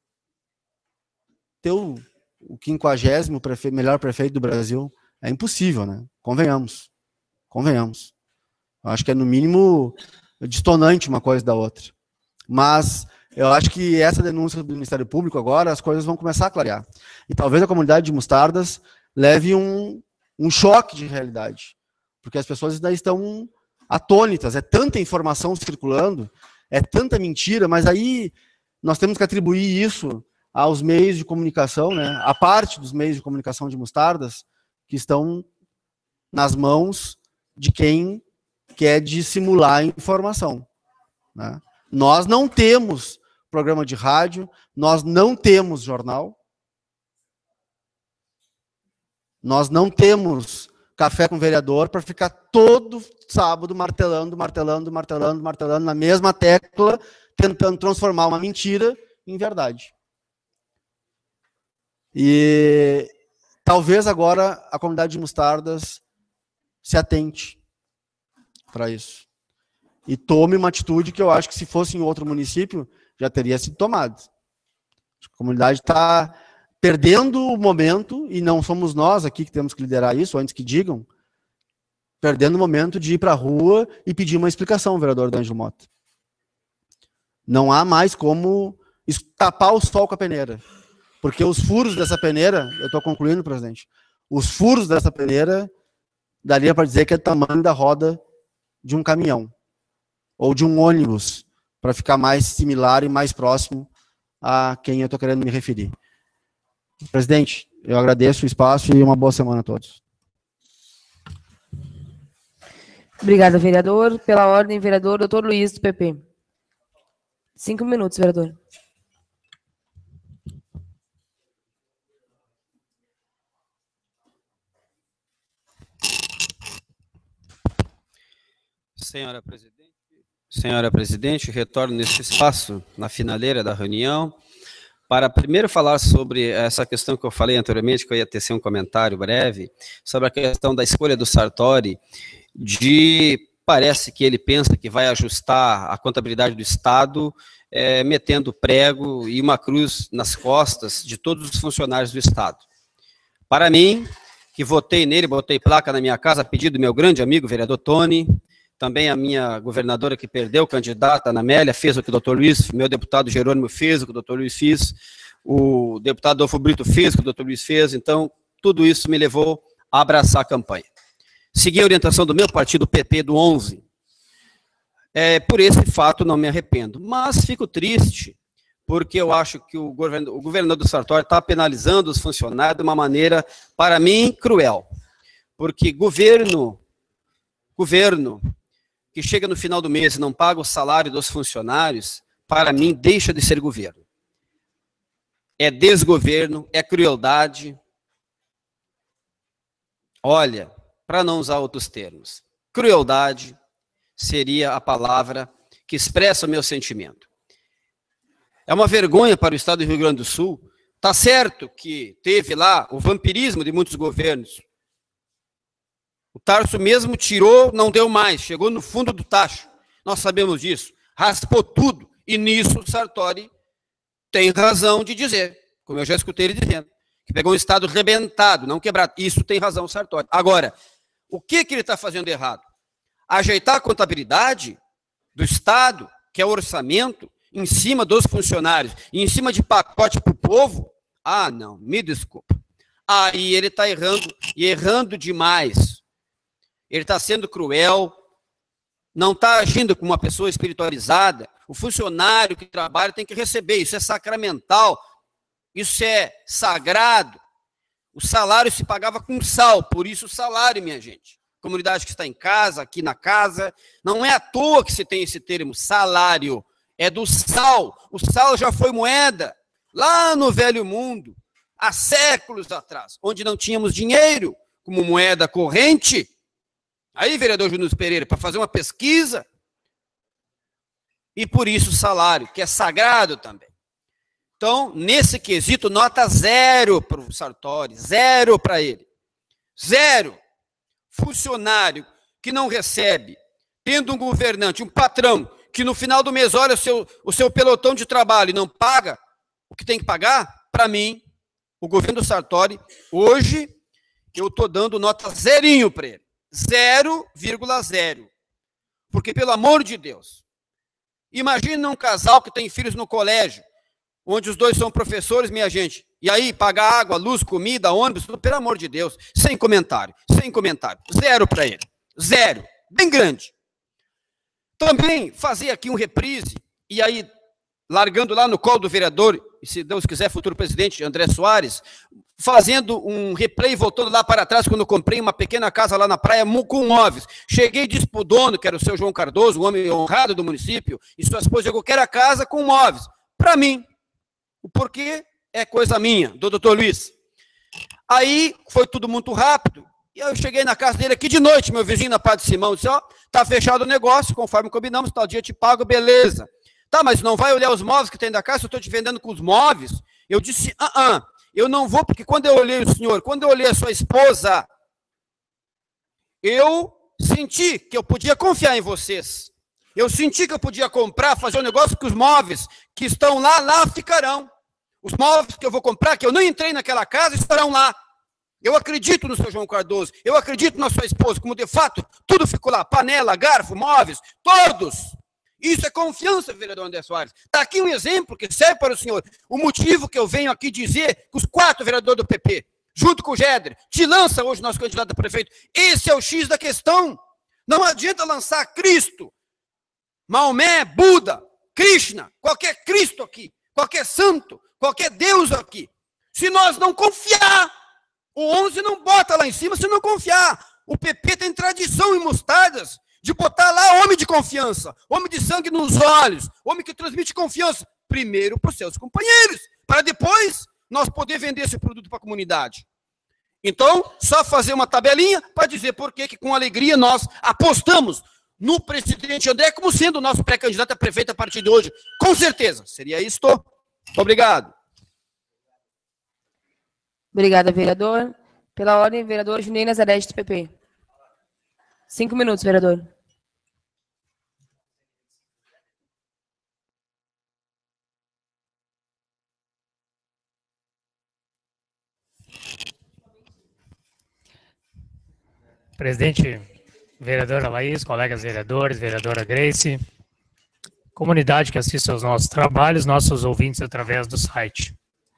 ter o, o quinquagésimo prefe, melhor prefeito do Brasil. É impossível, né? Convenhamos. Convenhamos. Eu acho que é, no mínimo, distonante uma coisa da outra. Mas eu acho que essa denúncia do Ministério Público agora, as coisas vão começar a clarear. E talvez a comunidade de Mostardas leve um, um choque de realidade. Porque as pessoas ainda estão atônitas. É tanta informação circulando, é tanta mentira, mas aí nós temos que atribuir isso aos meios de comunicação, né? A parte dos meios de comunicação de Mostardas, que estão nas mãos de quem quer dissimular a informação, né? Nós não temos programa de rádio, nós não temos jornal, nós não temos café com vereador para ficar todo sábado martelando, martelando, martelando, martelando na mesma tecla, tentando transformar uma mentira em verdade. E talvez agora a comunidade de Mostardas se atente para isso. E tome uma atitude que eu acho que, se fosse em outro município, já teria sido tomada. A comunidade está perdendo o momento, e não somos nós aqui que temos que liderar isso, antes que digam, perdendo o momento de ir para a rua e pedir uma explicação, vereador D'Angelo Mota. Não há mais como tapar o sol com a peneira. Porque os furos dessa peneira, eu estou concluindo, presidente, os furos dessa peneira daria para dizer que é o tamanho da roda de um caminhão ou de um ônibus, para ficar mais similar e mais próximo a quem eu estou querendo me referir. Presidente, eu agradeço o espaço e uma boa semana a todos. Obrigada, vereador. Pela ordem, vereador doutor Luiz, do P P. Cinco minutos, vereador. Senhora presidente, senhora presidente, retorno nesse espaço, na finaleira da reunião, para primeiro falar sobre essa questão que eu falei anteriormente, que eu ia tecer um comentário breve, sobre a questão da escolha do Sartori, de, parece que ele pensa que vai ajustar a contabilidade do Estado, é, metendo prego e uma cruz nas costas de todos os funcionários do Estado. Para mim, que votei nele, botei placa na minha casa, a pedido do meu grande amigo, vereador Tony, também a minha governadora que perdeu, candidata, Ana Amélia, fez o que o doutor Luiz, meu deputado Jerônimo fez o que o doutor Luiz fez, o deputado Adolfo Brito fez o que o doutor Luiz fez, então tudo isso me levou a abraçar a campanha. Segui a orientação do meu partido, P P, do onze. É, por esse fato não me arrependo, mas fico triste, porque eu acho que o, govern o governador do Sartori está penalizando os funcionários de uma maneira, para mim, cruel. Porque governo, governo, que chega no final do mês e não paga o salário dos funcionários, para mim, deixa de ser governo. É desgoverno, é crueldade. Olha, para não usar outros termos, crueldade seria a palavra que expressa o meu sentimento. É uma vergonha para o Estado do Rio Grande do Sul. Está certo que teve lá o vampirismo de muitos governos. O Tarso mesmo tirou, não deu mais, chegou no fundo do tacho. Nós sabemos disso. Raspou tudo. E nisso o Sartori tem razão de dizer, como eu já escutei ele dizendo, que pegou um Estado rebentado, não quebrado. Isso tem razão o Sartori. Agora, o que, que ele está fazendo errado? Ajeitar a contabilidade do Estado, que é o orçamento, em cima dos funcionários, e em cima de pacote para o povo? Ah, não, me desculpa. Aí ele está errando, e errando demais. Ele está sendo cruel, não está agindo como uma pessoa espiritualizada. O funcionário que trabalha tem que receber, isso é sacramental, isso é sagrado. O salário se pagava com sal, por isso o salário, minha gente. Comunidade que está em casa, aqui na casa, não é à toa que se tem esse termo, salário, é do sal. O sal já foi moeda, lá no velho mundo, há séculos atrás, onde não tínhamos dinheiro como moeda corrente. Aí, vereador Júnior Pereira, para fazer uma pesquisa, e por isso o salário, que é sagrado também. Então, nesse quesito, nota zero para o Sartori, zero para ele. Zero. Funcionário que não recebe, tendo um governante, um patrão, que no final do mês olha o seu, o seu pelotão de trabalho e não paga o que tem que pagar, para mim, o governo do Sartori, hoje, eu estou dando nota zerinho para ele. zero vírgula zero. Porque, pelo amor de Deus, imagina um casal que tem filhos no colégio, onde os dois são professores, minha gente, e aí pagar água, luz, comida, ônibus, tudo, pelo amor de Deus, sem comentário, sem comentário, zero para ele, zero, bem grande. Também fazer aqui um reprise, e aí, largando lá no colo do vereador, e se Deus quiser, futuro presidente André Soares, fazendo um replay, voltando lá para trás, quando eu comprei uma pequena casa lá na praia, com móveis. Cheguei e disse para o dono, que era o seu João Cardoso, um homem honrado do município, e sua esposa, eu quero a casa com móveis. Para mim, o porquê é coisa minha, do doutor Luiz. Aí, foi tudo muito rápido, e eu cheguei na casa dele aqui de noite, meu vizinho na Padre Simão, disse, ó, tá fechado o negócio, conforme combinamos, tal dia eu te pago, beleza. Tá, mas não vai olhar os móveis que tem da casa, eu estou te vendendo com os móveis? Eu disse, ah, ah, eu não vou, porque quando eu olhei o senhor, quando eu olhei a sua esposa, eu senti que eu podia confiar em vocês. Eu senti que eu podia comprar, fazer um negócio que os móveis que estão lá, lá ficarão. Os móveis que eu vou comprar, que eu não entrei naquela casa, estarão lá. Eu acredito no seu João Cardoso, eu acredito na sua esposa, como de fato, tudo ficou lá, panela, garfo, móveis, todos. Isso é confiança, vereador André Soares. Está aqui um exemplo que serve para o senhor. O motivo que eu venho aqui dizer que os quatro vereadores do P P, junto com o Géder, te lança hoje nosso candidato a prefeito. Esse é o X da questão. Não adianta lançar Cristo, Maomé, Buda, Krishna, qualquer Cristo aqui, qualquer santo, qualquer Deus aqui. Se nós não confiar, o onze não bota lá em cima se não confiar. O P P tem tradição em Mostardas de botar lá homem de confiança, homem de sangue nos olhos, homem que transmite confiança, primeiro para os seus companheiros, para depois nós poder vender esse produto para a comunidade. Então, só fazer uma tabelinha para dizer por que que com alegria nós apostamos no presidente André como sendo o nosso pré-candidato a prefeito a partir de hoje. Com certeza. Seria isso. Obrigado. Obrigada, vereador. Pela ordem, vereador Junei Nazarete, do P P. Cinco minutos, vereador. Presidente, vereadora Laís, colegas vereadores, vereadora Grace, comunidade que assiste aos nossos trabalhos, nossos ouvintes através do site.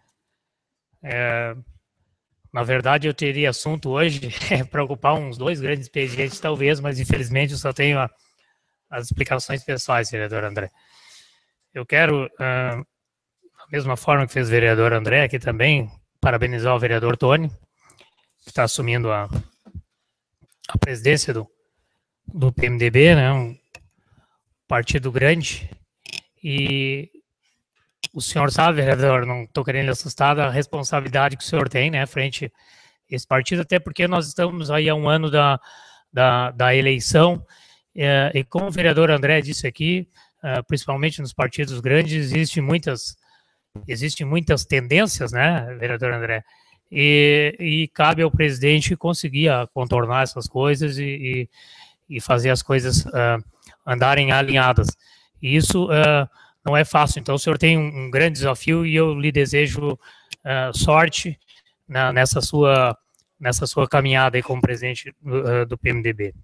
É, na verdade, eu teria assunto hoje para ocupar uns dois grandes expedientes, talvez, mas infelizmente eu só tenho a, as explicações pessoais, vereador André. Eu quero, uh, da mesma forma que fez o vereador André aqui também, parabenizar o vereador Tony, que está assumindo a a presidência do, do P M D B, né, um partido grande, e o senhor sabe, vereador, não estou querendo lhe assustar da responsabilidade que o senhor tem, né, frente a esse partido, até porque nós estamos aí há um ano da, da, da eleição, é, e como o vereador André disse aqui, é, principalmente nos partidos grandes, existem muitas, existem muitas tendências, né, vereador André, E, e cabe ao presidente conseguir contornar essas coisas e, e, e fazer as coisas uh, andarem alinhadas. E isso uh, não é fácil. Então, o senhor tem um, um grande desafio e eu lhe desejo uh, sorte na, nessa, sua, nessa sua caminhada aí como presidente uh, do P M D B.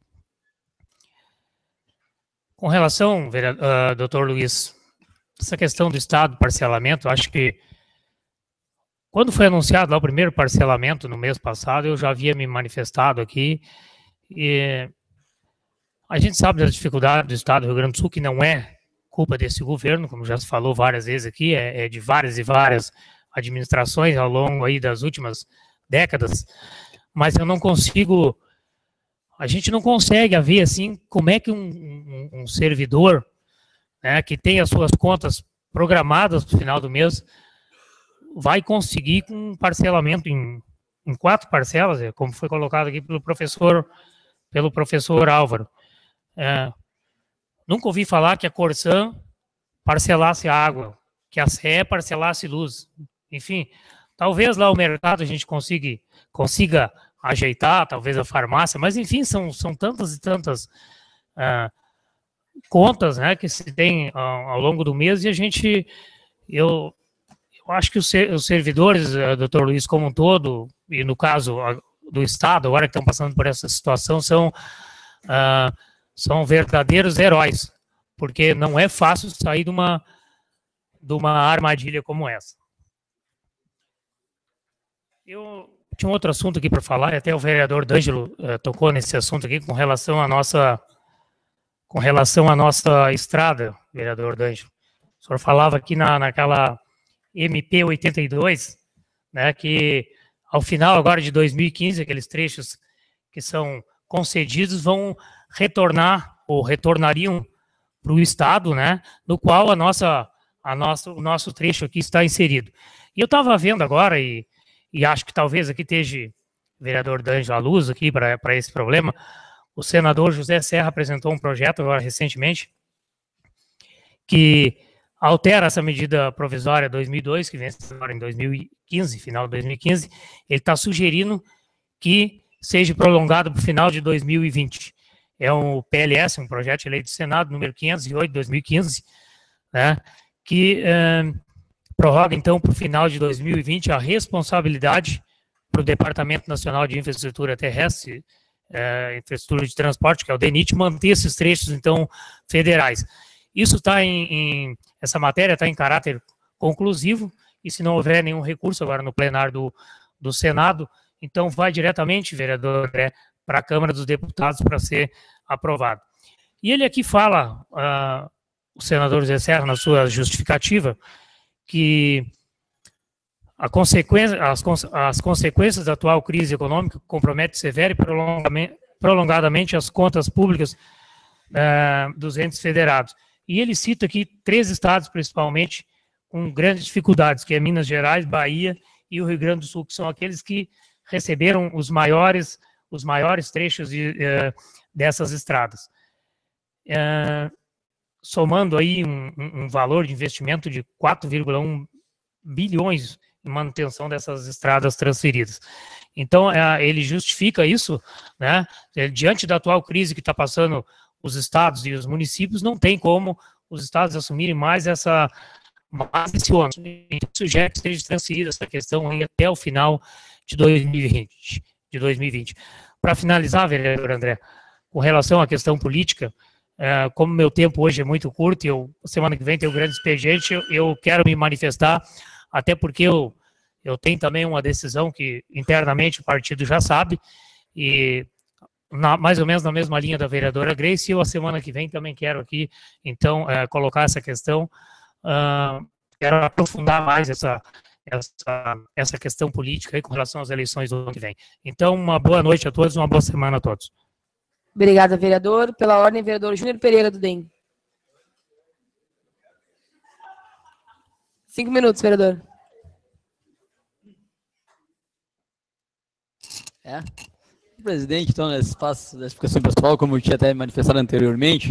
Com relação, uh, doutor Luiz, essa questão do estado do parcelamento, acho que quando foi anunciado lá o primeiro parcelamento no mês passado, eu já havia me manifestado aqui, e a gente sabe das dificuldades do estado do Rio Grande do Sul, que não é culpa desse governo, como já se falou várias vezes aqui, é, é de várias e várias administrações ao longo aí das últimas décadas, mas eu não consigo, a gente não consegue ver assim, como é que um, um, um servidor, né, que tem as suas contas programadas no final do mês, vai conseguir com um parcelamento em, em quatro parcelas, como foi colocado aqui pelo professor, pelo professor Álvaro. É, nunca ouvi falar que a Corsan parcelasse água, que a C E parcelasse luz. Enfim, talvez lá o mercado a gente consiga, consiga ajeitar, talvez a farmácia, mas enfim, são, são tantas e tantas uh, contas, né, que se tem ao, ao longo do mês, e a gente, eu... Eu acho que os servidores, doutor Luiz, como um todo, e no caso do Estado, agora que estão passando por essa situação, são, uh, são verdadeiros heróis, porque não é fácil sair de uma, de uma armadilha como essa. Eu tinha um outro assunto aqui para falar, e até o vereador D'Angelo uh, tocou nesse assunto aqui, com relação à nossa, com relação à nossa estrada, vereador D'Angelo. O senhor falava aqui na, naquela M P oitenta e dois, né, que ao final agora de dois mil e quinze, aqueles trechos que são concedidos vão retornar, ou retornariam para o Estado, né, no qual a nossa, a nossa, o nosso trecho aqui está inserido. E eu estava vendo agora, e, e acho que talvez aqui esteja o vereador D'Angelo à luz aqui para esse problema, o senador José Serra apresentou um projeto agora recentemente, que altera essa medida provisória dois mil e dois, que vence agora em dois mil e quinze, final de dois mil e quinze, ele está sugerindo que seja prolongado para o final de dois mil e vinte. É um P L S, um projeto de lei do Senado, número quinhentos e oito de dois mil e quinze, né, que eh, prorroga, então, para o final de dois mil e vinte a responsabilidade para o Departamento Nacional de Infraestrutura Terrestre, eh, Infraestrutura de Transporte, que é o DENIT, manter esses trechos, então, federais. Isso está em, em, essa matéria está em caráter conclusivo, e se não houver nenhum recurso agora no plenário do, do Senado, então vai diretamente, vereador André, para a Câmara dos Deputados para ser aprovado. E ele aqui fala, uh, o senador José Serra, na sua justificativa, que a consequência, as, as consequências da atual crise econômica comprometem severa e prolongadamente as contas públicas uh, dos entes federados. E ele cita aqui três estados, principalmente, com grandes dificuldades, que é Minas Gerais, Bahia e o Rio Grande do Sul, que são aqueles que receberam os maiores, os maiores trechos de, uh, dessas estradas. Uh, somando aí um, um valor de investimento de quatro vírgula um bilhões em manutenção dessas estradas transferidas. Então, uh, ele justifica isso, né? Diante da atual crise que está passando os estados e os municípios, não tem como os estados assumirem mais essa mais esse ônus. Então, sugere que seja transferida essa questão aí até o final de dois mil e vinte. De dois mil e vinte. Para finalizar, vereador André, com relação à questão política, é, como meu tempo hoje é muito curto, e eu, semana que vem tem um grande expediente, eu, eu quero me manifestar, até porque eu, eu tenho também uma decisão que internamente o partido já sabe, e na, mais ou menos na mesma linha da vereadora Grace, e eu a semana que vem também quero aqui, então, é, colocar essa questão. Uh, quero aprofundar mais essa, essa, essa questão política aí com relação às eleições do ano que vem. Então, uma boa noite a todos, uma boa semana a todos. Obrigada, vereador. Pela ordem, vereador Júnior Pereira do D E M. Cinco minutos, vereador. É. Presidente, então, nesse espaço da explicação pessoal, como eu tinha até manifestado anteriormente,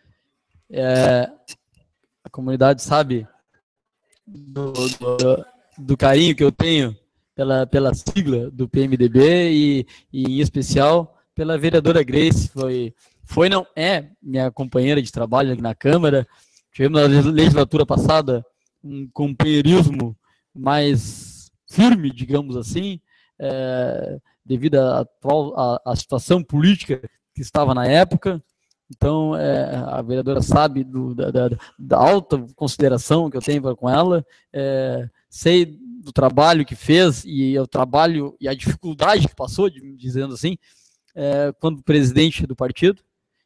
é... a comunidade sabe do, do, do carinho que eu tenho pela, pela sigla do P M D B e, e, em especial, pela vereadora Grace. Foi, foi, não é, minha companheira de trabalho aqui na Câmara. Tivemos na legislatura passada um companheirismo mais firme, digamos assim, é, devido à atual à, à situação política que estava na época. Então, é, a vereadora sabe do, da, da, da alta consideração que eu tenho com ela, é, sei do trabalho que fez e o trabalho e a dificuldade que passou, dizendo assim, é, quando presidente do partido,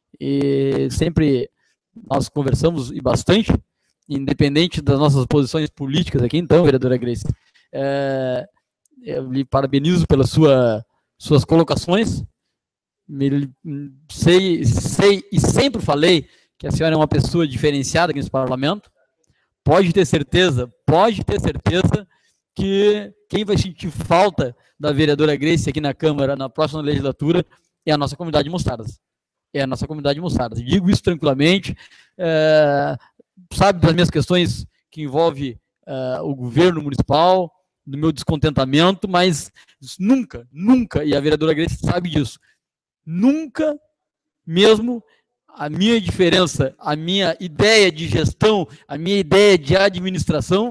e sempre nós conversamos e bastante, independente das nossas posições políticas aqui. Então, vereadora Grace, é, eu lhe parabenizo pelas sua, suas colocações. Me, sei, sei e sempre falei que a senhora é uma pessoa diferenciada aqui nesse parlamento. Pode ter certeza, pode ter certeza que quem vai sentir falta da vereadora Grace aqui na Câmara na próxima legislatura é a nossa comunidade de Mostardas. É a nossa comunidade de Mostardas. Digo isso tranquilamente. É, sabe das minhas questões que envolvem é, o governo municipal, do meu descontentamento, mas nunca, nunca, e a vereadora Grace sabe disso, nunca mesmo a minha diferença, a minha ideia de gestão, a minha ideia de administração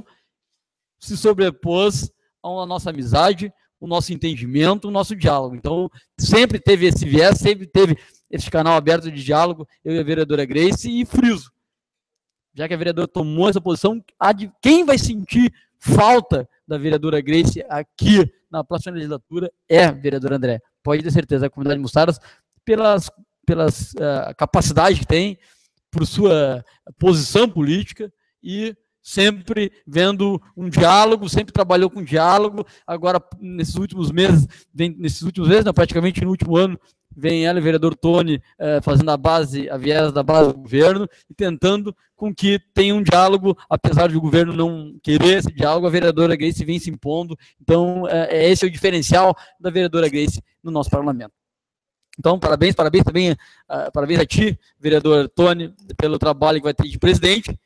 se sobrepôs à nossa amizade, o nosso entendimento, o nosso diálogo. Então, sempre teve esse viés, sempre teve esse canal aberto de diálogo, eu e a vereadora Grace, e friso, já que a vereadora tomou essa posição, quem vai sentir falta da vereadora Grace aqui na próxima legislatura é a vereadora André. Pode ter certeza, a comunidade de Mostardas, pelas, pelas uh, capacidades que tem, por sua posição política e sempre vendo um diálogo, sempre trabalhou com diálogo. Agora, nesses últimos meses, vem, nesses últimos meses, não, praticamente no último ano, vem ela e o vereador Tony eh, fazendo a base, a viés da base do governo e tentando com que tenha um diálogo, apesar de o governo não querer esse diálogo, a vereadora Grace vem se impondo. Então, é, esse é o diferencial da vereadora Grace no nosso parlamento. Então, parabéns, parabéns também, uh, parabéns a ti, vereador Tony, pelo trabalho que vai ter de presidente.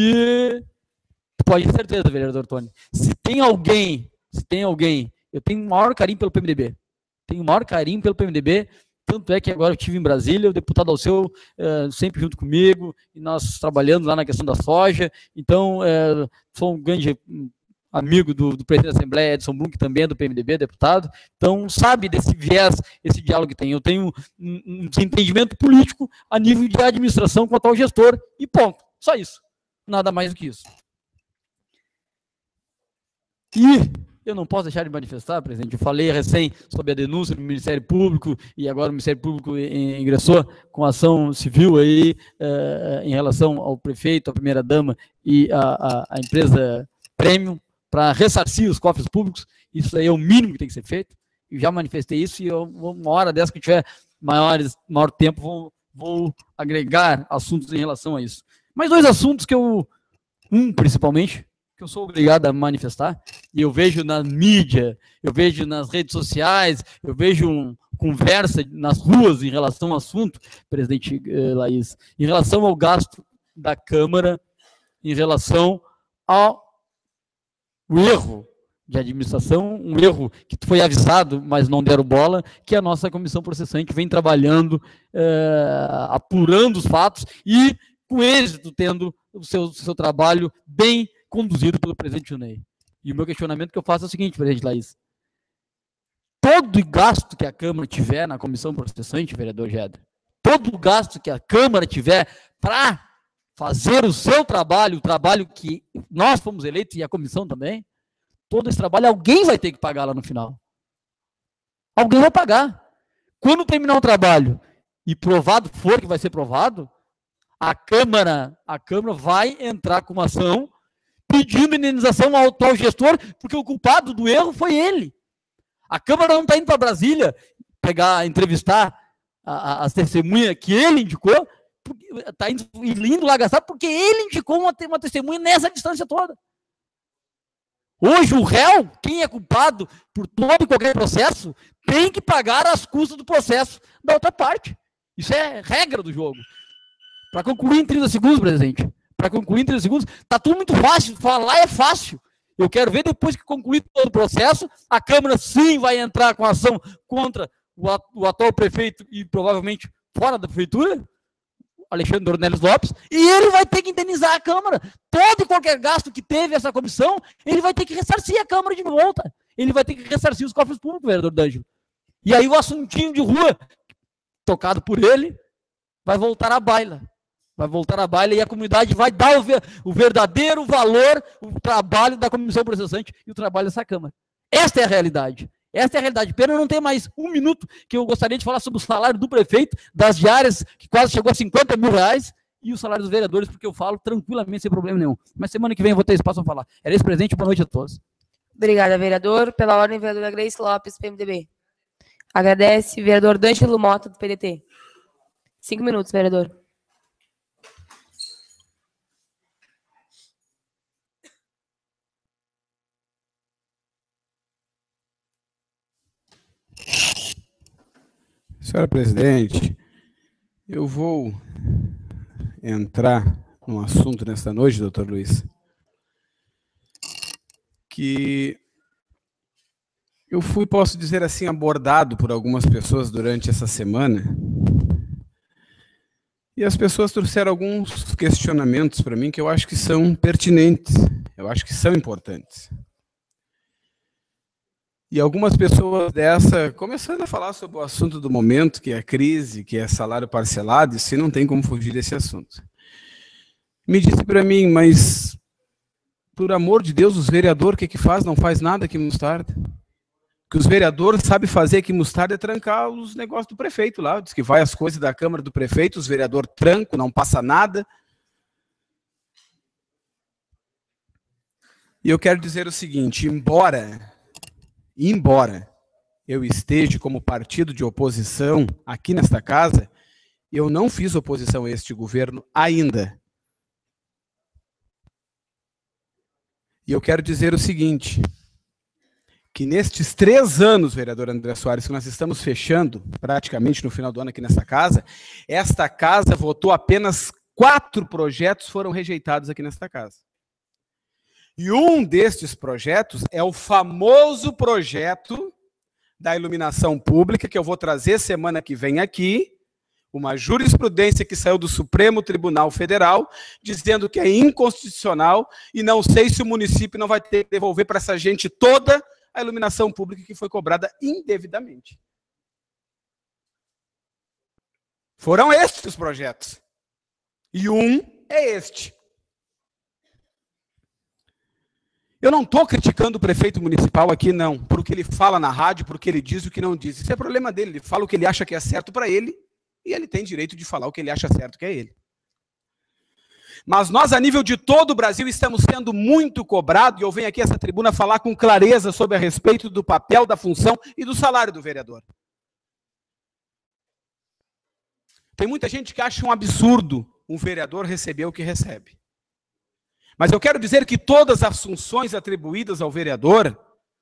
E pode ter certeza, vereador Tony, se tem alguém, se tem alguém, eu tenho o maior carinho pelo P M D B, tenho o maior carinho pelo P M D B, tanto é que agora eu estive em Brasília, o deputado Alceu uh, sempre junto comigo, e nós trabalhando lá na questão da soja. Então, uh, sou um grande amigo do, do presidente da Assembleia, Edson Blum, que também é do P M D B, deputado. Então, sabe desse viés, esse diálogo que tem. Eu tenho um, um desentendimento político a nível de administração com o atual gestor, e ponto. Só isso. Nada mais do que isso. E eu não posso deixar de manifestar, presidente, eu falei recém sobre a denúncia do Ministério Público, e agora o Ministério Público ingressou com ação civil aí, uh, em relação ao prefeito, à primeira-dama e à, à empresa Premium, para ressarcir os cofres públicos. Isso aí é o mínimo que tem que ser feito. Eu já manifestei isso, e eu, uma hora dessa que tiver maiores, maior tempo, vou, vou agregar assuntos em relação a isso. Mas dois assuntos que eu, um principalmente, que eu sou obrigado a manifestar, e eu vejo na mídia, eu vejo nas redes sociais, eu vejo um, conversa nas ruas em relação ao assunto, presidente eh, Laís, em relação ao gasto da Câmara, em relação ao erro de administração, um erro que foi avisado, mas não deram bola, que a nossa comissão processante vem trabalhando, eh, apurando os fatos e, com êxito, tendo o seu, seu trabalho bem conduzido pelo presidente Junei. E o meu questionamento que eu faço é o seguinte, presidente Laís. Todo gasto que a Câmara tiver na comissão processante, vereador Gedra, todo gasto que a Câmara tiver para fazer o seu trabalho, o trabalho que nós fomos eleitos e a comissão também, todo esse trabalho alguém vai ter que pagar lá no final. Alguém vai pagar. Quando terminar o trabalho e provado for que vai ser provado, a Câmara, a Câmara vai entrar com uma ação pedindo indenização ao atual gestor, porque o culpado do erro foi ele. A Câmara não está indo para Brasília pegar, entrevistar a, a, as testemunhas que ele indicou, está indo, indo lá gastar porque ele indicou uma, uma testemunha nessa distância toda. Hoje o réu, quem é culpado por todo e qualquer processo, tem que pagar as custas do processo da outra parte. Isso é regra do jogo. Para concluir em trinta segundos, presidente, para concluir em trinta segundos, está tudo muito fácil, falar é fácil. Eu quero ver depois que concluir todo o processo, a Câmara sim vai entrar com ação contra o atual prefeito e provavelmente fora da prefeitura, Alexandre Dornelles Lopes, e ele vai ter que indenizar a Câmara. Todo e qualquer gasto que teve essa comissão, ele vai ter que ressarcir a Câmara de volta. Ele vai ter que ressarcir os cofres públicos, vereador D'Angelo. E aí o assuntinho de rua, tocado por ele, vai voltar à baila. Vai voltar à baila e a comunidade vai dar o, ver, o verdadeiro valor, o trabalho da comissão processante e o trabalho dessa Câmara. Esta é a realidade. Esta é a realidade. Pena não ter mais um minuto que eu gostaria de falar sobre o salário do prefeito, das diárias, que quase chegou a cinquenta mil reais, e o salário dos vereadores, porque eu falo tranquilamente, sem problema nenhum. Mas semana que vem eu vou ter espaço para falar. Era esse presente, boa noite a todos. Obrigada, vereador. Pela ordem, vereadora Grace Lopes, P M D B. Agradece, vereador D'Angelo Mota, do P D T. Cinco minutos, vereador. Senhora presidente, eu vou entrar num assunto nesta noite, doutor Luiz, que eu fui, posso dizer assim, abordado por algumas pessoas durante essa semana, e as pessoas trouxeram alguns questionamentos para mim que eu acho que são pertinentes, eu acho que são importantes. E algumas pessoas dessa, começando a falar sobre o assunto do momento, que é a crise, que é salário parcelado, e se não tem como fugir desse assunto. Me disse para mim, mas, por amor de Deus, os vereadores, o que que faz? Não faz nada aqui em Mostarda. O que os vereadores sabem fazer aqui em Mostarda é trancar os negócios do prefeito lá. Diz que vai as coisas da Câmara do prefeito, os vereadores trancam, não passa nada. E eu quero dizer o seguinte, embora... Embora eu esteja como partido de oposição aqui nesta casa, eu não fiz oposição a este governo ainda. E eu quero dizer o seguinte, que nestes três anos, vereador André Soares, que nós estamos fechando praticamente no final do ano aqui nesta casa, esta casa votou apenas quatro projetos foram rejeitados aqui nesta casa. E um destes projetos é o famoso projeto da iluminação pública, que eu vou trazer semana que vem aqui, uma jurisprudência que saiu do Supremo Tribunal Federal, dizendo que é inconstitucional, e não sei se o município não vai ter que devolver para essa gente toda a iluminação pública que foi cobrada indevidamente. Foram estes os projetos. E um é este. Eu não estou criticando o prefeito municipal aqui, não, por o que ele fala na rádio, por o que ele diz e o que não diz. Isso é problema dele. Ele fala o que ele acha que é certo para ele e ele tem direito de falar o que ele acha certo que é ele. Mas nós, a nível de todo o Brasil, estamos sendo muito cobrados, e eu venho aqui a essa tribuna falar com clareza sobre a respeito do papel, da função e do salário do vereador. Tem muita gente que acha um absurdo um vereador receber o que recebe. Mas eu quero dizer que todas as funções atribuídas ao vereador,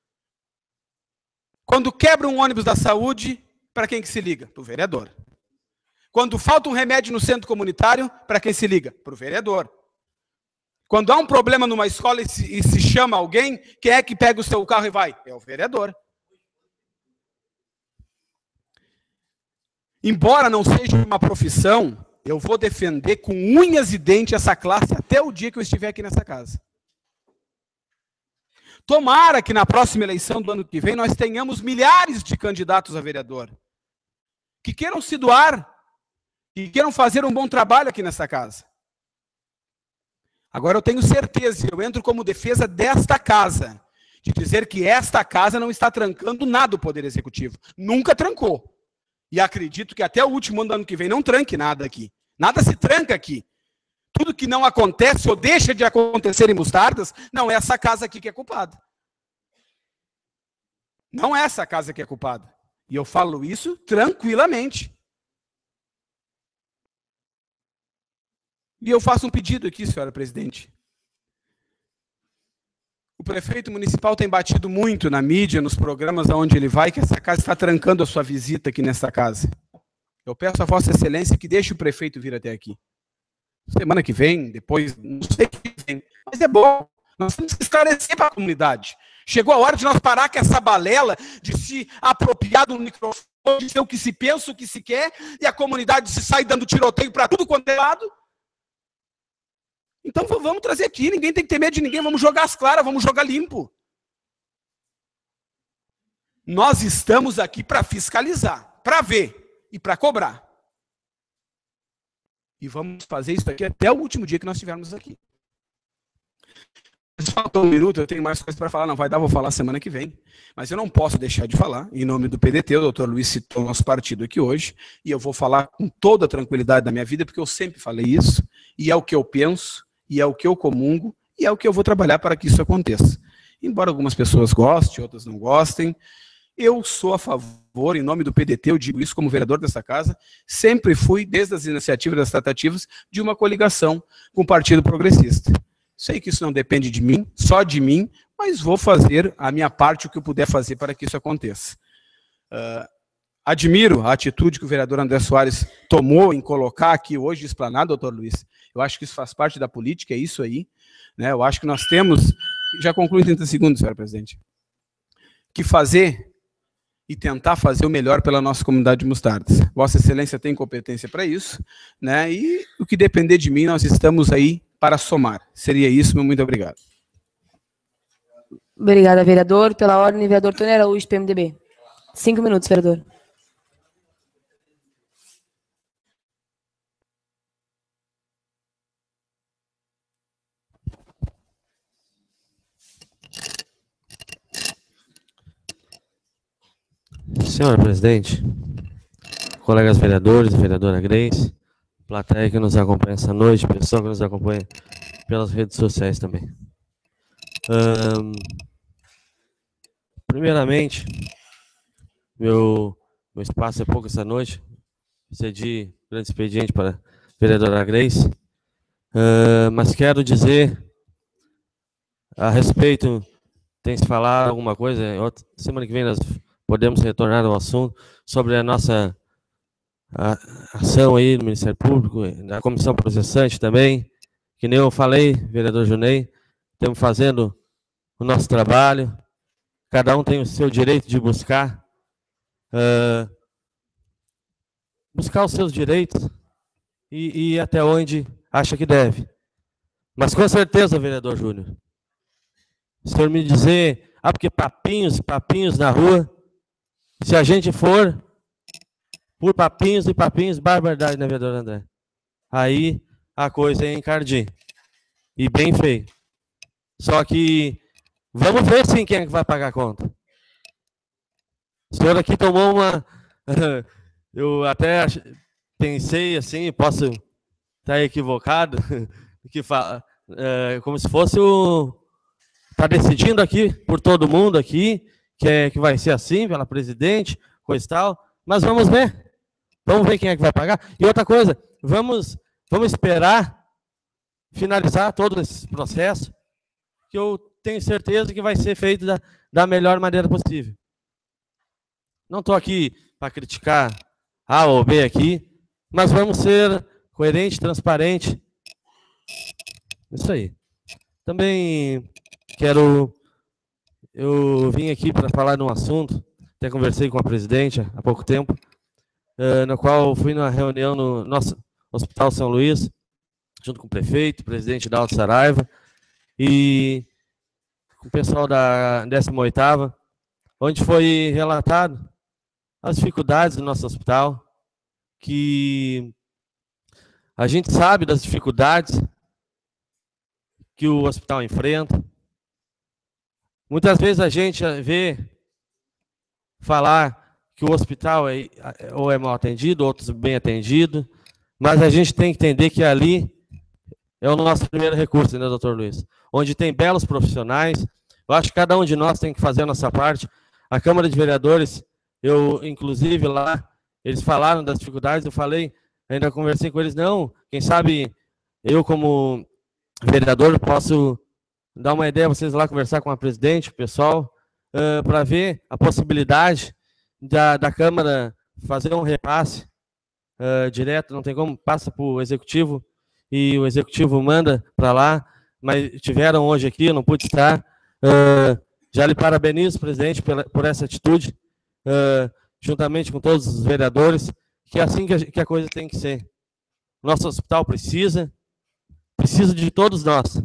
quando quebra um ônibus da saúde, para quem que se liga? Para o vereador. Quando falta um remédio no centro comunitário, para quem se liga? Para o vereador. Quando há um problema numa escola e se, e se chama alguém, quem é que pega o seu carro e vai? É o vereador. Embora não seja uma profissão, eu vou defender com unhas e dentes essa classe até o dia que eu estiver aqui nessa casa. Tomara que na próxima eleição do ano que vem nós tenhamos milhares de candidatos a vereador que queiram se doar, que queiram fazer um bom trabalho aqui nessa casa. Agora eu tenho certeza, eu entro como defesa desta casa, de dizer que esta casa não está trancando nada o Poder Executivo. Nunca trancou. E acredito que até o último ano do ano que vem não tranque nada aqui. Nada se tranca aqui. Tudo que não acontece ou deixa de acontecer em Mostardas, não é essa casa aqui que é culpada. Não é essa casa que é culpada. E eu falo isso tranquilamente. E eu faço um pedido aqui, senhora presidente. O prefeito municipal tem batido muito na mídia, nos programas aonde ele vai, que essa casa está trancando a sua visita aqui nessa casa. Eu peço a Vossa Excelência que deixe o prefeito vir até aqui. Semana que vem, depois, não sei que vem, mas é bom. Nós temos que esclarecer para a comunidade. Chegou a hora de nós parar com essa balela de se apropriar do microfone, de ser o que se pensa, o que se quer, e a comunidade se sai dando tiroteio para tudo quanto é lado. Então vamos trazer aqui, ninguém tem que ter medo de ninguém, vamos jogar as claras, vamos jogar limpo. Nós estamos aqui para fiscalizar, para ver e para cobrar. E vamos fazer isso aqui até o último dia que nós estivermos aqui. Se faltou um minuto, eu tenho mais coisas para falar, não vai dar, vou falar semana que vem. Mas eu não posso deixar de falar, em nome do P D T, o doutor Luiz citou o nosso partido aqui hoje, e eu vou falar com toda a tranquilidade da minha vida, porque eu sempre falei isso, e é o que eu penso, e é o que eu comungo, e é o que eu vou trabalhar para que isso aconteça. Embora algumas pessoas gostem, outras não gostem, eu sou a favor, em nome do P D T, eu digo isso como vereador dessa casa, sempre fui, desde as iniciativas, das tratativas, de uma coligação com o Partido Progressista. Sei que isso não depende de mim, só de mim, mas vou fazer a minha parte, o que eu puder fazer para que isso aconteça. Uh, admiro a atitude que o vereador André Soares tomou em colocar aqui hoje explanado, doutor Luiz. Eu acho que isso faz parte da política, é isso aí. Né? Eu acho que nós temos, já concluo em trinta segundos, senhora presidente, que fazer e tentar fazer o melhor pela nossa comunidade de Mostardas. Vossa Excelência tem competência para isso, né? E o que depender de mim, nós estamos aí para somar. Seria isso, meu muito obrigado. Obrigada, vereador. Pela ordem, vereador Tony Araújo, P M D B. Cinco minutos, vereador. Senhora presidente, colegas vereadores, vereadora Grace, plateia que nos acompanha essa noite, pessoal que nos acompanha pelas redes sociais também. Um, primeiramente, meu, meu espaço é pouco essa noite, cedi grande expediente para a vereadora Grace, uh, mas quero dizer a respeito, tem se falar alguma coisa, outra, semana que vem nós podemos retornar ao assunto sobre a nossa a, ação aí no Ministério Público, da Comissão Processante também, que nem eu falei, vereador Junei, estamos fazendo o nosso trabalho, cada um tem o seu direito de buscar, uh, buscar os seus direitos e, e até onde acha que deve. Mas com certeza, vereador Júnior, se o senhor me dizer, ah, porque papinhos, papinhos na rua, se a gente for por papinhos e papinhos, barbaridade, né, vereador André? Aí a coisa é encardir. E bem feio. Só que vamos ver sim quem é que vai pagar a conta. O senhor aqui tomou uma... Eu até pensei assim, posso estar equivocado, que fala, é, como se fosse o... Está decidindo aqui por todo mundo aqui, que, é, que vai ser assim, pela presidente, coisa e tal, mas vamos ver. Vamos ver quem é que vai pagar. E outra coisa, vamos, vamos esperar finalizar todo esse processo, que eu tenho certeza que vai ser feito da, da melhor maneira possível. Não estou aqui para criticar A ou B aqui, mas vamos ser coerente, transparente. Isso aí. Também quero... Eu vim aqui para falar de um assunto, até conversei com a presidente há pouco tempo, uh, no qual fui numa reunião no nosso Hospital São Luís, junto com o prefeito, o presidente Dalto Saraiva, e com o pessoal da décima oitava, onde foi relatado as dificuldades do nosso hospital, que a gente sabe das dificuldades que o hospital enfrenta. Muitas vezes a gente vê falar que o hospital é, ou é mal atendido, outros bem atendido, mas a gente tem que entender que ali é o nosso primeiro recurso, né, doutor Luiz? Onde tem belos profissionais. Eu acho que cada um de nós tem que fazer a nossa parte. A Câmara de Vereadores, eu, inclusive, lá, eles falaram das dificuldades, eu falei, ainda conversei com eles, não, quem sabe eu, como vereador, posso dar uma ideia, vocês lá conversar com a presidente, o pessoal, uh, para ver a possibilidade da, da Câmara fazer um repasse uh, direto, não tem como, passa para o Executivo, e o Executivo manda para lá, mas tiveram hoje aqui, eu não pude estar. Uh, já lhe parabenizo, presidente, pela, por essa atitude, uh, juntamente com todos os vereadores, que é assim que a, que a coisa tem que ser. Nosso hospital precisa, precisa de todos nós.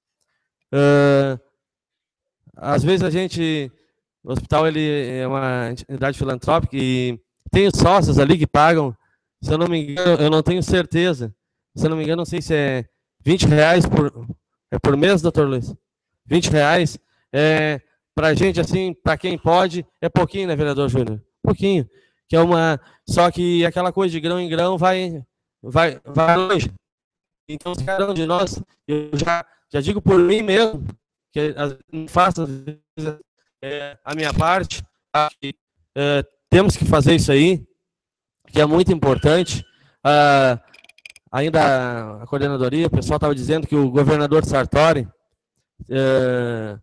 Uh, às vezes a gente, o hospital ele é uma entidade filantrópica e tem os sócios ali que pagam, se eu não me engano, eu não tenho certeza, se eu não me engano, não sei se é vinte reais por, é por mês, doutor Luiz? vinte reais, é, para a gente, assim, para quem pode, é pouquinho, né, vereador Júnior? Pouquinho. Que é uma, só que aquela coisa de grão em grão vai, vai, vai longe. Então, se cada um de nós, eu já, já digo por mim mesmo, que não faço é, a minha parte, que, é, temos que fazer isso aí, que é muito importante. Ah, ainda a coordenadoria, o pessoal estava dizendo que o governador Sartori é,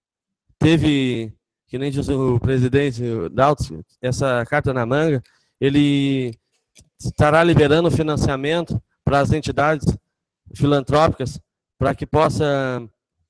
teve, que nem diz o presidente Dalton, essa carta na manga, ele estará liberando financiamento para as entidades filantrópicas, para que possa,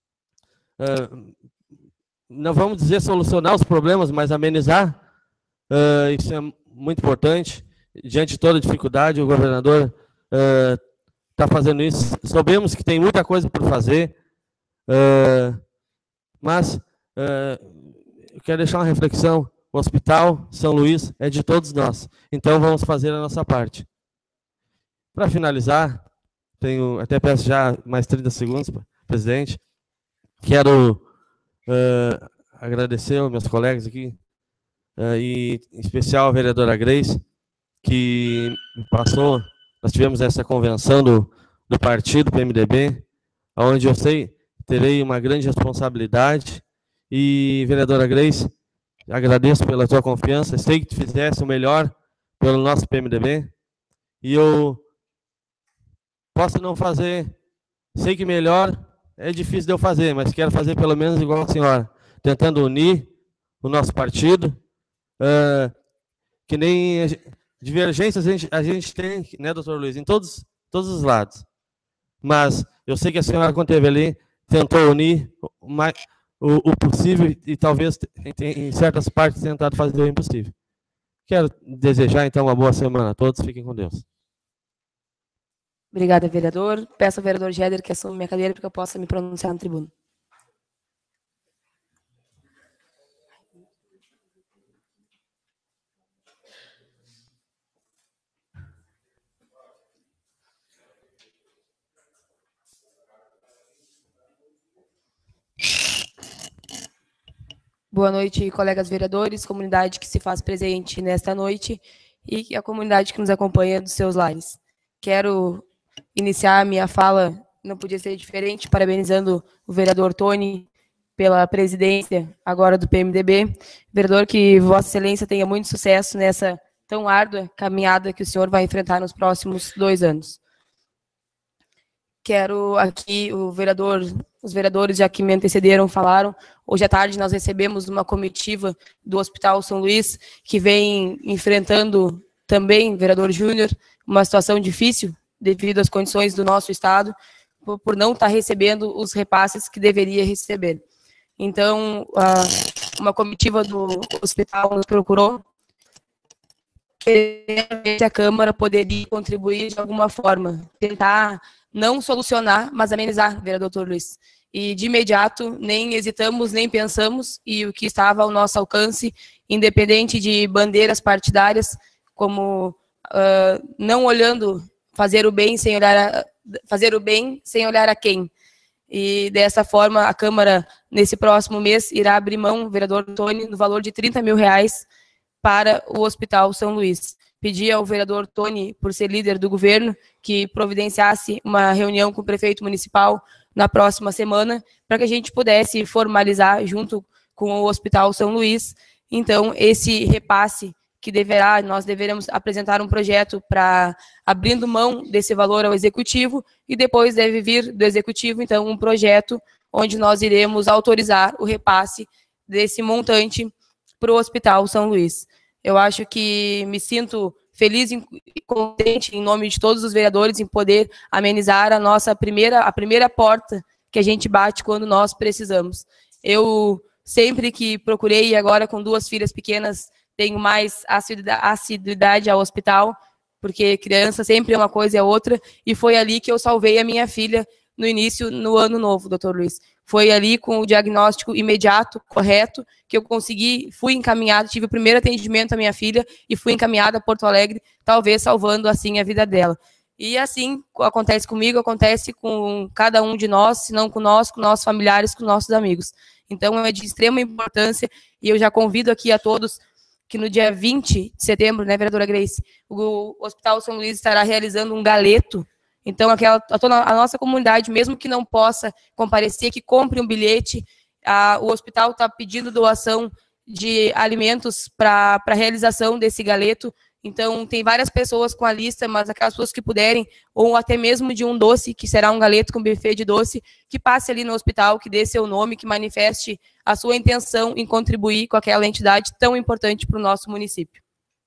uh, não vamos dizer solucionar os problemas, mas amenizar. Uh, isso é muito importante. Diante de toda a dificuldade, o governador está uh, fazendo isso. Sabemos que tem muita coisa por fazer, uh, mas uh, eu quero deixar uma reflexão. O Hospital São Luís é de todos nós, então vamos fazer a nossa parte. Para finalizar, tenho, até peço já mais trinta segundos, presidente. Quero uh, agradecer aos meus colegas aqui, uh, e em especial a vereadora Grace, que passou, nós tivemos essa convenção do, do partido P M D B, onde eu sei, terei uma grande responsabilidade. E, vereadora Grace, agradeço pela tua confiança, sei que tu fizesse o melhor pelo nosso P M D B, e eu posso não fazer, sei que melhor é difícil de eu fazer, mas quero fazer pelo menos igual a senhora, tentando unir o nosso partido, uh, que nem divergências a gente, a gente tem, né, doutor Luiz, em todos, todos os lados. Mas eu sei que a senhora, quando esteve ali, tentou unir o, o, o possível e talvez em certas partes tentado fazer o impossível. Quero desejar, então, uma boa semana a todos. Fiquem com Deus. Obrigada, vereador. Peço ao vereador Géder que assuma minha cadeira para que eu possa me pronunciar no tribuno. Boa noite, colegas vereadores, comunidade que se faz presente nesta noite e a comunidade que nos acompanha dos seus lares. Quero iniciar a minha fala, não podia ser diferente, parabenizando o vereador Tony pela presidência agora do P M D B. Vereador, que Vossa Excelência tenha muito sucesso nessa tão árdua caminhada que o senhor vai enfrentar nos próximos dois anos. Quero aqui, o vereador, os vereadores já que me antecederam falaram, hoje à tarde nós recebemos uma comitiva do Hospital São Luís, que vem enfrentando também, vereador Júnior, uma situação difícil devido às condições do nosso estado, por, por não estar recebendo os repasses que deveria receber. Então, uma comitiva do hospital nos procurou, que a Câmara poderia contribuir de alguma forma, tentar não solucionar, mas amenizar, vereador doutor Luiz. E, de imediato, nem hesitamos, nem pensamos, e o que estava ao nosso alcance, independente de bandeiras partidárias, como uh, não olhando, fazer o bem sem olhar a, fazer o bem sem olhar a quem. E, dessa forma, a Câmara, nesse próximo mês, irá abrir mão, vereador Tony, no valor de trinta mil reais para o Hospital São Luís. Pedi ao vereador Tony, por ser líder do governo, que providenciasse uma reunião com o prefeito municipal na próxima semana, para que a gente pudesse formalizar, junto com o Hospital São Luís, então, esse repasse que deverá, nós deveremos apresentar um projeto para abrindo mão desse valor ao executivo, e depois deve vir do executivo, então, um projeto onde nós iremos autorizar o repasse desse montante para o Hospital São Luís. Eu acho que me sinto feliz e contente, em nome de todos os vereadores, em poder amenizar a nossa primeira, a primeira porta que a gente bate quando nós precisamos. Eu, sempre que procurei, e agora com duas filhas pequenas, tenho mais assiduidade ao hospital, porque criança sempre é uma coisa e é outra, e foi ali que eu salvei a minha filha no início, no ano novo, doutor Luiz. Foi ali com o diagnóstico imediato, correto, que eu consegui, fui encaminhada, tive o primeiro atendimento à minha filha e fui encaminhada a Porto Alegre, talvez salvando assim a vida dela. E assim acontece comigo, acontece com cada um de nós, se não com nós, com nossos familiares, com nossos amigos. Então é de extrema importância e eu já convido aqui a todos que no dia vinte de setembro, né, vereadora Grace, o Hospital São Luís estará realizando um galeto. Então, aquela, a, toda a nossa comunidade, mesmo que não possa comparecer, que compre um bilhete, a, o hospital está pedindo doação de alimentos para a realização desse galeto. Então, tem várias pessoas com a lista, mas aquelas pessoas que puderem, ou até mesmo de um doce, que será um galeto com buffet de doce, que passe ali no hospital, que dê seu nome, que manifeste a sua intenção em contribuir com aquela entidade tão importante para o nosso município.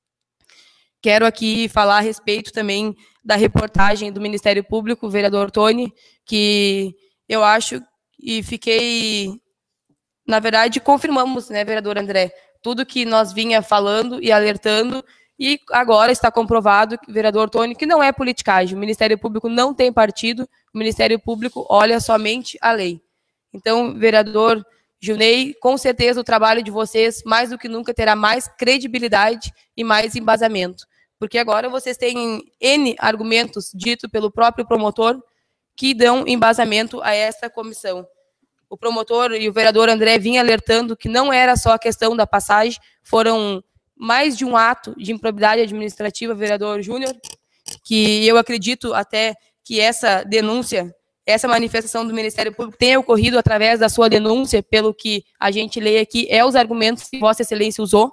Quero aqui falar a respeito também da reportagem do Ministério Público, o vereador Tony, que eu acho e fiquei, na verdade, confirmamos, né, vereador André, tudo que nós vinha falando e alertando, e agora está comprovado, vereador Tony, que não é politicagem, o Ministério Público não tem partido, o Ministério Público olha somente a lei. Então, vereador Junei, com certeza o trabalho de vocês, mais do que nunca, terá mais credibilidade e mais embasamento. Porque agora vocês têm N argumentos ditos pelo próprio promotor que dão embasamento a esta comissão. O promotor e o vereador André vinham alertando que não era só a questão da passagem, foram mais de um ato de improbidade administrativa, vereador Júnior, que eu acredito até que essa denúncia, essa manifestação do Ministério Público tenha ocorrido através da sua denúncia, pelo que a gente lê aqui, é os argumentos que Vossa Excelência usou.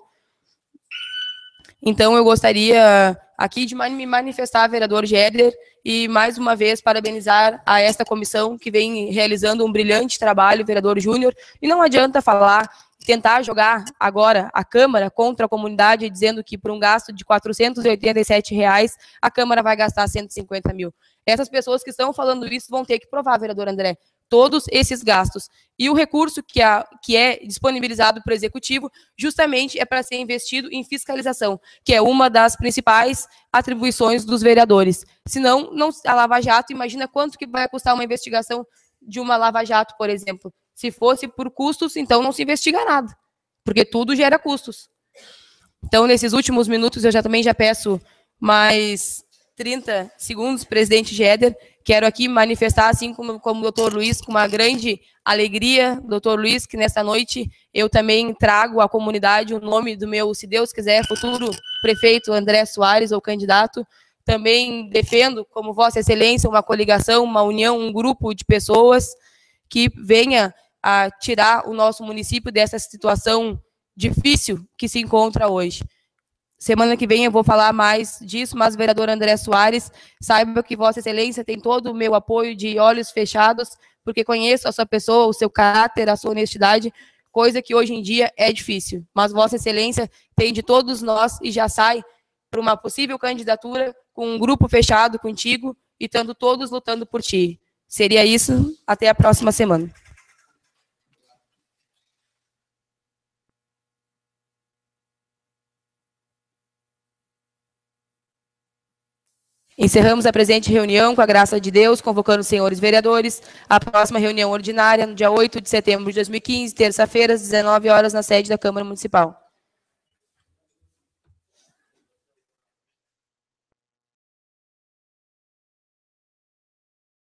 Então, eu gostaria aqui de me manifestar, vereador Géder, e mais uma vez parabenizar a esta comissão que vem realizando um brilhante trabalho, vereador Júnior, e não adianta falar, tentar jogar agora a Câmara contra a comunidade, dizendo que por um gasto de quatrocentos e oitenta e sete reais, a Câmara vai gastar cento e cinquenta mil. Essas pessoas que estão falando isso vão ter que provar, vereador André, todos esses gastos. E o recurso que, a, que é disponibilizado para o Executivo justamente é para ser investido em fiscalização, que é uma das principais atribuições dos vereadores. Senão, não, a Lava Jato, imagina quanto que vai custar uma investigação de uma Lava Jato, por exemplo. Se fosse por custos, então não se investiga nada, porque tudo gera custos. Então, nesses últimos minutos, eu já também já peço mais trinta segundos, presidente Géder, Quero aqui manifestar, assim como, como o doutor Luiz, com uma grande alegria, doutor Luiz, que nessa noite eu também trago à comunidade o nome do meu, se Deus quiser, futuro prefeito André Soares, ou candidato. Também defendo, como Vossa Excelência, uma coligação, uma união, um grupo de pessoas que venha a tirar o nosso município dessa situação difícil que se encontra hoje. Semana que vem eu vou falar mais disso, mas, vereador André Soares, saiba que Vossa Excelência tem todo o meu apoio de olhos fechados, porque conheço a sua pessoa, o seu caráter, a sua honestidade, coisa que hoje em dia é difícil. Mas Vossa Excelência tem de todos nós e já sai para uma possível candidatura com um grupo fechado contigo e estando todos lutando por ti. Seria isso. Até a próxima semana. Encerramos a presente reunião com a graça de Deus, convocando os senhores vereadores à próxima reunião ordinária, no dia oito de setembro de dois mil e quinze, terça-feira, às dezenove horas, na sede da Câmara Municipal.